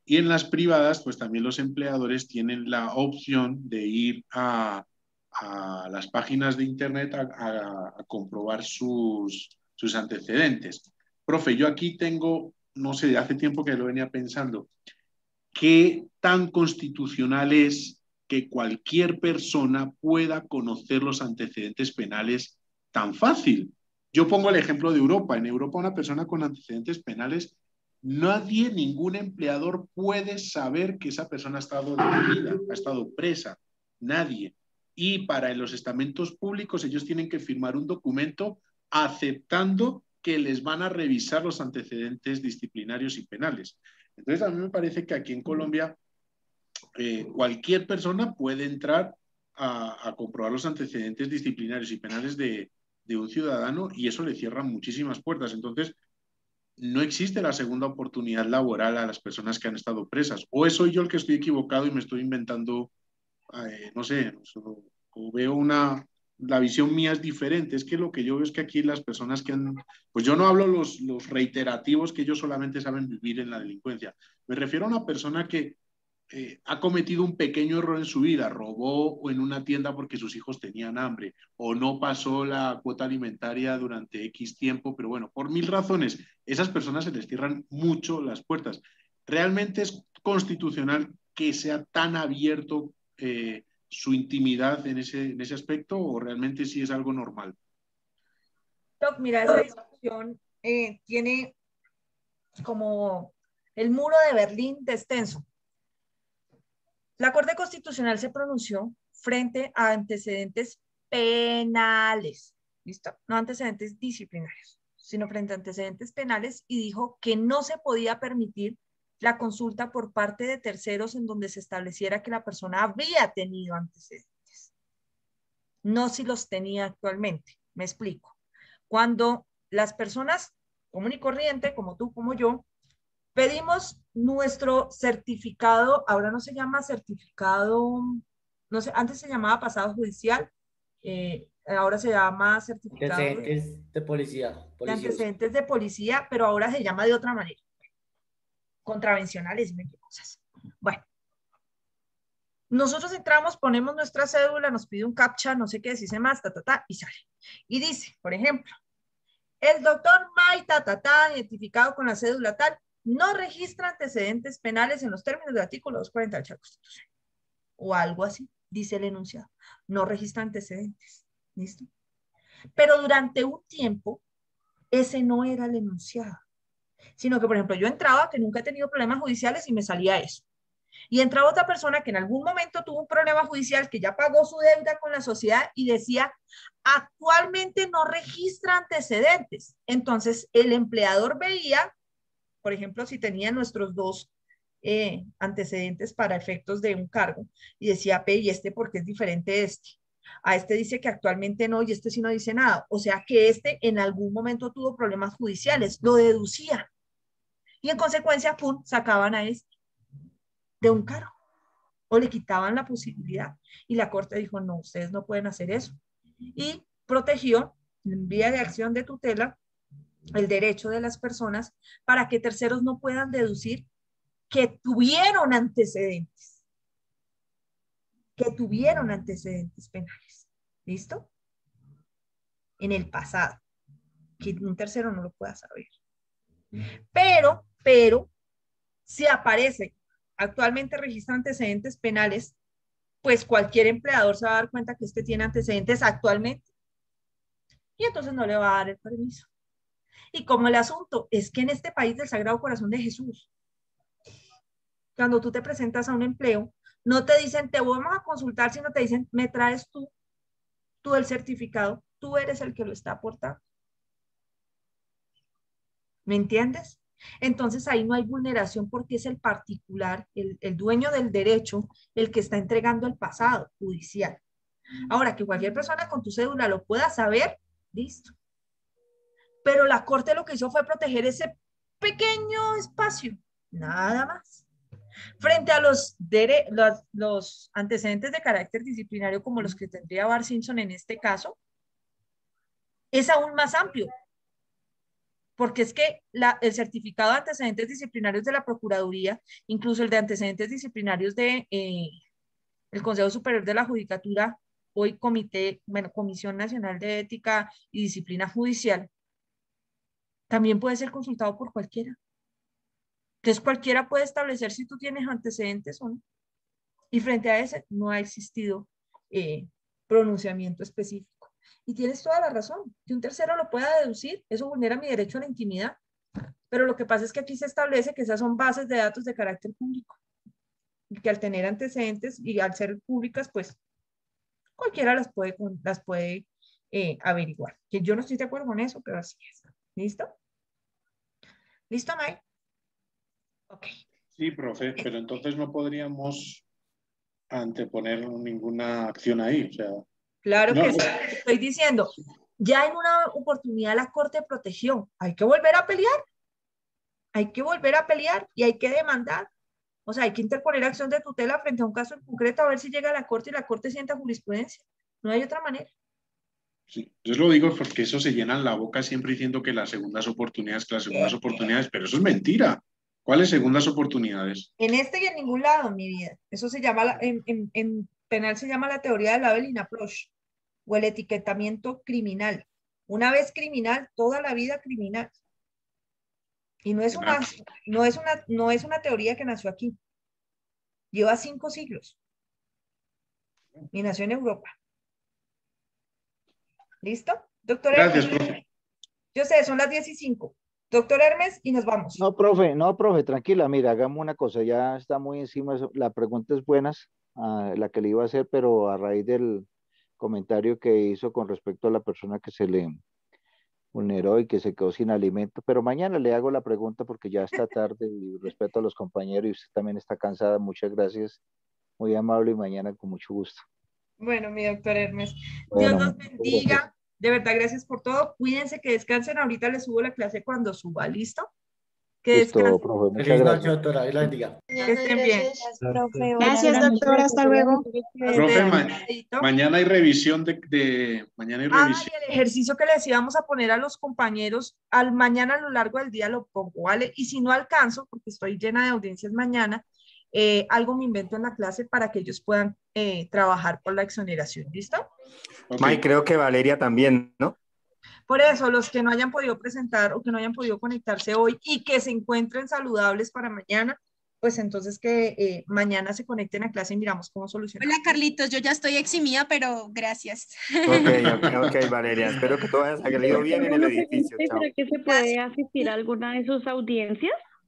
Speaker 2: Y en las privadas, pues también los empleadores tienen la opción de ir a, a las páginas de internet a, a, a comprobar sus, sus antecedentes. Profe, yo aquí tengo, no sé, hace tiempo que lo venía pensando, ¿qué tan constitucional es que cualquier persona pueda conocer los antecedentes penales tan fácil? Yo pongo el ejemplo de Europa. En Europa, una persona con antecedentes penales, nadie, ningún empleador puede saber que esa persona ha estado detenida, ha estado presa. Nadie. Y para los estamentos públicos, ellos tienen que firmar un documento aceptando que les van a revisar los antecedentes disciplinarios y penales. Entonces, a mí me parece que aquí en Colombia eh, cualquier persona puede entrar a, a comprobar los antecedentes disciplinarios y penales de, de un ciudadano, y eso le cierra muchísimas puertas. Entonces, no existe la segunda oportunidad laboral a las personas que han estado presas. O soy yo el que estoy equivocado y me estoy inventando, eh, no sé, o, o veo una... La visión mía es diferente. Es que lo que yo veo es que aquí las personas que han... Pues yo no hablo los, los reiterativos que ellos solamente saben vivir en la delincuencia. Me refiero a una persona que eh, ha cometido un pequeño error en su vida, robó en una tienda porque sus hijos tenían hambre, o no pasó la cuota alimentaria durante X tiempo, pero bueno, por mil razones, esas personas se les cierran mucho las puertas. ¿Realmente es constitucional que sea tan abierto eh, su intimidad en ese, en ese aspecto, o realmente sí es algo normal?
Speaker 1: Doc, mira, esa discusión eh, tiene como el muro de Berlín de extenso. La Corte Constitucional se pronunció frente a antecedentes penales, ¿listo? No antecedentes disciplinarios, sino frente a antecedentes penales, y dijo que no se podía permitir la consulta por parte de terceros en donde se estableciera que la persona había tenido antecedentes. No si los tenía actualmente. Me explico. Cuando las personas común y corriente, como tú, como yo, pedimos nuestro certificado, ahora no se llama certificado, no sé, antes se llamaba pasado judicial, eh, ahora se llama certificado
Speaker 13: antecedentes de, de policía.
Speaker 1: De antecedentes de policía, pero ahora se llama de otra manera. Contravencionales y qué cosas. Bueno, nosotros entramos, ponemos nuestra cédula, nos pide un captcha, no sé qué dice más, ta, ta, ta, y sale. Y dice, por ejemplo, el doctor May, ta, ta, ta, identificado con la cédula tal, no registra antecedentes penales en los términos del artículo doscientos cuarenta de la Constitución. O algo así, dice el enunciado. No registra antecedentes. ¿Listo? Pero durante un tiempo, ese no era el enunciado. Sino que, por ejemplo, yo entraba, que nunca he tenido problemas judiciales, y me salía eso. Y entraba otra persona que en algún momento tuvo un problema judicial, que ya pagó su deuda con la sociedad, y decía, actualmente no registra antecedentes. Entonces, el empleador veía, por ejemplo, si tenía nuestros dos eh, antecedentes para efectos de un cargo, y decía, P, y este porque es diferente de este. A este dice que actualmente no, y este sí no dice nada. O sea que este en algún momento tuvo problemas judiciales, lo deducía. Y en consecuencia, pum, sacaban a este de un cargo, o le quitaban la posibilidad. Y la Corte dijo, no, ustedes no pueden hacer eso. Y protegió, en vía de acción de tutela, el derecho de las personas para que terceros no puedan deducir que tuvieron antecedentes, que tuvieron antecedentes penales. ¿Listo? En el pasado, que un tercero no lo pueda saber. Pero, pero, si aparece actualmente registra antecedentes penales, pues cualquier empleador se va a dar cuenta que este tiene antecedentes actualmente, y entonces no le va a dar el permiso. Y como el asunto es que en este país del Sagrado Corazón de Jesús, cuando tú te presentas a un empleo, no te dicen, te vamos a consultar, sino te dicen, me traes tú, tú el certificado, tú eres el que lo está aportando. ¿Me entiendes? Entonces ahí no hay vulneración porque es el particular, el, el dueño del derecho, el que está entregando el pasado judicial. Ahora, que cualquier persona con tu cédula lo pueda saber, listo. Pero la Corte lo que hizo fue proteger ese pequeño espacio, nada más. Frente a los, dere los, los antecedentes de carácter disciplinario como los que tendría Bart Simpson en este caso, es aún más amplio. porque es que la, el certificado de antecedentes disciplinarios de la Procuraduría, incluso el de antecedentes disciplinarios de eh, el Consejo Superior de la Judicatura, hoy Comité, bueno, Comisión Nacional de Ética y Disciplina Judicial, también puede ser consultado por cualquiera. Entonces cualquiera puede establecer si tú tienes antecedentes o no. Y frente a ese no ha existido eh, pronunciamiento específico. Y tienes toda la razón. Que un tercero lo pueda deducir, eso vulnera mi derecho a la intimidad. Pero lo que pasa es que aquí se establece que esas son bases de datos de carácter público. Y que al tener antecedentes y al ser públicas, pues cualquiera las puede, las puede eh, averiguar. Que yo no estoy de acuerdo con eso, pero así es. ¿Listo? ¿Listo, Mike? Ok.
Speaker 2: Sí, profe, pero entonces no podríamos anteponer ninguna acción ahí. O sea,
Speaker 1: claro
Speaker 2: no,
Speaker 1: que sí, estoy diciendo, ya en una oportunidad la Corte protegió, hay que volver a pelear, hay que volver a pelear y hay que demandar. O sea, hay que interponer acción de tutela frente a un caso en concreto a ver si llega a la Corte y la Corte sienta jurisprudencia. No hay otra manera.
Speaker 2: Sí, yo lo digo porque eso se llenan la boca siempre diciendo que las segundas oportunidades, que las segundas oportunidades, pero eso es mentira. ¿Cuáles segundas oportunidades?
Speaker 1: En este y en ningún lado, mi vida. Eso se llama, la, en, en, en penal se llama la teoría del label inapproach o el etiquetamiento criminal. Una vez criminal, toda la vida criminal. Y no es una, no es una, no es una teoría que nació aquí. Lleva cinco siglos. Y nació en Europa. ¿Listo? Doctor
Speaker 2: Gracias,
Speaker 1: Hermes.
Speaker 2: profe.
Speaker 1: Yo sé, son las diez y cinco. Doctor Hermes, y nos vamos.
Speaker 12: No, profe, no, profe, tranquila, mira, hagamos una cosa, ya está muy encima, la pregunta es buena, uh, la que le iba a hacer, pero a raíz del comentario que hizo con respecto a la persona que se le vulneró y que se quedó sin alimento, pero mañana le hago la pregunta porque ya está tarde y respeto a los compañeros y usted también está cansada, muchas gracias, muy amable y mañana con mucho gusto.
Speaker 1: Bueno, mi doctor Hermes,
Speaker 12: bueno,
Speaker 1: Dios los bendiga, gracias. De verdad, gracias por todo, cuídense, que descansen, ahorita les subo la clase cuando suba, ¿listo? Que
Speaker 12: Listo,
Speaker 1: descansen.
Speaker 12: profe, muchas
Speaker 13: Feliz
Speaker 12: gracias.
Speaker 13: noche, doctora, y la bendiga.
Speaker 1: Que estén bien.
Speaker 15: Profe,
Speaker 3: Gracias, doctora, hasta luego.
Speaker 2: Profe, ma mañana hay revisión de, de mañana hay revisión.
Speaker 1: Ah, y el ejercicio que les íbamos a poner a los compañeros, al mañana a lo largo del día lo pongo, ¿vale? Y si no alcanzo, porque estoy llena de audiencias mañana, eh, algo me invento en la clase para que ellos puedan eh, trabajar por la exoneración, ¿listo?
Speaker 5: Okay. Mike, creo que Valeria también, ¿no?
Speaker 1: Por eso, los que no hayan podido presentar o que no hayan podido conectarse hoy y que se encuentren saludables para mañana, pues entonces que eh, mañana se conecten a clase y miramos cómo solucionar.
Speaker 16: Hola, Carlitos, yo ya estoy eximida, pero gracias.
Speaker 5: Ok, ok, ok, Valeria, espero que todo haya salido bien en el edificio. Chao.
Speaker 15: ¿Será que se puede asistir a alguna de sus audiencias?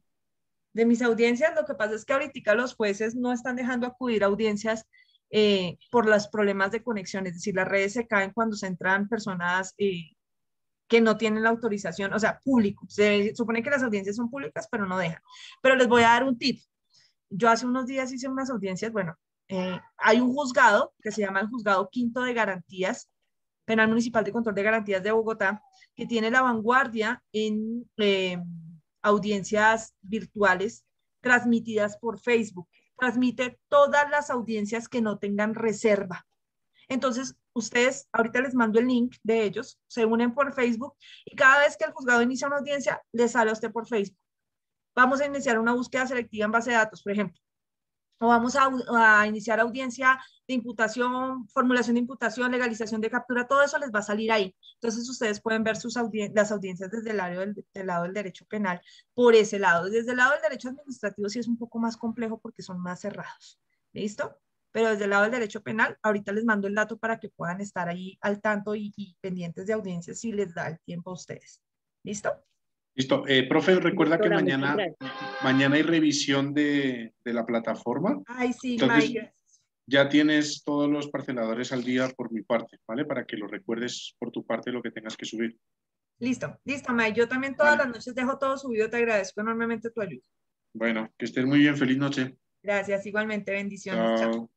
Speaker 1: De mis audiencias, lo que pasa es que ahorita los jueces no están dejando acudir a audiencias eh, por los problemas de conexión, es decir, las redes se caen cuando se entran personas eh, que no tienen la autorización, o sea, público. Se supone que las audiencias son públicas, pero no dejan. Pero les voy a dar un tip. Yo hace unos días hice unas audiencias, bueno, eh, hay un juzgado que se llama el Juzgado Quinto de Garantías, Penal Municipal de Control de Garantías de Bogotá, que tiene la vanguardia en eh, audiencias virtuales transmitidas por Facebook. Transmite todas las audiencias que no tengan reserva. Entonces, ustedes, ahorita les mando el link de ellos, se unen por Facebook y cada vez que el juzgado inicia una audiencia, le sale a usted por Facebook. Vamos a iniciar una búsqueda selectiva en base de datos, por ejemplo. O vamos a, a iniciar audiencia de imputación, formulación de imputación, legalización de captura, todo eso les va a salir ahí. Entonces, ustedes pueden ver sus audien las audiencias desde el lado del, del lado del derecho penal, por ese lado. Desde el lado del derecho administrativo sí es un poco más complejo porque son más cerrados. ¿Listo? Pero desde el lado del derecho penal, ahorita les mando el dato para que puedan estar ahí al tanto y, y pendientes de audiencias si les da el tiempo a ustedes. ¿Listo?
Speaker 2: Listo. Eh, profe, recuerda Doctora, que mañana, mañana hay revisión de, de la plataforma.
Speaker 1: Ay, sí,
Speaker 2: Entonces,
Speaker 1: Mike.
Speaker 2: Ya tienes todos los parceladores al día por mi parte, ¿vale? Para que lo recuerdes por tu parte lo que tengas que subir.
Speaker 1: Listo, listo, Mike. Yo también todas vale. las noches dejo todo subido. Te agradezco enormemente tu ayuda.
Speaker 2: Bueno, que estés muy bien. Feliz noche.
Speaker 1: Gracias, igualmente. Bendiciones.
Speaker 2: Chao.
Speaker 1: Chao.